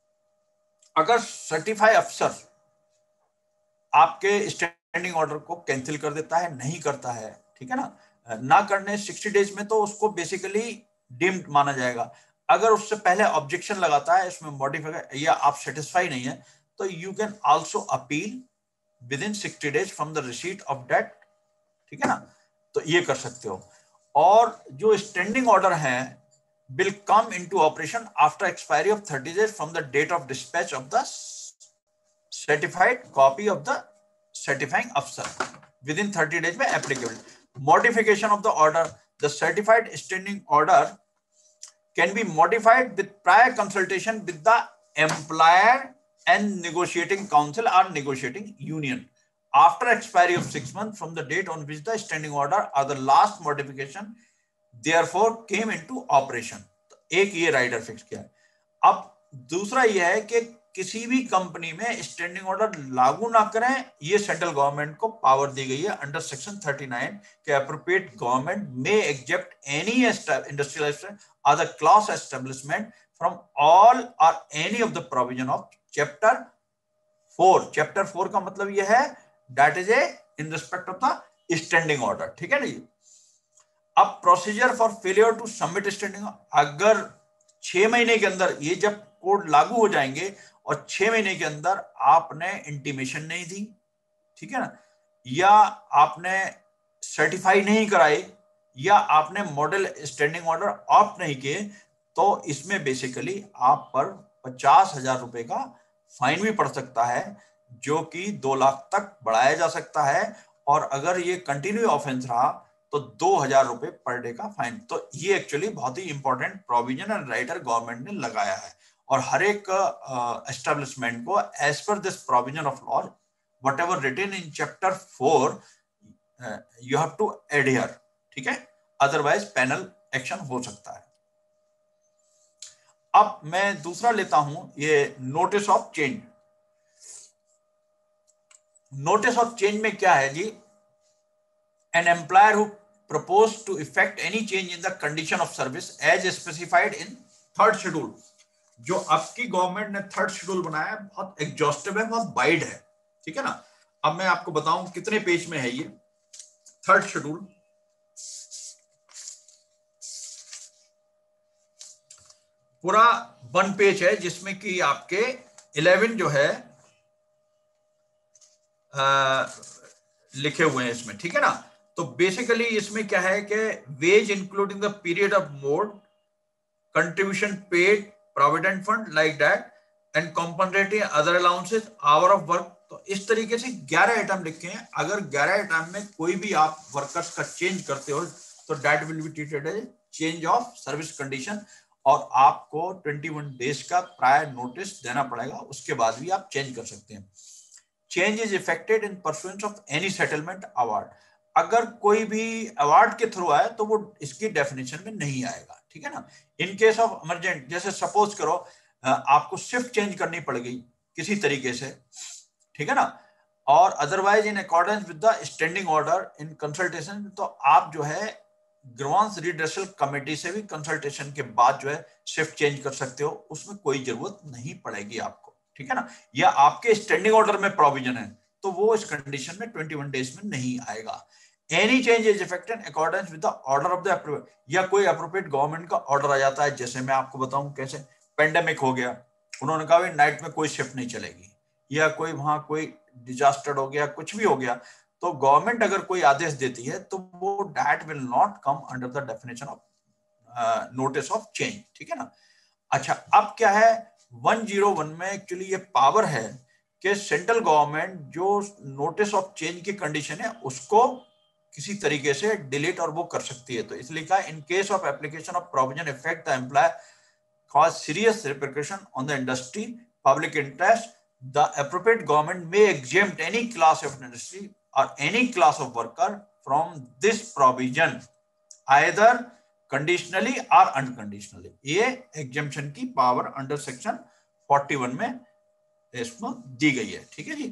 अगर सर्टिफाई अफसर आपके स्टैंडिंग ऑर्डर को कैंसिल कर देता है, नहीं करता है, ठीक है ना, ना करने सिक्सटी डेज में, तो उसको बेसिकली डीम्ड माना जाएगा। अगर उससे पहले ऑब्जेक्शन लगाता है, इसमें मॉडिफाई या आप सेटिस्फाई नहीं है, तो you can also appeal within sixty days from the receipt of date, ठीक है ना, तो ये कर सकते हो। और जो स्टैंडिंग ऑर्डर है will come into operation after expiry of thirty days from the date of dispatch of the certified copy of the certifying officer within thirty days में applicable. Modification of the order, the certified standing order can be modified with prior consultation with the employer and negotiating council or negotiating union after expiry of six months from the date on which the standing order or the last modification therefore came into operation. तो एक ये rider fix किया है। अब दूसरा ये है कि किसी भी कंपनी में स्टैंडिंग ऑर्डर लागू ना करें, ये सेंट्रल गवर्नमेंट को पावर दी गई है अंडर सेक्शन थर्टी नाइन के अप्रोप्रिएट गवर्नमेंट में except any industrial or the class establishment from all or any of the provision of chapter four. Chapter four का मतलब यह है that is a in respect of the standing order, ठीक है ना जी। अब procedure for failure to submit standing, अगर छह महीने के अंदर, ये जब कोड लागू हो जाएंगे और छह महीने के अंदर आपने इंटीमेशन नहीं दी, ठीक है ना, या आपने सर्टिफाई नहीं कराई, या आपने मॉडल स्टैंडिंग ऑर्डर ऑप्ट नहीं किए, तो इसमें बेसिकली आप पर पचास हजार रुपए का फाइन भी पड़ सकता है, जो कि दो लाख तक बढ़ाया जा सकता है। और अगर ये कंटिन्यू ऑफेंस रहा तो दो हजार रुपए पर डे का फाइन। तो ये एक्चुअली बहुत ही important provision and writer government ने लगाया है, और हर एक एस्टेब्लिशमेंट uh, को as per this provision of law whatever written in chapter four you have to adhere, ठीक है, अदरवाइज पेनल एक्शन हो सकता है। अब मैं दूसरा लेता हूं, ये notice of change. Notice of change में क्या है जी, an employer who propose to effect any change in the condition of service as specified in third schedule। जो आपकी गवर्नमेंट ने थर्ड शेड्यूल बनाया है, बहुत एग्जॉस्टिव है, बहुत वाइड है, ठीक है ना। अब मैं आपको बताऊं कितने पेज में है ये थर्ड शेड्यूल। पूरा वन पेज है, जिसमें कि आपके इलेवन जो है आ, लिखे हुए हैं इसमें, ठीक है ना। तो बेसिकली इसमें क्या है कि wage including the period of mode, contribution paid, provident fund like that, and compensatory other allowances, hour of work. तो इस तरीके से ग्यारह आइटम लिखे हैं। अगर ग्यारह आइटम में कोई भी आप वर्कर्स का चेंज करते हो तो that will be treated as change of service condition, और आपको इक्कीस डेज का प्रायर नोटिस देना पड़ेगा, उसके बाद भी आप चेंज कर सकते हैं। Change is effected in pursuance of any settlement award. अगर कोई भी अवार्ड के थ्रू आए तो वो इसकी डेफिनेशन में नहीं आएगा, ठीक है ना। इन केस ऑफ इमरजेंट, जैसे सपोज करो आपको शिफ्ट चेंज करनी पड़ गई किसी तरीके से, ठीक है ना, और otherwise in accordance with the standing order in consultation, तो आप जो है ग्रीवेंस रिड्रेसल कमेटी से भी कंसल्टेशन के बाद जो है शिफ्ट चेंज कर सकते हो, उसमें कोई जरूरत नहीं पड़ेगी आपको, ठीक है ना। या आपके स्टैंडिंग ऑर्डर में प्रोविजन है तो वो इस कंडीशन में इक्कीस डेज में नहीं आएगा। Any change is effected in accordance with the order of the approve, या कोई अप्रोप्रिएट गवर्नमेंट का ऑर्डर आ जाता है। जैसे मैं आपको बताऊं कैसे, पेंडेमिक हो गया, उन्होंने कहा नाइट में कोई शिफ्ट नहीं चलेगी, या कोई वहां कोई डिजास्टर हो गया, कुछ भी हो गया, तो गवर्नमेंट अगर कोई आदेश देती है तो वो that will not come under the definition of notice of change, ठीक है ना। अच्छा, अब क्या है, वन जीरो वन में एक्चुअली ये पावर है कि सेंट्रल गवर्नमेंट जो नोटिस ऑफ चेंज की कंडीशन है उसको किसी तरीके से डिलीट और वो कर सकती है। तो इसलिए लिखा in case of application of provision effect the employ cause serious repercussion on the industry public interest, the appropriate government may exempt any class of industry और any class of worker from this provision either conditionally और unconditionally. ये exemption की power under section इकतालीस में इसमें दी गई है। ठीक है जी।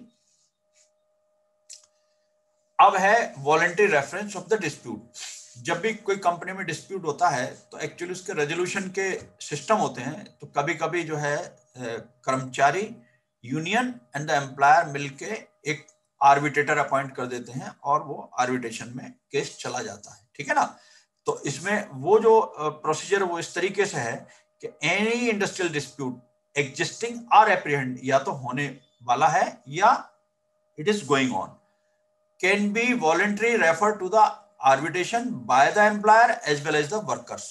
अब है voluntary reference of the dispute. जब भी कोई कंपनी में डिस्प्यूट होता है तो एक्चुअली उसके रेजोल्यूशन के सिस्टम होते हैं। तो कभी कभी जो है कर्मचारी यूनियन एंड द एम्प्लॉयर मिलके एक आर्बिट्रेटर अपॉइंट कर देते हैं और वो आर्बिट्रेशन में केस चला जाता है। ठीक है ना। तो इसमें वो जो प्रोसीजर वो इस तरीके से है कि एनी इंडस्ट्रियल डिस्प्यूट एग्जिस्टिंग और एप्रीहेंड, या तो होने वाला है या it is going on, can be voluntary refer to the arbitration by the employer as well as the workers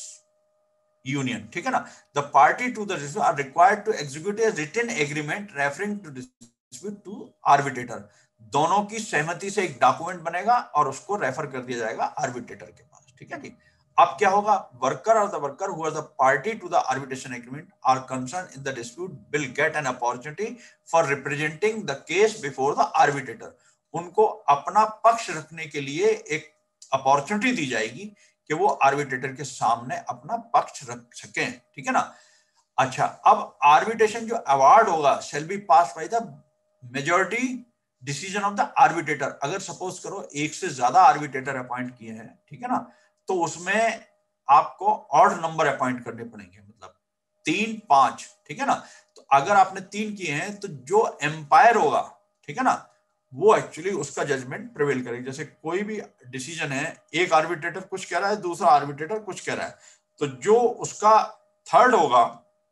union. ठीक है ना। The party to the dispute are required to execute a written agreement referring to dispute to arbitrator. दोनों की सहमति से एक document बनेगा और उसको रेफर कर दिया जाएगा आर्बिट्रेटर के पास। ठीक है जी। अब क्या होगा, वर्कर और the worker who are the party to the arbitration agreement are concern in the dispute will get an opportunity for representing the case before the arbitrator. उनको अपना पक्ष रखने के लिए एक अपॉर्चुनिटी दी जाएगी कि वो आर्बिट्रेटर के सामने अपना पक्ष रख सकें। ठीक है ना। अच्छा, अब आर्बिट्रेशन जो अवार्ड होगा shall be pass by the majority decision of the arbitrator. अगर सपोज करो एक से ज्यादा आर्बिट्रेटर अपॉइंट किए हैं, ठीक है ना, तो उसमें आपको ऑड नंबर अपॉइंट करने पड़ेंगे, मतलब तीन पांच। ठीक है ना। तो अगर आपने तीन किए हैं तो जो एम्पायर होगा, ठीक है ना, वो एक्चुअली उसका जजमेंट प्रिवेल करेगी। जैसे कोई भी डिसीजन है, एक आर्बिट्रेटर कुछ कह रहा है, दूसरा आर्बिट्रेटर कुछ कह रहा है, तो जो उसका थर्ड होगा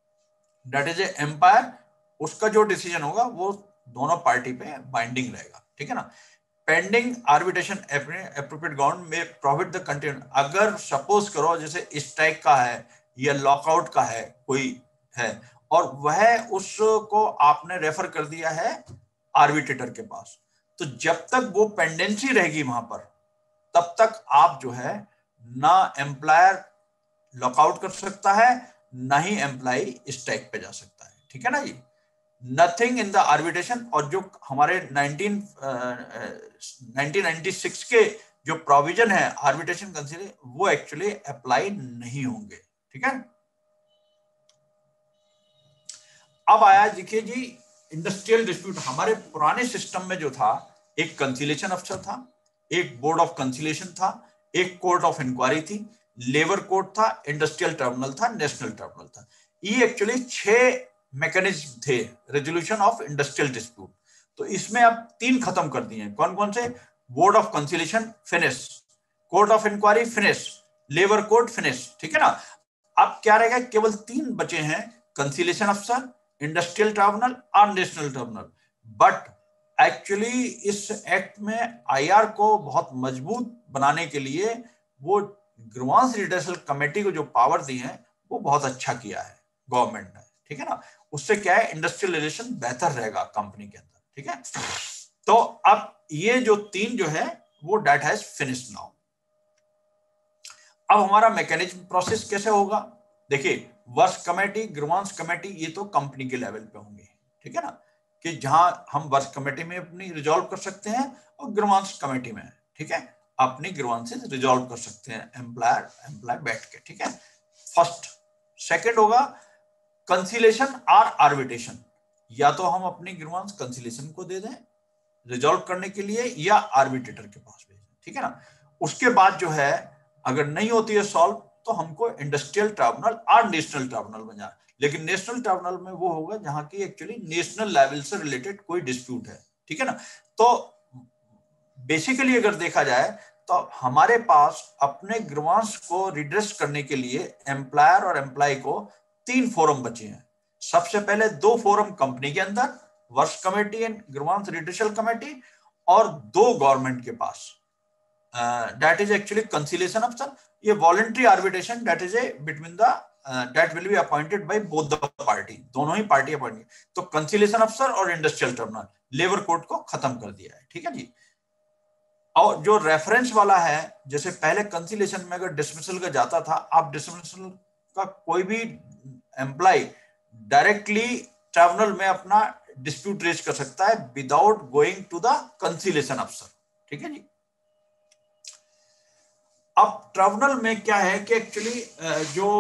दैट इज ए एम्पायर, उसका जो डिसीजन होगा वो दोनों पार्टी पे बाइंडिंग रहेगा। ठीक है ना। पेंडिंग आर्बिट्रेशन एप्रोप्रिएट गवर्नमेंट में प्रोहिबिट द कंटिन्यू। अगर सपोज करो जैसे स्ट्राइक का है या लॉकआउट का है कोई है और वह उसको आपने रेफर कर दिया है आर्बिट्रेटर के पास, तो जब तक वो पेंडेंसी रहेगी वहां पर, तब तक आप जो है ना एम्प्लॉयर लॉकआउट कर सकता है, ना ही एम्प्लॉय स्ट्राइक पे जा सकता है। ठीक है ना जी। नथिंग इन द आर्बिट्रेशन, और जो हमारे नाइनटीन नाइनटी सिक्स के जो प्रोविजन है आर्बिट्रेशन कंसीडर, वो एक्चुअली अप्लाई नहीं होंगे। ठीक है। अब आया देखिए जी इंडस्ट्रियल डिस्प्यूट। हमारे पुराने सिस्टम में जो था, एक कंसिलेशन अफसर था, एक बोर्ड ऑफ कंसिलेशन था, एक कोर्ट ऑफ इंक्वायरी थी, लेबर कोर्ट था, इंडस्ट्रियल ट्रिब्यूनल था, नेशनल ट्रिब्यूनल था। ये एक्चुअली छह मैकेनिज्म थे रेजोल्यूशन ऑफ इंडस्ट्रियल डिस्प्यूट। तो इसमें अब तीन खत्म कर दिए हैं। कौन कौन से? Board of conciliation finish, court of inquiry finish, labour court finish. ठीक है ना। अब क्या रहेगा, केवल तीन बचे हैं, कंसिलेशन अफसर, इंडस्ट्रियल ट्रिब्यूनल और नेशनल ट्रिब्यूनल। बट एक्चुअली इस एक्ट में आईआर को बहुत मजबूत बनाने के लिए वो ग्रीवांस रिडर्सल कमेटी को जो पावर दी है वो बहुत अच्छा किया है गवर्नमेंट ने। ठीक है ना। उससे क्या है, इंडस्ट्रियल रिलेशन बेहतर रहेगा कंपनी के अंदर। ठीक है। तो अब ये जो तीन जो है वो डेट हैज फिनिश्ड नाउ। अब हमारा मैकेनिज्म प्रोसेस कैसे होगा? देखिए, वर्क्स कमेटी, ग्रीवांस कमेटी, ये तो कंपनी के लेवल पे होंगे। ठीक है ना, कि जहां हम वर्क्स कमेटी में अपनी रिजॉल्व कर सकते हैं और ग्रीवांस कमेटी में, ठीक है, अपनी ग्रीवांसेस रिजॉल्व कर सकते हैं एम्प्लॉयर एम्प्लॉय बैठ के। ठीक है, फर्स्ट। सेकंड होगा कंसिलेशन और आर्बिट्रेशन। या तो हम अपनी ग्रीवांस कंसिलेशन को दे दें रिजॉल्व करने के लिए या आर्बिट्रेटर के पास भेजें। ठीक है ना। उसके बाद जो है अगर नहीं होती है सॉल्व तो हमको इंडस्ट्रियल ट्रिब्यूनल और नेशनल ट्रिब्यूनल बना। लेकिन नेशनल ट्रिब्यूनल में वो होगा जहां की एक्चुअली नेशनल लेवल से रिलेटेड कोई डिस्प्यूट है। ठीक है ना। तो बेसिकली अगर देखा जाए तो हमारे पास अपने ग्रीवांस को रिड्रेस करने के लिए एम्प्लॉयर और एम्प्लॉय को तीन फोरम बचे हैं। सबसे पहले दो फोरम कंपनी के अंदर, works committee and grievance redressal committee, और दो गवर्नमेंट के पास, दैट इज एक्चुअली कंसिलेशन अफसर। ये voluntary arbitration that is a between the that will be appointed by both the party, दोनों ही पार्टी अपॉइंट। तो कंसिलेशन अफसर और इंडस्ट्रियल ट्रिब्यूनल, लेबर कोर्ट को खत्म कर दिया है। ठीक है जी। और जो रेफरेंस वाला है, जैसे पहले कंसिलेशन में अगर डिसमिसल का जाता था, आप डिसमिसल का कोई भी एम्प्लॉय डायरेक्टली ट्रिब्यूनल में अपना डिस्प्यूट रेज कर सकता है without going to the conciliation अफसर, ठीक है जी। अब ट्रिब्यूनल में क्या है कि एक्चुअली जो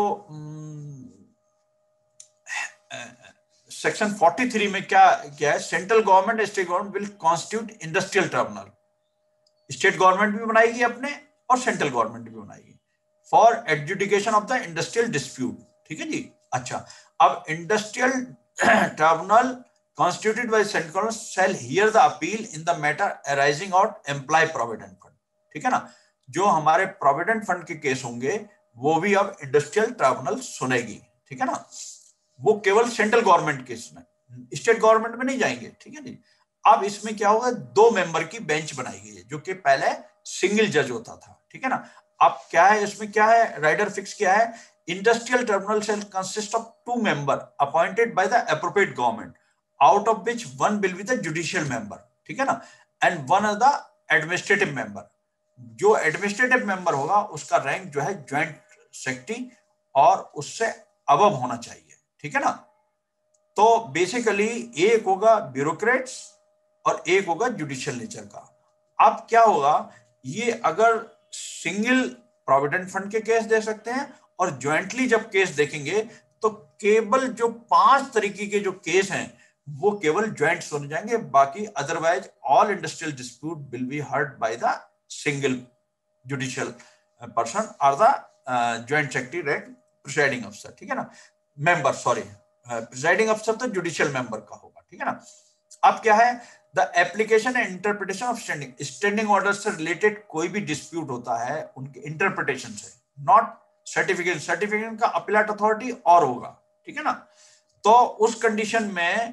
सेक्शन तैंतालीस में क्या क्या है, central government state government will constitute industrial tribunal, state government भी बनाएगी अपने और सेंट्रल गवर्नमेंट भी बनाएगी for adjudication of the industrial dispute, ठीक है जी। अच्छा, अब industrial tribunal constituted by central government shall hear the appeal in the matter arising out employee provident fund, ठीक है ना। जो हमारे प्रोविडेंट फंड के केस होंगे वो भी अब इंडस्ट्रियल ट्रिब्यूनल सुनेगी, ठीक है ना। वो केवल सेंट्रल गवर्नमेंट के सुने, स्टेट गवर्नमेंट में नहीं जाएंगे, ठीक है जी। अब इसमें क्या होगा, दो मेंबर की बेंच बनाई गई है, जो कि पहले सिंगल जज होता था, ठीक है ना। अब क्या है इसमें, क्या है राइडर फिक्स किया है, industrial tribunal shall consist of two member appointed by the appropriate government, out of which one will be the judicial member, ठीक है ना, and one is the administrative member। जो एडमिनिस्ट्रेटिव मेंबर होगा उसका rank जो है ज्वाइंट सेक्रेटरी और उससे अबव होना चाहिए, ठीक है ना। तो बेसिकली एक होगा ब्यूरोक्रेट्स और एक होगा जुडिशियल नेचर का। अब क्या होगा, ये अगर सिंगल प्रोविडेंट फंड के केस दे सकते हैं और ज्वाइंटली जब केस देखेंगे तो केवल जो पांच तरीके के जो केस हैं वो केवल ज्वाइंट सुने जाएंगे, बाकी otherwise all industrial dispute will be heard by the single judicial person और the joint secretary rank presiding अफसर, ठीक है ना, मेंबर, सॉरी प्रिसाइडिंग अफसर तो जुडिशियल मेंबर का होगा, ठीक है ना। अब क्या है, the application and interpretation of standing standing order से रिलेटेड कोई भी डिस्प्यूट होता है उनके इंटरप्रिटेशन से, नॉट सर्टिफिकेशन। सर्टिफिकेशन का अपीलेट अथॉरिटी और होगा, ठीक है ना। तो उस कंडीशन में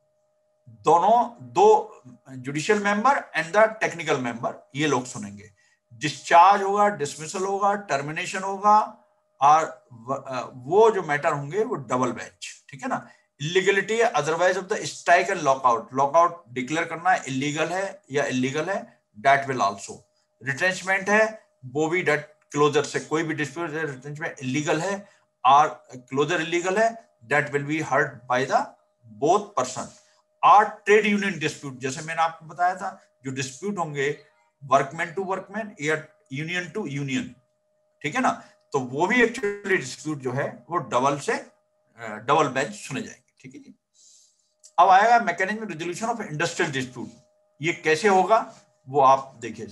दोनों दो judicial member and the technical member ये लोग सुनेंगे। डिस्चार्ज होगा, डिसमिसल होगा, टर्मिनेशन होगा और वो जो मैटर होंगे वो डबल बेंच, ठीक है ना। Illegality otherwise of the strike and lockout, lockout declare करना इलीगल है या इलीगल है, दैट विल आल्सो। रिट्रेंचमेंट है वो भी, डेट क्लोजर से कोई भी डिस्प्यूट रिट्रेंचमेंट इलीगल है और क्लोजर इलीगल है, that will be heard by the both person. और ट्रेड यूनियन डिस्प्यूट, जैसे मैंने आपको बताया था, जो डिस्प्यूट होंगे वर्कमैन टू वर्कमैन या यूनियन टू यूनियन, ठीक है ना, तो वो भी एक्चुअली डिस्प्यूट जो है वो डबल से डबल बेंच सुने जाएंगे, ठीक है जी। अब आएगा mechanism resolution of industrial dispute, ये कैसे होगा वो आप देखिए।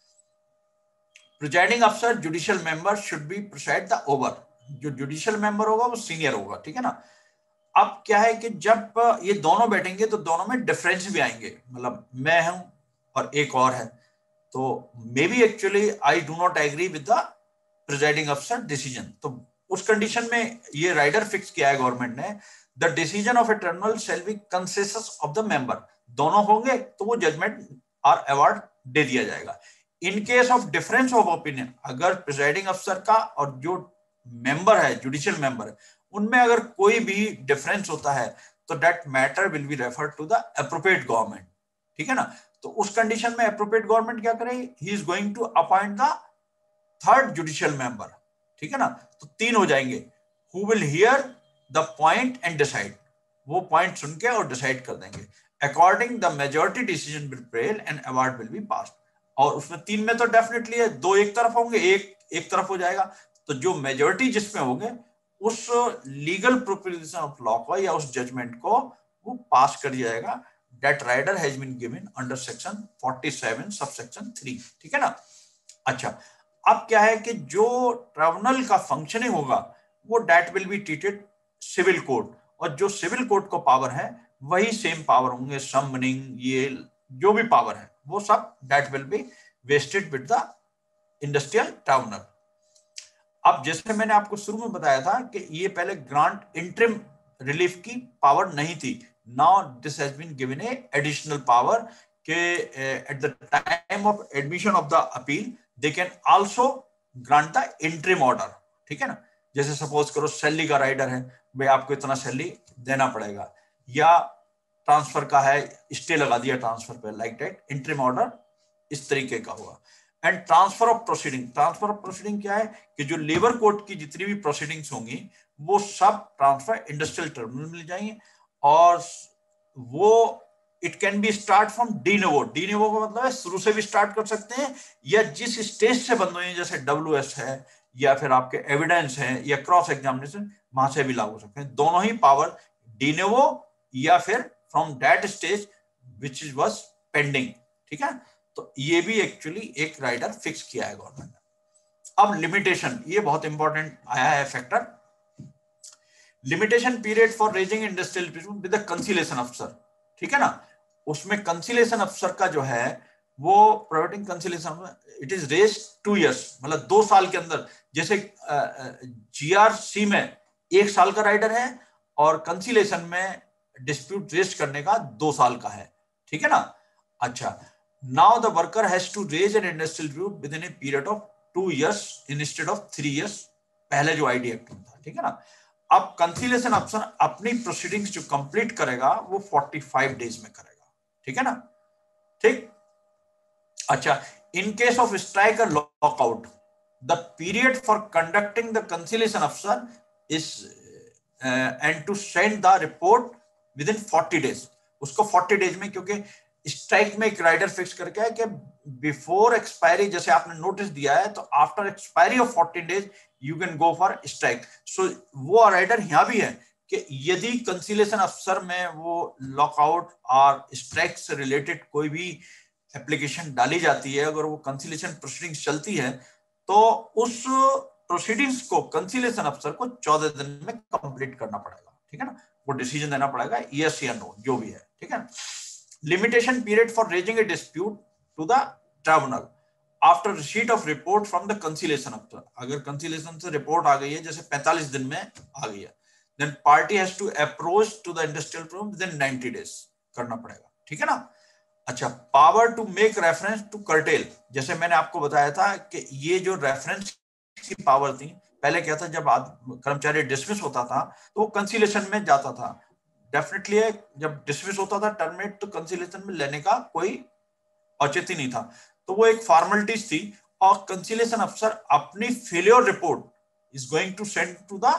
प्रिजाइडिंग अफसर judicial member should be preside the over, जो जुडिशियल मेंबर होगा वो सीनियर होगा, ठीक है ना। अब क्या है कि जब ये दोनों बैठेंगे तो दोनों में डिफरेंस भी आएंगे, मतलब मैं हूं और एक और है, तो may be actually I do not agree with the presiding अफसर डिसीजन। तो उस कंडीशन में ये राइडर फिक्स किया है गवर्नमेंट ने, the decision of a tribunal shall be consensus of the member, दोनों होंगे तो वो जजमेंट और अवार्ड दे दिया जाएगा। In case of difference of opinion, अगर प्रिजाइडिंग अफसर का और जो मेंबर है जुडिशियल मेंबर है उनमें अगर कोई भी डिफरेंस होता है तो that matter will be referred to the appropriate government, ठीक है ना। तो उस कंडीशन में एप्रोप्रिएट गवर्नमेंट क्या करेगी, he is going to appoint the third judicial member, ठीक है ना। तो तीन हो जाएंगे, who will hear the point and decide, वो पॉइंट सुन के और डिसाइड कर देंगे according the majority decision will prevail and award will be passed. और उसमें तीन में तो डेफिनेटली है, दो एक तरफ होंगे, एक एक तरफ हो जाएगा, तो जो मेजॉरिटी जिसमें होंगे उस लीगल प्रोपोजिशन ऑफ लॉ को या उस जजमेंट को वो पास कर दिया जाएगा। That rider has been given under section सैंतालीस सबसेक्शन थ्री, ठीक है ना। अच्छा, अब क्या है कि जो ट्रिब्यूनल का फंक्शनिंग होगा वो that will be treated civil court, और जो सिविल कोर्ट को पावर है वही सेम पावर होंगे, समनिंग, ये जो भी पावर है वो सब that will be vested with the industrial tribunal. अब जैसे मैंने आपको शुरू में बताया था कि ये पहले ग्रांट इंटरिम रिलीफ की पावर नहीं थी, now this has been given a additional power के at the time of admission of the appeal they can also grant the interim order, ठीक है ना। जैसे सपोज करो सैलरी का राइडर है, भाई आपको इतना सैलरी देना पड़ेगा, या ट्रांसफर का है, स्टे लगा दिया ट्रांसफर पे, लाइक दैट इंटरिम ऑर्डर इस तरीके का हुआ। And transfer of proceeding, transfer of proceeding क्या है कि जो लेबर कोर्ट की जितनी भी प्रोसीडिंग्स होंगी वो सब ट्रांसफर इंडस्ट्रियल ट्रिब्यूनल में जाएंगे, और वो it can be start from de novo. De novo का मतलब है शुरू से भी स्टार्ट कर सकते हैं, या जिस स्टेज से बंद हुए हैं जैसे डब्ल्यू एस है या फिर आपके एविडेंस है या क्रॉस एग्जामिनेशन, वहां से भी लागू हो सकते हैं। दोनों ही पावर, डी नोवो या फिर from that stage which is was pending. ठीक है, तो ये भी एक्चुअली एक राइडर फिक्स किया है गवर्नमेंट ने। अब लिमिटेशन, ये बहुत इंपॉर्टेंट आया है factor, limitation period for raising industrial dispute with the conciliation अफसर। ठीक है ना, उसमें कंसीलेशन अफसर का जो है वो providing conciliation, it is raise two years, मतलब दो साल के अंदर। जैसे जीआरसी में एक साल का राइडर है और कंसीलेशन में डिस्प्यूट रेज करने का दो साल का है। ठीक है ना। अच्छा, now the worker has to raise an industrial dispute within a period of two years instead of three years, पहले जो आईडी एक्ट में था। ठीक है ना। अब कंसीलेशन अफसर अपनी प्रोसीडिंग्स जो कंप्लीट करेगा वो पैंतालीस डेज में करेगा। ठीक है ना। ठीक। अच्छा, इन केस ऑफ स्ट्राइक और lockout, the period for conducting the conciliation अफसर is and to send the report within forty days. उसको फोर्टी डेज में, क्योंकि स्ट्राइक में एक राइडर फिक्स करके है कि बिफोर एक्सपायरी, जैसे आपने नोटिस दिया है, तो after expiry of fourteen days you can go for strike. So वो राइडर यहां भी है कि यदि कंसीलेशन अफसर में वो लॉकआउट और स्ट्राइक से रिलेटेड कोई भी एप्लीकेशन डाली जाती है, अगर वो कंसीलेशन प्रोसीडिंग्स चलती है, तो उस प्रोसीडिंग्स को कंसीलेशन अफसर को चौदह दिन में कंप्लीट करना पड़ेगा। ठीक है ना, वो डिसीजन देना पड़ेगा, यस या नो, जो भी है। ठीक है। Limitation period for raising a dispute to the tribunal after receipt of report from the conciliation अफसर। अगर कंसीलेशन से रिपोर्ट आ गई है, जैसे पैंतालीस दिन में आ गई है, then party has to approach to the industrial tribunal within ninety days करना पड़ेगा। ठीक है ना। अच्छा, power to make reference to curtail, जैसे मैंने आपको बताया था कि ये जो रेफरेंस की पावर थी, पहले क्या था, जब कर्मचारी डिसमिस होता था तो वो कंसीलेशन में जाता था। डेफिनेटली जब डिसमिस होता था टर्मिनेट, तो कंसीलेशन में लेने का कोई औचित्य नहीं था, तो वो एक फॉर्मेलिटीज थी। और कंसीलेशन अफसर अपनी failure report is going to send to the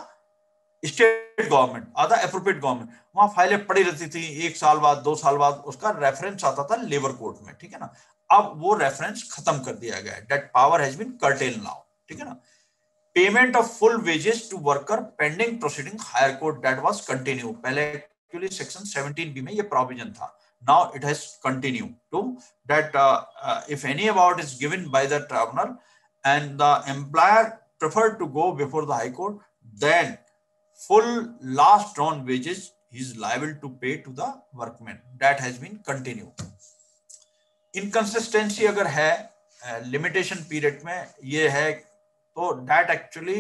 state government और द एप्रोप्रिएट गवर्नमेंट। वहां फाइलें पड़ी रहती थी, एक साल बाद, दो साल बाद उसका रेफरेंस आता था लेबर कोर्ट में। ठीक है ना। अब वो रेफरेंस खत्म कर दिया गया है, that power has been curtail now. ठीक है ना। Payment of full wages to worker pending proceeding higher court, that was continue. पहले एक्चुअली सेक्शन सेवनटीन बी में ये प्रोविजन था, now it has continued to that uh, uh, if any award is given by the tribunal and the employer preferred to go before the high court, then full last drawn wages he is liable to pay to the workman. That has been continued. Inconsistency अगर है limitation uh, period में ये है, तो that actually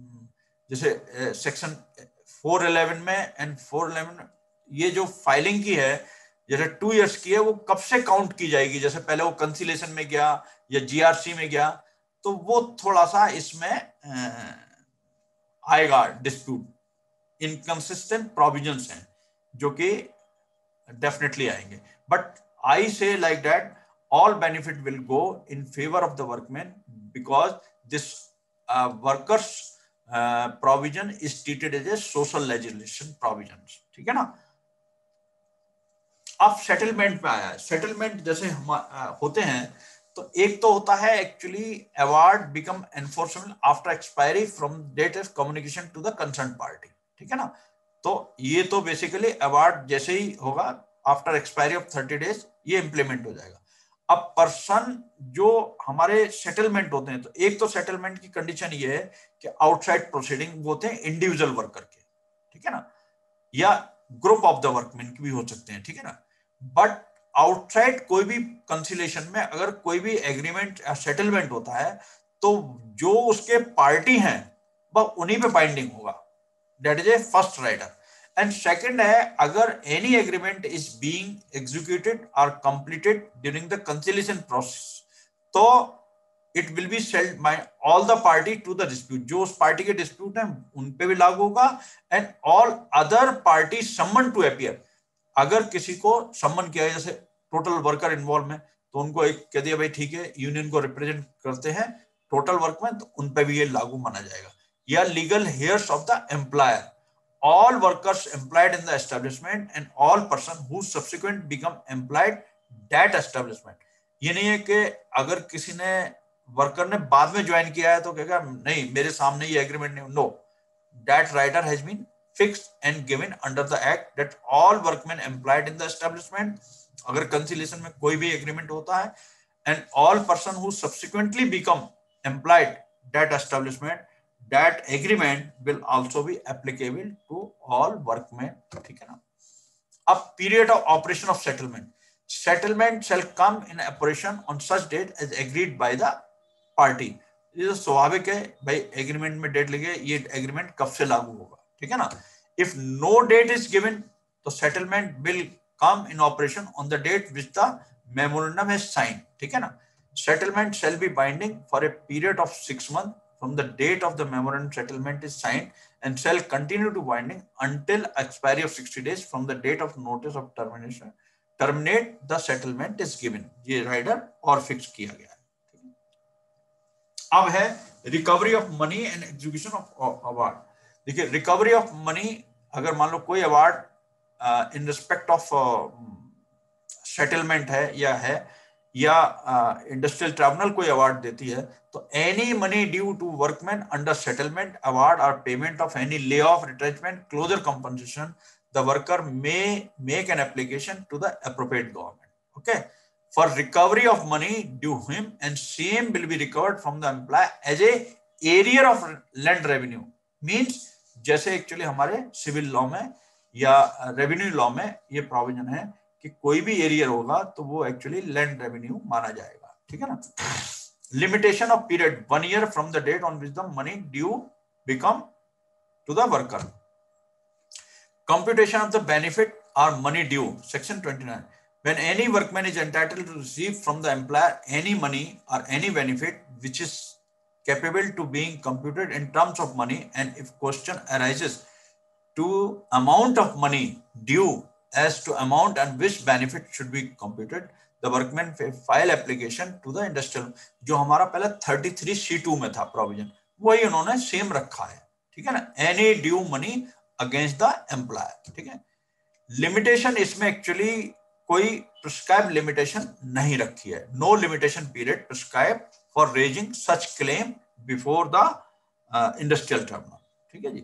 जैसे section four eleven में and four eleven ये जो फाइलिंग की है, जैसे टू इयर्स की है, वो कब से काउंट की जाएगी? जैसे पहले वो कंसीलेशन में गया या जीआरसी में गया, तो वो थोड़ा सा इसमें आएगा डिस्प्यूट। इनकंसिस्टेंट प्रोविजंस हैं जो कि डेफिनेटली आएंगे, but I say like that all benefit will go in favour of the workman because this workers provision is treated as a social legislation provision. ठीक है ना। अब सेटलमेंट में आया है। सेटलमेंट जैसे हम होते हैं, तो एक तो होता है actually award become enforceable after expiry from date of communication to the concern party. ठीक है ना। तो ये तो बेसिकली अवार्ड जैसे ही होगा after expiry of thirty days ये इंप्लीमेंट हो जाएगा। अब पर्सन जो हमारे सेटलमेंट होते हैं, तो एक तो सेटलमेंट की कंडीशन ये है कि आउटसाइड प्रोसीडिंग वो होते हैं इंडिविजुअल वर्कर के। ठीक है ना, या ग्रुप ऑफ द वर्कमैन की भी हो सकते हैं। ठीक है ना। बट आउटसाइड कोई भी कंसीलेशन में अगर कोई भी एग्रीमेंट या सेटलमेंट होता है, तो जो उसके पार्टी हैं वह उन्हीं पे बाइंडिंग होगा। That is a first rider. And second है, अगर any agreement is being executed और completed during the conciliation process, तो it will be sealed by all the party to the dispute. जो उस पार्टी के डिस्प्यूट हैं उन पे भी लागू होगा। And all other party summon to appear, अगर किसी को सम्मन किया है, जैसे टोटल वर्कर इन्वॉल्व में, तो उनको एक कह दिया भाई ठीक है यूनियन को रिप्रेजेंट करते हैं टोटल वर्क में, तो उन पे भी ये लागू माना जाएगा। या legal heirs of the employer, all workers employed in the establishment and all person who subsequent become employed that establishment। ये नहीं है कि अगर किसी ने वर्कर ने बाद में ज्वाइन किया है तो कहेगा नहीं मेरे सामने ये एग्रीमेंट नहीं, no, that rider has been fixed and given under the act that all workmen employed in the establishment, अगर कंसिलिएशन में कोई भी एग्रीमेंट होता है, and all person who subsequently become employed that establishment, that agreement will also be applicable to all workmen। ठीक है ना। अब period of operation of settlement, settlement shall come in operation on such date as agreed by the party। ये तो स्वाभाविक है भाई, agreement में डेट लगे, ये एग्रीमेंट कब से लागू होगा, ठीक है ना। If no date is given तो settlement will come in operation on the date which the memorandum है साइन, ठीक है ना। Settlement shall be binding for a period of six month from the date of the memorandum settlement is signed and shall continue to binding until expiry of sixty days from the date of notice of termination terminate the settlement is given। ये rider और fix किया गया है। अब है recovery of money and execution of award. देखिए recovery of money, अगर मान लो कोई award in respect of settlement है या है या इंडस्ट्रियल uh, ट्राइब्यूनल कोई अवार्ड देती है, तो any money due to workman under settlement award और payment of any lay off retrenchment closure compensation the worker may make an application to the appropriate government, okay, for recovery of money due him and same will be recovered from the employ as a arrear of land revenue. Means जैसे actually हमारे civil law में या revenue law में ये provision है कि कोई भी एरियर होगा तो वो एक्चुअली लैंड रेवेन्यू माना जाएगा, ठीक है ना। Limitation of period one year from the date on which the money due become to the worker. Computation of the benefit और money due section twenty nine, when any workman is entitled to receive from the employer any money or any benefit which is capable to being computed in terms of money, and if question arises to amount of money due as to amount and which benefit should be computed, the workman file application to the industrial। जो हमारा पहले thirty three C to में था provision, वही उन्होंने same रखा है, ठीक है ना। Any due money against the employer, ठीक है। लिमिटेशन इसमें एक्चुअली कोई प्रिस्क्राइब लिमिटेशन नहीं रखी है। No limitation period prescribe for raising such claim before the industrial tribunal, ठीक है जी।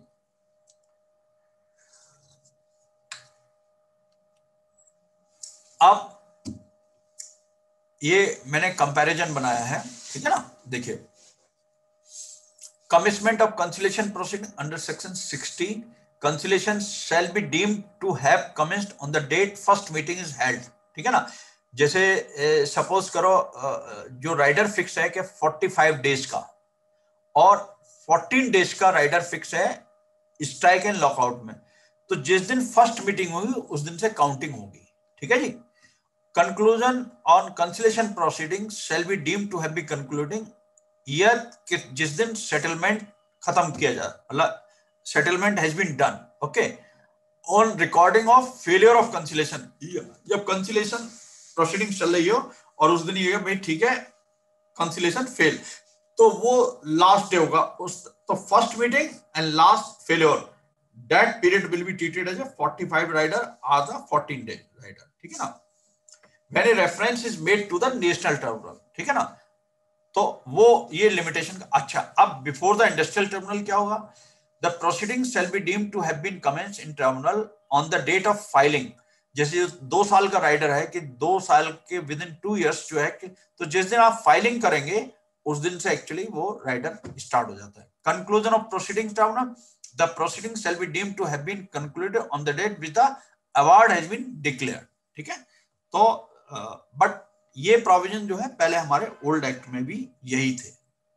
अब ये मैंने कंपैरिजन बनाया है, ठीक है ना। देखिए commitment of conciliation proceeding under section sixty, conciliation shall be deemed to have commenced on the date first meeting is held, ठीक है ना। जैसे सपोज करो जो राइडर फिक्स है कि पैंतालीस डेज का और चौदह डेज का राइडर फिक्स है स्ट्राइक एंड लॉकआउट में, तो जिस दिन फर्स्ट मीटिंग होगी उस दिन से काउंटिंग होगी, ठीक है जी। Conclusion on conciliation proceedings shall be deemed to have been concluding year कि जिस दिन सेटलमेंट खत्म किया जाए, मतलब settlement has been done, okay, on recording of failure of conciliation. जब कंसिलिएशन प्रोसीडिंग चल रही हो और उस दिन ये भाई ठीक है कंसिलिएशन फेल, तो वो लास्ट डे होगा उस, तो first meeting and last failure, that period will be treated as a forty five rider or the fourteen day rider, ठीक है ना। When a reference is made to the national tribunal, ठीक है ना, तो वो ये लिमिटेशन का। अच्छा, अब बिफोर द इंडस्ट्रियल ट्रिब्यूनल क्या होगा? The proceeding shall be deemed to have been commenced in tribunal on the date of filing. जैसे दो साल का राइडर है कि दो साल के विद इन टू ईयर्स जो है कि, तो जिस दिन आप फाइलिंग करेंगे उस दिन से एक्चुअली वो राइडर स्टार्ट हो जाता है। Conclusion of proceeding tribunal, the proceeding shall be deemed to have been concluded on the date which the award has been declared, ठीक है। तो बट uh, ये प्रोविजन जो है पहले हमारे ओल्ड एक्ट में भी यही थे।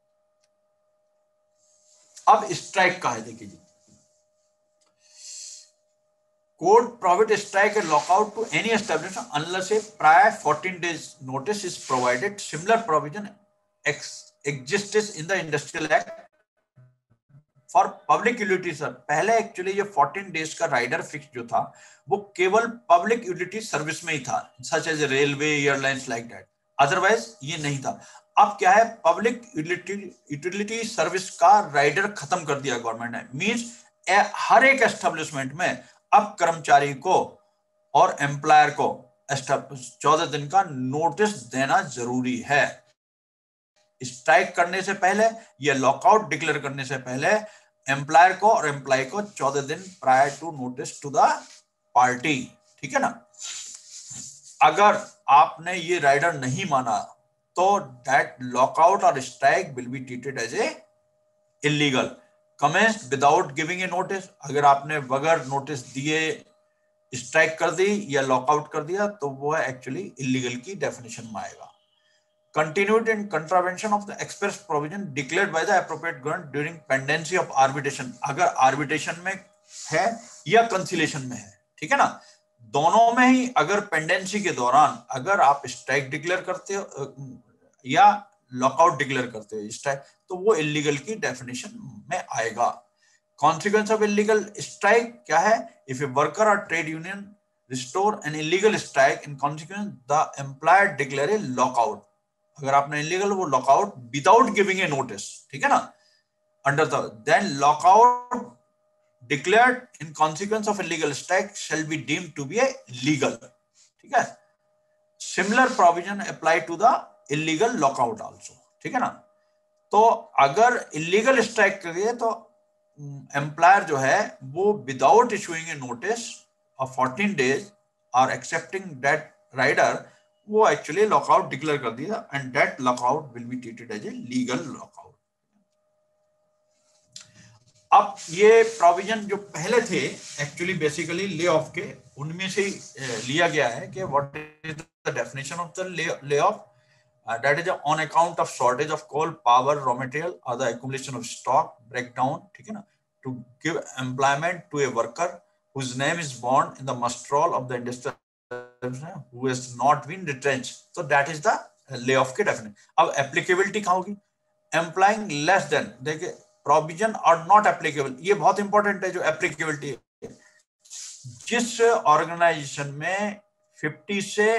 अब स्ट्राइक का है, देखिए जी, court prohibit strike and lockout to any establishment unless a prior fourteen days notice is provided. Similar provision exists in the industrial act for public utility. Sir पहले एक्चुअली ये फोर्टीन डेज का rider fix जो था वो केवल public utility service में ही था, such as railway, airlines like that. Otherwise ये नहीं था। अब क्या है, पब्लिक यूटिलिटी सर्विस का राइडर खत्म कर दिया गवर्नमेंट ने। मींस हर एक एस्टेब्लिशमेंट में अब कर्मचारी को और एम्प्लॉयर को चौदह दिन का नोटिस देना जरूरी है। स्ट्राइक करने से पहले या लॉकआउट डिक्लेयर करने से पहले एम्प्लॉयर को और एम्प्लॉय को चौदह दिन prior to notice to the party, ठीक है ना। अगर आपने ये राइडर नहीं माना तो दैट लॉकआउट और strike will be treated as a illegal commenced without giving a notice. अगर आपने बगैर नोटिस दिए स्ट्राइक कर दी या लॉकआउट कर दिया तो वो एक्चुअली इलीगल की डेफिनेशन में आएगा। Continued in contravention of the express provision declared by the appropriate government during pendency of arbitration। अगर arbitration में है या conciliation में है, ठीक है ना, दोनों में ही अगर pendency के दौरान अगर आप strike declare करते हो या lockout declare करते हो strike, तो वो illegal की definition में आएगा। Consequence of illegal strike क्या है? If a worker or trade union restore an illegal strike in consequence, the employer declare a lockout। अगर आपने इलीगल वो lockout without giving a notice, ठीक है ना, under the then lockout declared in consequence of illegal strike shall be deemed to be a legal, ठीक है। Similar provision apply to the illegal lockout also, ठीक है ना। तो अगर इलीगल स्ट्राइक करिए तो एम्प्लॉयर जो है वो without issuing a notice of fourteen days और एक्सेप्टिंग दैट राइडर वो एक्चुअली लॉकआउट डिक्लेयर कर दिया and that lockout will be treated as a legal lockout. अब ये प्रोविजन जो पहले थे एक्चुअली बेसिकली ले ऑफ के उनमें से लिया गया है कि what is the definition of the lay off, that is on account of shortage of coal power raw material और the accumulation of stock breakdown, ठीक है ना, to give employment to a worker whose name is born in the must roll of the industrial who has not been retrenched, so that is the layoff के definition। अब applicability कहाँ होगी? Employing less than, देखिए provision are not applicable, ये बहुत important है जो applicability है। जिस ऑर्गेनाइजेशन में फिफ्टी से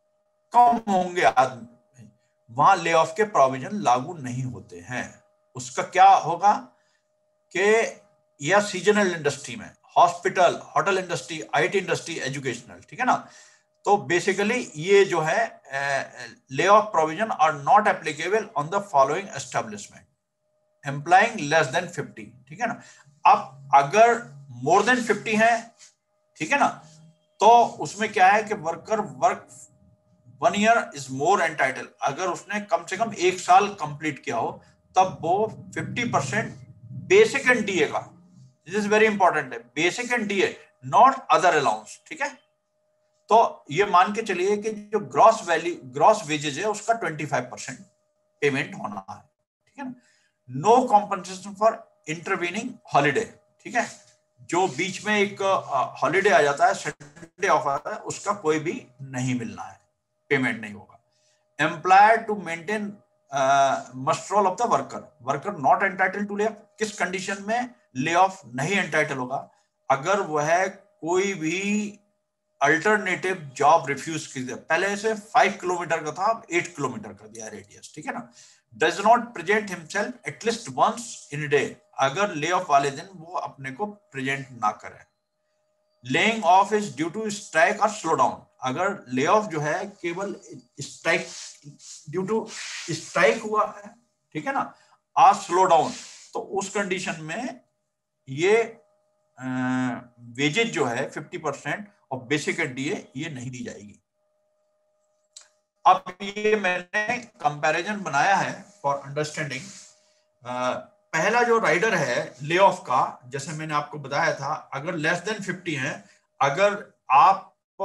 कम होंगे आदमी वहां ले ऑफ के प्रोविजन लागू नहीं होते हैं। उसका क्या होगा कि या सीजनल इंडस्ट्री में, hospital, hotel industry, IT industry, educational, ठीक है ना, तो बेसिकली ये जो है lay off provision are not applicable on the following establishment employing less than fifty, ठीक है ना। अब अगर मोर देन फिफ्टी है, ठीक है ना, तो उसमें क्या है कि worker work one year is more entitle, अगर उसने कम से कम एक साल कंप्लीट किया हो तब वो fifty percent basic and DA का, दिस इज वेरी इंपॉर्टेंट है, basic and DA not other allowance, ठीक है। तो ये मान के चलिए कि जो ग्रॉस वैल्यू ग्रॉस वेजेज है उसका ट्वेंटी फाइव परसेंट पेमेंट होना है, ठीक है ना। No compensation for intervening holiday, ठीक है, जो बीच में एक हॉलीडे आ जाता है, संडे ऑफ आता है, उसका कोई भी नहीं मिलना है, पेमेंट नहीं होगा। Employer to maintain must roll of the worker, worker not entitle to lay off, किस कंडीशन में ले ऑफ नहीं एंटाइटल होगा? अगर वह कोई भी अल्टरनेटिव जॉब रिफ्यूज की दिया, पहले से फाइव किलोमीटर का था, एट किलोमीटर कर दिया रेडियस, ठीक है ना। Does not present himself at least once in day, अगर ले ऑफ वाले दिन वो अपने को प्रेजेंट ना करे। Laying off is due to strike और स्लो डाउन, अगर ले ऑफ जो है केवल स्ट्राइक ड्यू टू स्ट्राइक हुआ है, ठीक है ना, और स्लो डाउन, तो उस कंडीशन में ये वेजेज जो है फिफ्टी परसेंट और बेसिक एंड डीए ये नहीं दी जाएगी। अब ये मैंने कंपैरिजन बनाया है फॉर अंडरस्टैंडिंग। पहला जो राइडर है ले ऑफ का, जैसे मैंने आपको बताया था, अगर लेस देन फिफ्टी है, अगर आप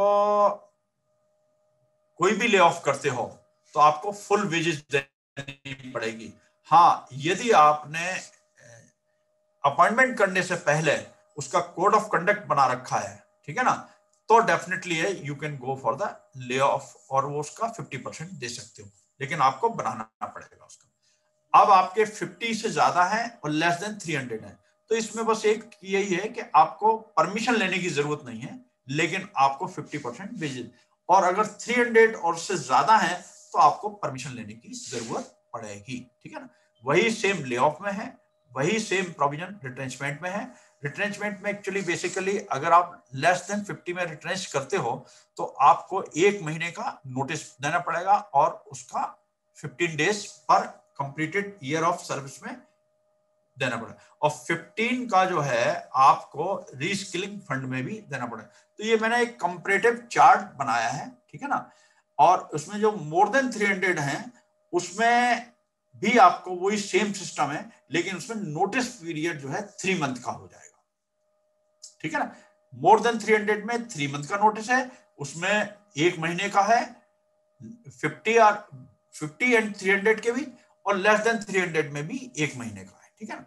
कोई भी ले ऑफ करते हो तो आपको फुल वेजेस देनी पड़ेगी। हाँ, यदि आपने अपॉइंटमेंट करने से पहले उसका कोड ऑफ कंडक्ट बना रखा है, ठीक है ना, तो डेफिनेटली है you can go for the lay off और वो उसका फिफ्टी परसेंट दे सकते हो, लेकिन आपको बनाना पड़ेगा उसका। अब आपके फिफ्टी से ज्यादा है और लेस देन थ्री हंड्रेड है, तो इसमें बस एक यही है कि आपको परमिशन लेने की जरूरत नहीं है, लेकिन आपको फिफ्टी परसेंट वेजेज, और अगर थ्री हंड्रेड और से ज्यादा है तो आपको परमिशन लेने की जरूरत पड़ेगी, ठीक है ना। वही सेम ले ऑफ में है, वही सेम प्रोविजन रिट्रेंचमेंट में है। रिट्रेंचमेंट में एक्चुअली बेसिकली अगर आप लेस देन फिफ्टी में रिट्रेंच करते हो तो आपको एक महीने का नोटिस देना पड़ेगा और उसका फिफ्टीन डेज पर कंप्लीटेड ईयर ऑफ सर्विस में देना पड़ेगा, और फिफ्टीन का जो है आपको रीस्किलिंग फंड में भी देना पड़ेगा। तो ये मैंने एक कंपैरेटिव चार्ट बनाया है, ठीक है ना। और उसमें जो मोर देन थ्री हंड्रेड हैं उसमें भी आपको वही सेम सिस्टम है, लेकिन उसमें नोटिस पीरियड जो है थ्री मंथ का हो जाएगा, ठीक है ना। मोर देन थ्री हंड्रेड में थ्री मंथ का नोटिस है, उसमें एक महीने का है फिफ्टी और फिफ्टी एंड थ्री हंड्रेड के भी, और लेस देन थ्री हंड्रेड में भी एक महीने का है, ठीक है ना।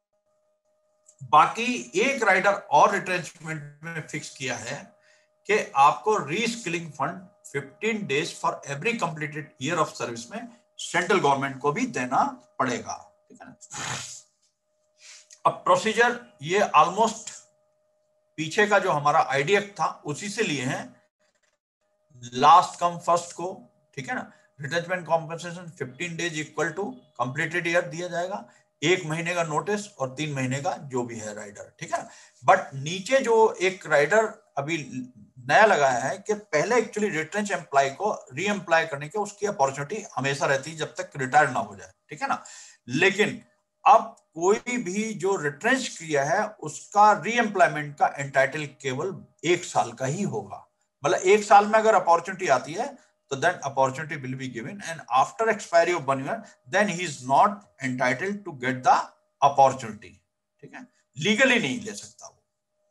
बाकी एक राइडर और रिट्रेंचमेंट में फिक्स किया है कि आपको reskilling fund fifteen days for every completed year of service में सेंट्रल गवर्नमेंट को भी देना पड़ेगा, ठीक है ना। अब प्रोसीजर ये ऑलमोस्ट पीछे का जो हमारा आइडिया था उसी से लिए हैं, लास्ट कम फर्स्ट को, ठीक है ना। Retrenchment compensation fifteen days equal to completed year दिया जाएगा, एक महीने का नोटिस और तीन महीने का जो भी है राइडर, ठीक है। बट नीचे जो एक राइडर अभी नया लगाया है कि पहले एक्चुअली रिट्रेंच एम्प्लॉय को री एम्प्लॉय करने की उसकी अपॉर्चुनिटी हमेशा रहती है जब तक रिटायर ना हो जाए, ठीक है ना। लेकिन अब कोई भी जो रिट्रेंच किया है उसका री एम्प्लॉयमेंट का एंटाइटल केवल एक साल का ही होगा। मतलब एक साल में अगर अपॉर्चुनिटी आती है तो then opportunity will be given, and after expiry of one year then he is not entitled to get the opportunity, ठीक है। लीगली नहीं ले सकता वो।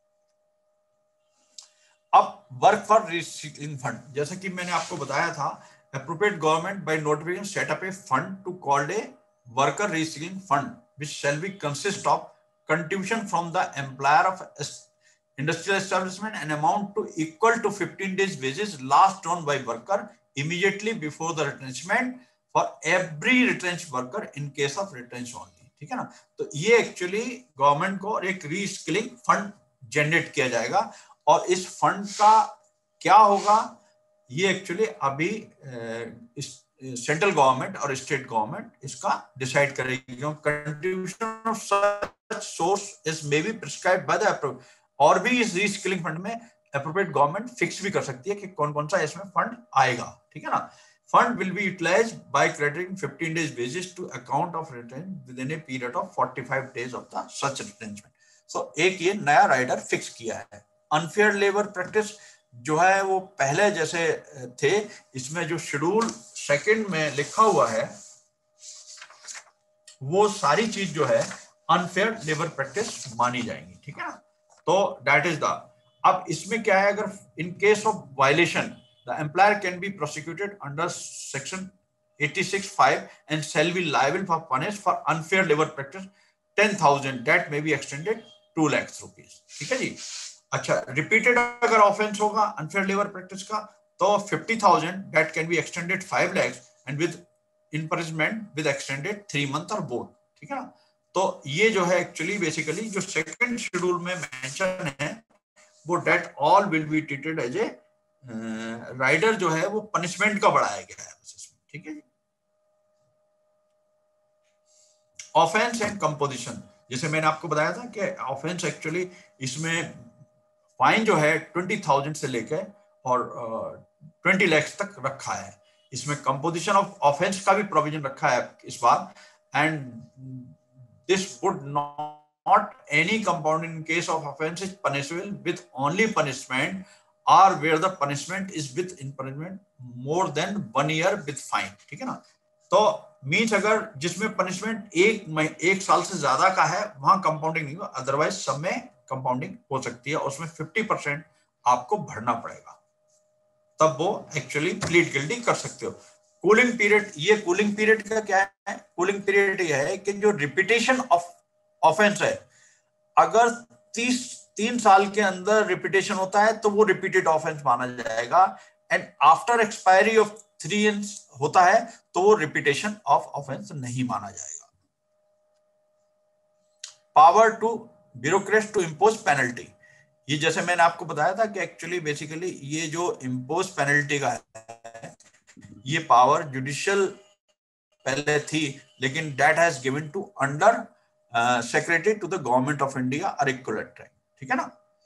अब वर्क फॉर रिस्किलिंग फंड, जैसा कि मैंने आपको बताया था, appropriate government by notification set up a fund to called a worker reskiling fund which shall be consist of contribution from the employer of industrial establishment an amount to equal to fifteen days wages last drawn by worker immediately before the retrenchment for every retrenched worker in case of retrench only, ठीक है ना। तो ये actually government को एक reskilling fund generate किया जाएगा, और इस फंड का क्या होगा ये एक्चुअली अभी सेंट्रल गवर्नमेंट और स्टेट गवर्नमेंट इसका डिसाइड करेगी। Contribution of such source is may be prescribed by the, और भी इस रीस्किलिंग फंड में एप्रोप्रिएट गवर्नमेंट फिक्स भी कर सकती है कि कौन कौन सा इसमें फंड आएगा, ठीक है ना। Fund will be utilized by crediting fifteen days wages to account of retrench within a period of forty five days of the such retrenchment. So एक ये नया राइडर फिक्स किया है। अनफेयर लेबर प्रैक्टिस जो है वो पहले जैसे थे, इसमें जो शेड्यूल सेकंड में लिखा हुआ है वो सारी चीज जो है अनफेयर लेबर प्रैक्टिस मानी जाएंगी, ठीक है ना। तो दैट इज द, अब इसमें क्या है, अगर in case of violation the employer can be prosecuted under section eighty six five and shall be liable for punish for unfair labour practice ten thousand that may be extended to lakh rupees, ठीक है जी। अच्छा, repeated अगर offence होगा unfair labour practice का तो fifty thousand that can be extended five lakhs and with imprisonment with extended three month और board, ठीक है ना। तो ये जो है एक्चुअली बेसिकली जो सेकंड शेड्यूल में मेंशन है वो date all will be treated as a rider जो है वो पनिशमेंट का बढ़ाया गया है इसमें, ठीक है। ऑफेंस एंड कंपोजिशन, जैसे मैंने आपको बताया था कि ऑफेंस एक्चुअली इसमें फाइन जो है ट्वेंटी थाउजेंड से लेकर और ट्वेंटी लैक्स तक रखा है। इसमें कंपोजिशन ऑफ ऑफेंस का भी प्रोविजन रखा है इस बार, and this would not any compound in case of offense is punishable with only punishment or where the punishment is with imprisonment more than one year with fine, ठीक है ना। तो मीन्स अगर जिसमें पनिशमेंट एक एक साल से ज्यादा का है वहां कंपाउंडिंग नहीं हो, अदरवाइज सब में कंपाउंडिंग हो सकती है, उसमें फिफ्टी परसेंट आपको भरना पड़ेगा, तब वो एक्चुअली प्लीड गिल्टी कर सकते हो। कूलिंग पीरियड, ये कूलिंग पीरियड का क्या है, कूलिंग पीरियड ये है कि जो रिपीटेशन ऑफ ऑफेंस है अगर तीस तीन साल के अंदर रिपीटेशन होता है तो वो रिपीटेड ऑफेंस माना जाएगा, and after expiry of three years होता है तो वो रिपीटेशन ऑफ ऑफेंस नहीं माना जाएगा। Power to bureaucrat to impose penalty, ये जैसे मैंने आपको बताया था कि एक्चुअली बेसिकली ये जो इम्पोज पेनल्टी का है ये पावर जुडिशियल पहले थी, लेकिन that has given to under secretary to the government of India और इक्विवेलेंट रैंक, ठीक है ना।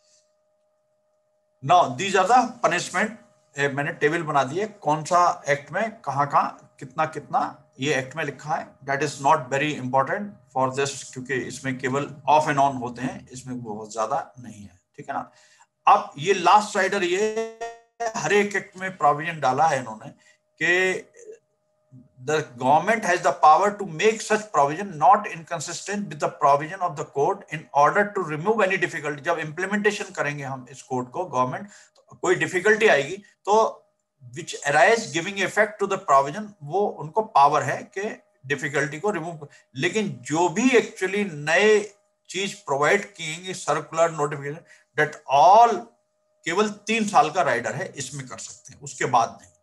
Now these are the punishment, मैंने टेबल बना दिए कौन सा एक्ट में कहां कहां कितना कितना ये एक्ट में लिखा है। That is not very important for this, क्योंकि इसमें केवल ऑफ एंड ऑन होते हैं, इसमें बहुत ज्यादा नहीं है, ठीक है ना। अब ये लास्ट राइडर, ये हर एक एक्ट में प्रोविजन डाला है इन्होंने कि the government has the power to make such provision not inconsistent with the provision of the code in order to remove any difficulty। जब implementation करेंगे हम इस कोड को गवर्नमेंट, तो कोई डिफिकल्टी आएगी तो which arise giving effect to the provision, वो उनको पावर है कि डिफिकल्टी को रिमूव। लेकिन जो भी एक्चुअली नए चीज प्रोवाइड किएंगे सर्कुलर नोटिफिकेशन, दैट ऑल केवल तीन साल का राइडर है, इसमें कर सकते हैं, उसके बाद नहीं।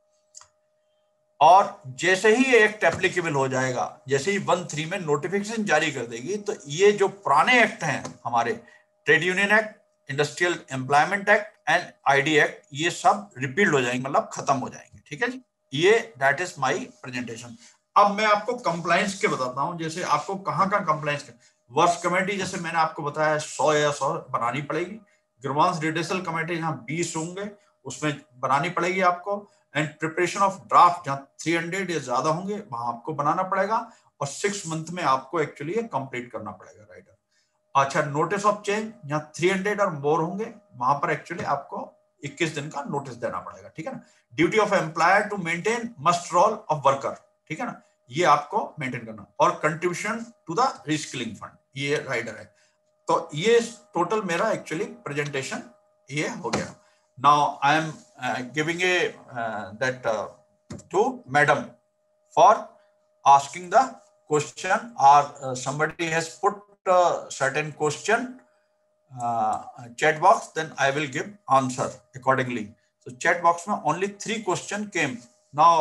और जैसे ही एक्ट एप्लीकेबल हो जाएगा, जैसे ही वन थ्री में नोटिफिकेशन जारी कर देगी, तो ये जो पुराने एक्ट हैं हमारे, trade union act, industrial employment act and ID act, ये सब रिपील्ड हो जाएंगे, मतलब खत्म हो जाएंगे, ठीक है जी। ये दैट इज माय प्रेजेंटेशन। अब मैं आपको कंप्लायंस के बताता हूं, जैसे आपको कहां कहां कंप्लायंस के वर्क्स कमेटी, जैसे मैंने आपको बताया सौ या सौ बनानी पड़ेगी। ग्रीवांस रिड्रेसल कमेटी जहां बीस होंगे उसमें बनानी पड़ेगी आपको। एंड प्रिपरेशन ऑफ ड्राफ्ट जहां थ्री हंड्रेड या ज्यादा होंगे वहां आपको बनाना पड़ेगा, और सिक्स मंथ में आपको एक्चुअली ये कंप्लीट करना पड़ेगा राइडर। अच्छा, नोटिस ऑफ चेंज जहां थ्री हंड्रेड और मोर होंगे वहां पर एक्चुअली आपको इक्कीस दिन का नोटिस देना पड़ेगा, ठीक है ना। Duty of employer to maintain must roll of worker, ठीक है ना, ये आपको मेंटेन करना। और contribution to the reskilling fund, ये राइडर है। तो ये टोटल मेरा एक्चुअली प्रेजेंटेशन ये हो गया। Now I am uh, giving a uh, that uh, to madam for asking the question, or uh, somebody has put a certain question uh, chat box, then I will give answer accordingly. So chat box में only three question came. Now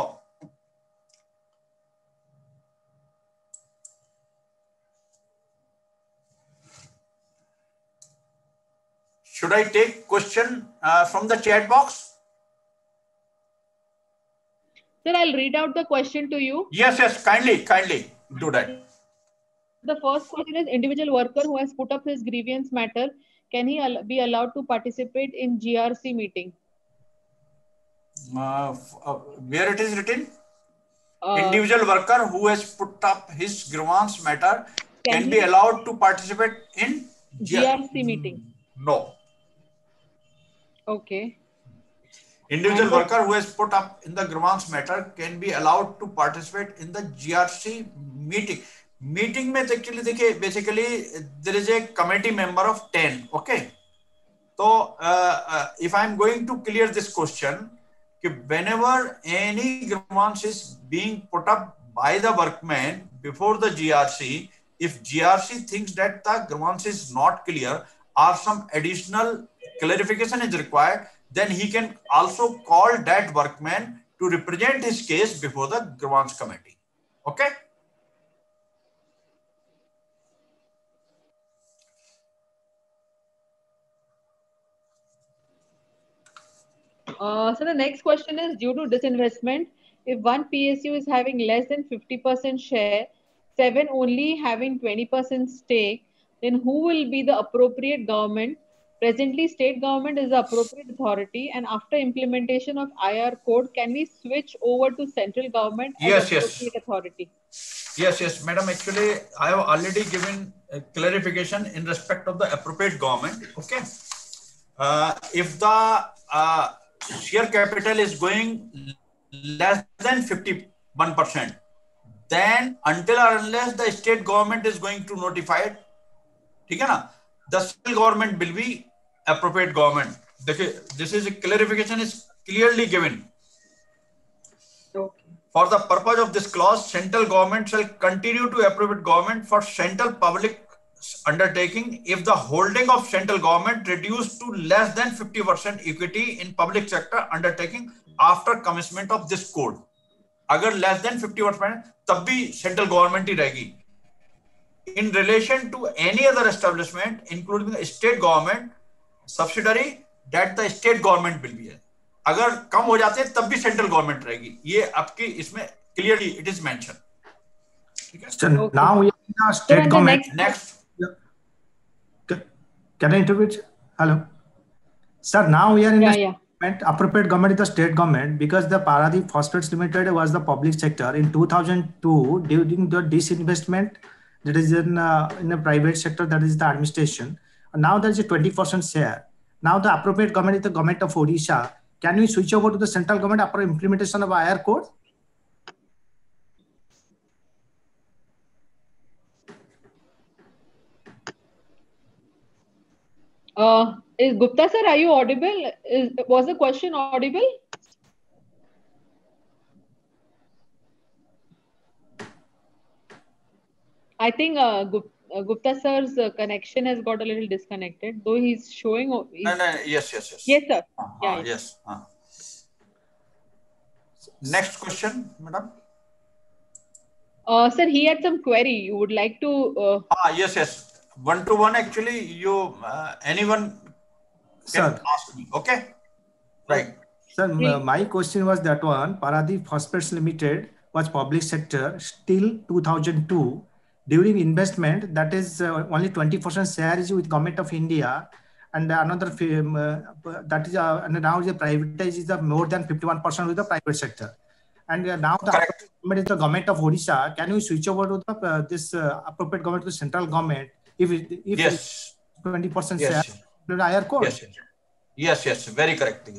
should I take question uh, from the chat box? Sir, I'll read out the question to you. Yes, yes, kindly, kindly do that. The first question is, individual worker who has put up his grievance matter, can he al be allowed to participate in G R C meeting? Uh, uh, where it is written? Uh, individual worker who has put up his grievance matter can, can be he, allowed to participate in G R C meeting? No. Okay. Individual and worker who has put up in the grievance matter can be allowed to participate in the G R C meeting. Meeting में actually देखिए, basically there is a committee member of ten. Okay. So uh, uh, if I am going to clear this question, कि whenever any grievance is being put up by the workman before the G R C, if G R C thinks that the grievance is not clear or some additional clarification is required, then he can also call that workman to represent his case before the grievance committee. Okay. Uh, so the next question is, due to disinvestment, if one P S U is having less than fifty percent share, seven only having twenty percent stake, then who will be the appropriate government? Presently, state government is the appropriate authority, and after implementation of I R code, can we switch over to central government as yes, appropriate yes. authority? Yes, yes, madam. Actually, I have already given a clarification in respect of the appropriate government. Okay. Uh, if the uh, share capital is going less than fifty-one percent, then until or unless the state government is going to notify it, ठीक है ना, the central government will be appropriate government. देखिए, this is a clarification is clearly given. Okay. For the purpose of this clause, central government shall continue to appropriate government for central public undertaking if the holding of central government reduced to less than fifty percent equity in public sector undertaking after commencement of this code. अगर less than fifty percent तब भी central government ही रहेगी. In relation to any other establishment, including the state government subsidiary, that the state government will be. अगर कम हो जाते हैं तब भी सेंट्रल गवर्नमेंट रहेगी, ये आपकी इसमें क्लियरली इट इज मेंशन। ठीक है, So Okay. now we are So state and the government. next, next Can I interpret? Hello. Sir, now we are in yeah, the yeah. government, appropriate government is the state government, because the Paradeep Phosphates Limited was the public sector in two thousand two during the disinvestment that is in uh, in the private sector, that is the administration. And now there is a twenty percent share. Now the appropriate government is the government of Odisha. Can we switch over to the central government after implementation of I R code? Uh, is Gupta sir, are you audible? Is, was the question audible? I think uh, Gup, uh, Gupta sir's uh, connection has got a little disconnected, though he's showing. o- no, He's, no, yes, yes, yes. yes, sir. Uh, Yeah, uh, yeah. yes. Uh. Next question, madam. Uh, sir, he had some query. You would like to? Uh, Ah, yes, yes. One to one, actually, you uh, anyone can Sir. ask me. Okay, right. Sir, He- m- my question was that one, Paradeep Phosphates Limited was public sector till two thousand two. During investment, that is uh, only twenty percent share is with Government of India, and another firm, uh, that is uh, and now the privatized is the more than fifty-one percent with the private sector. And uh, now the Correct. government is the Government of Odisha. Can we switch over to the, uh, this uh, appropriate government to central government if it, if Yes, twenty percent yes, share to the higher code? yes, yes, yes, yes. Very correct.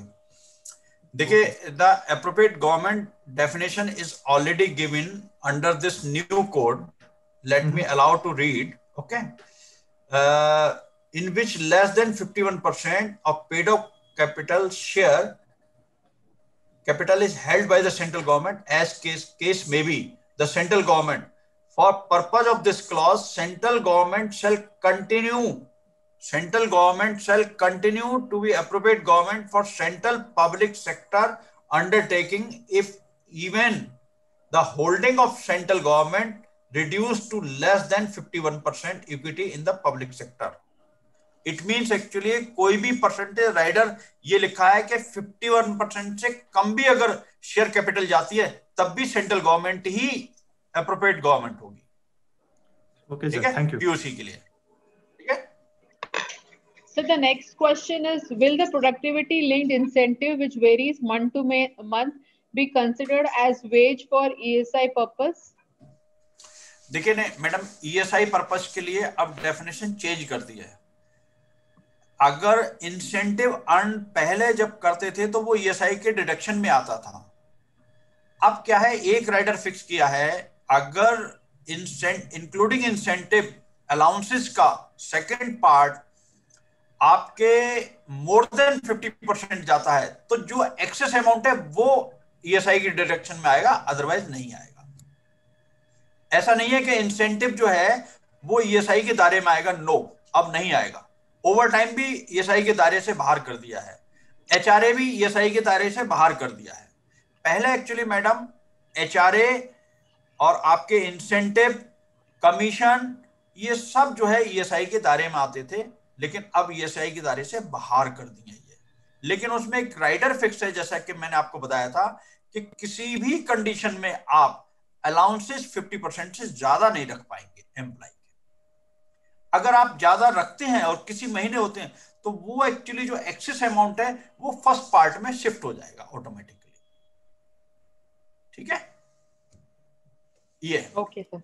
देखिए, the appropriate government definition is already given under this new code. Let mm-hmm. me allow to read. Okay, uh, in which less than fifty-one percent of paid up capital share capital is held by the central government, as case case may be the central government. For purpose of this clause, central government shall continue. Central government shall continue to be appropriate government for central public sector undertaking if even the holding of central government reduced to less than fifty-one percent equity in the public sector. It means actually कोई भी percentage rider ये लिखा है कि इक्यावन percent से कम भी अगर शेयर कैपिटल जाती है तब भी सेंट्रल गवर्नमेंट ही एप्रोप्रिएट गवर्नमेंट होगी. Okay, sir. Thank you. POC के लिए. ठीक है. So the next question is, will the productivity linked incentive which varies month to month be considered as wage for E S I purpose? देखिए ने madam, E S I purpose के लिए अब definition change कर दी है. अगर incentive earn पहले जब करते थे तो वो E S I के डिडक्शन में आता था. अब क्या है, एक राइडर फिक्स किया है, अगर इंक्लूडिंग इंसेंटिव अलाउंसेस का सेकंड पार्ट आपके मोर देन फिफ्टी परसेंट जाता है तो जो एक्सेस अमाउंट है वो E S I की डिडक्शन में आएगा, अदरवाइज नहीं आएगा. ऐसा नहीं है कि इंसेंटिव जो है वो E S I के दायरे में आएगा. नो, अब नहीं आएगा. ओवर टाइम भी E S I के दायरे से बाहर कर दिया है. H R A भी E S I के दायरे से बाहर कर दिया है. पहले actually madam H R A और आपके इंसेंटिव, कमीशन, ये सब जो है E S I के दायरे में आते थे, लेकिन अब E S I के दायरे से बाहर कर दिए ये. लेकिन उसमें एक राइडर फिक्स है, जैसा कि मैंने आपको बताया था कि किसी भी कंडीशन में आप अलाउंसेस फिफ्टी परसेंट से ज्यादा नहीं रख पाएंगे एम्प्लॉय. अगर आप ज्यादा रखते हैं और किसी महीने होते हैं तो वो एक्चुअली जो एक्सेस अमाउंट है वो फर्स्ट पार्ट में शिफ्ट हो जाएगा ऑटोमेटिकली. ठीक है, ये. Okay, sir.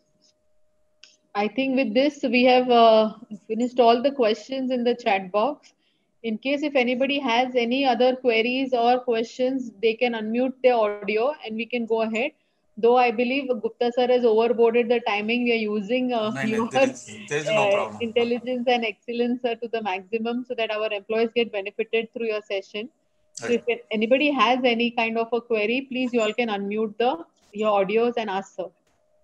I think with this we have uh, finished all the questions in the chat box. In case if anybody has any other queries or questions, they can unmute their audio and we can go ahead. Though I believe Gupta sir has overboarded the timing, we are using uh, No, no, your there is, there is no uh, problem. intelligence and excellence sir, to the maximum so that our employees get benefited through your session. So Right. if anybody has any kind of a query, please you all can unmute the your audios and ask sir.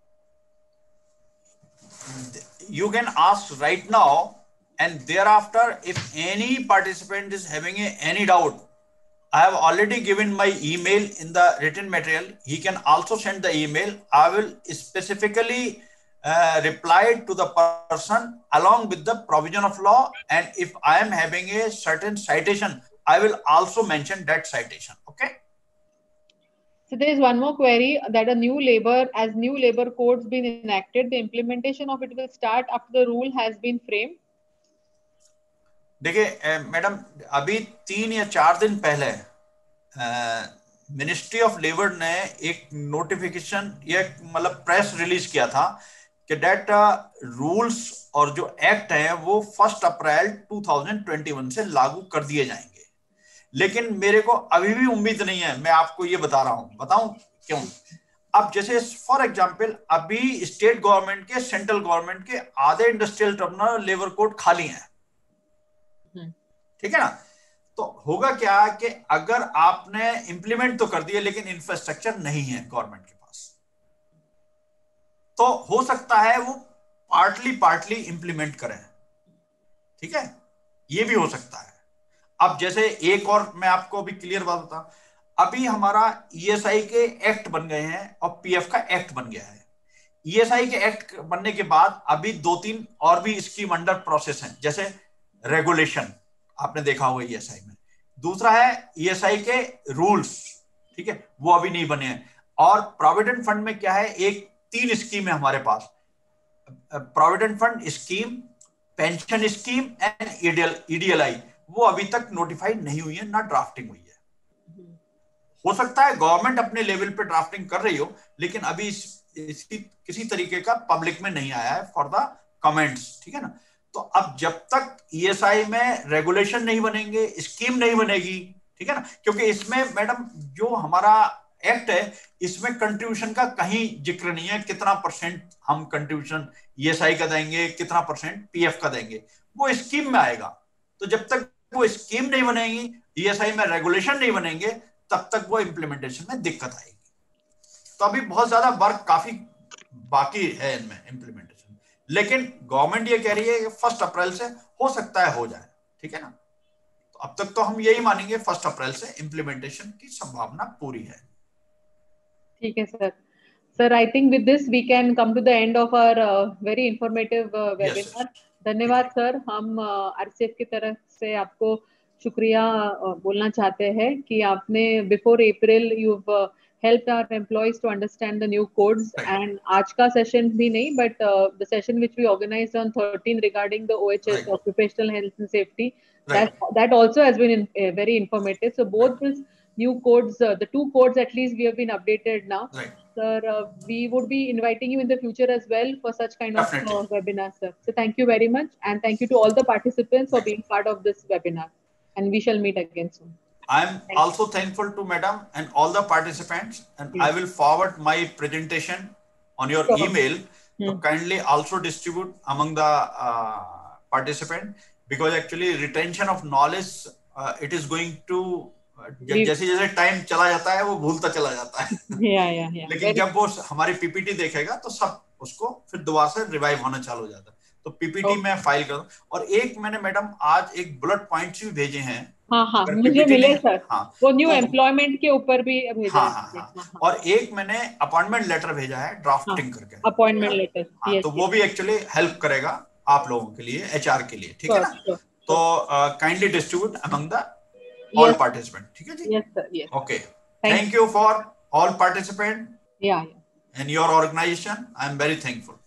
You can ask right now, and thereafter if any participant is having a, any doubt, I have already given my email in the written material. He can also send the email. I will specifically uh, reply to the person along with the provision of law, and if I am having a certain citation I will also mention that citation. Okay. So there is one more query that a new labor, as new labor codes been enacted, the implementation of it will start after the rule has been framed. देखिए madam, अभी तीन या चार दिन पहले ministry of labour ने एक notification या मतलब प्रेस रिलीज किया था कि डेट रूल्स और जो एक्ट है वो फर्स्ट अप्रैल दो हज़ार इक्कीस से लागू कर दिए जाएंगे। लेकिन मेरे को अभी भी उम्मीद नहीं है, मैं आपको ये बता रहा हूं, बताऊं क्यों। अब जैसे फॉर एग्जांपल अभी स्टेट गवर्नमेंट के, सेंट्रल गवर्नमेंट के आधे इंडस्ट्रियल टर्मिनल लेबर कोड खाली हैं, ठीक है ना। तो होगा क्या कि अगर आपने इंप्लीमेंट तो कर दिए लेकिन इंफ्रास्ट्रक्चर नहीं है गवर्नमेंट के पास, तो हो सकता है वो पार्टली पार्टली इंप्लीमेंट करें, ठीक है, ये भी हो सकता है। अब जैसे एक और मैं आपको अभी क्लियर बात बताऊं, अभी हमारा ईएसआई के एक्ट बन गए हैं और पीएफ का एक्ट बन गया है। ईएसआई के एक्ट बनने के बाद अभी दो तीन और भी स्कीम अंडर प्रोसेस हैं, जैसे रेगुलेशन आपने देखा होगा ईएसआई में, दूसरा है ईएसआई के रूल्स, ठीक है, वो अभी नहीं बने हैं। और प्रोविडेंट फंड में क्या है, एक तीन स्कीम है हमारे पास, provident fund scheme, pension scheme and EDLI, वो अभी तक नोटिफाइड नहीं हुई है, ना ड्राफ्टिंग हुई है। हो सकता है गवर्नमेंट अपने लेवल पे ड्राफ्टिंग कर रही हो, लेकिन अभी इस, इसकी किसी तरीके का पब्लिक में नहीं आया है फॉर द कमेंट्स, ठीक है ना। तो अब जब तक ईएसआई में रेगुलेशन नहीं बनेंगे, स्कीम नहीं बनेगी, ठीक है ना, क्योंकि इसमें मैडम जो हमारा एक्ट है इसमें कंट्रीब्यूशन का कहीं जिक्र नहीं है, कितना परसेंट हम कंट्रीब्यूशन ईएसआई का देंगे, कितना परसेंट पीएफ का देंगे, वो स्कीम में आएगा। तो जब तक वो स्कीम नहीं बनेगी, ईएसआई में रेगुलेशन नहीं बनेंगे, तब तक वो इंप्लीमेंटेशन में दिक्कत आएगी। तो अभी बहुत ज्यादा वर्क काफी बाकी है इनमें इंप्लीमेंटेशन, लेकिन गवर्नमेंट ये कह रही है कि फर्स्ट अप्रैल से हो सकता है हो जाए, ठीक है ना। तो अब तक तो हम यही मानेंगे फर्स्ट अप्रैल से इंप्लीमेंटेशन की संभावना पूरी है। ठीक है sir. Sir, I think with this we can come to the end of our very informative webinar. धन्यवाद सर। हम आरसीएफ की तरफ से आपको शुक्रिया बोलना चाहते हैं कि आपने before April you helped our employees to understand the new codes, right. And आज का session भी नहीं, but uh, the session which we organized on thirteen regarding the O H S, right. Occupational Health and Safety, right. that that also has been in, uh, very informative. So both right. these new codes, uh, the two codes at least, we have been updated now. Right. Sir, uh, we would be inviting you in the future as well for such kind Definitely. of uh, webinars, sir. So thank you very much, and thank you to all the participants for being part of this webinar. And we shall meet again soon. I'm also thankful to Madam and all the participants, and yes. I will forward my presentation on your sure. email. Hmm. So kindly also distribute among the uh, participants, because actually retention of knowledge uh, it is going to जैसे जैसे time चला जाता है वो भूलता चला जाता है। yeah, yeah, yeah. लेकिन जब वो हमारी पीपीटी देखेगा तो सब उसको फिर दोबारा से रिवाइव होना चालू हो जाता है। तो पीपीटी okay. में फाइल करूं। और एक मैंने मैडम आज एक बुलेट पॉइंट्स भी भेजे हैं। हाँ हाँ मुझे मिले सर। हाँ, वो न्यू एम्प्लॉयमेंट के ऊपर भी भेजा हाँ, हाँ, हाँ, हाँ, और एक मैंने अपॉइंटमेंट लेटर भेजा है ड्राफ्टिंग हाँ, करके अपॉइंटमेंट लेटर हाँ, तो वो भी एक्चुअली हेल्प करेगा आप लोगों के लिए, एचआर के लिए, ठीक है ना। तो kindly distribute among the all participant, ठीक है जी। Yes sir, yes. Okay, thank you for all participant या and your organisation. I am very thankful.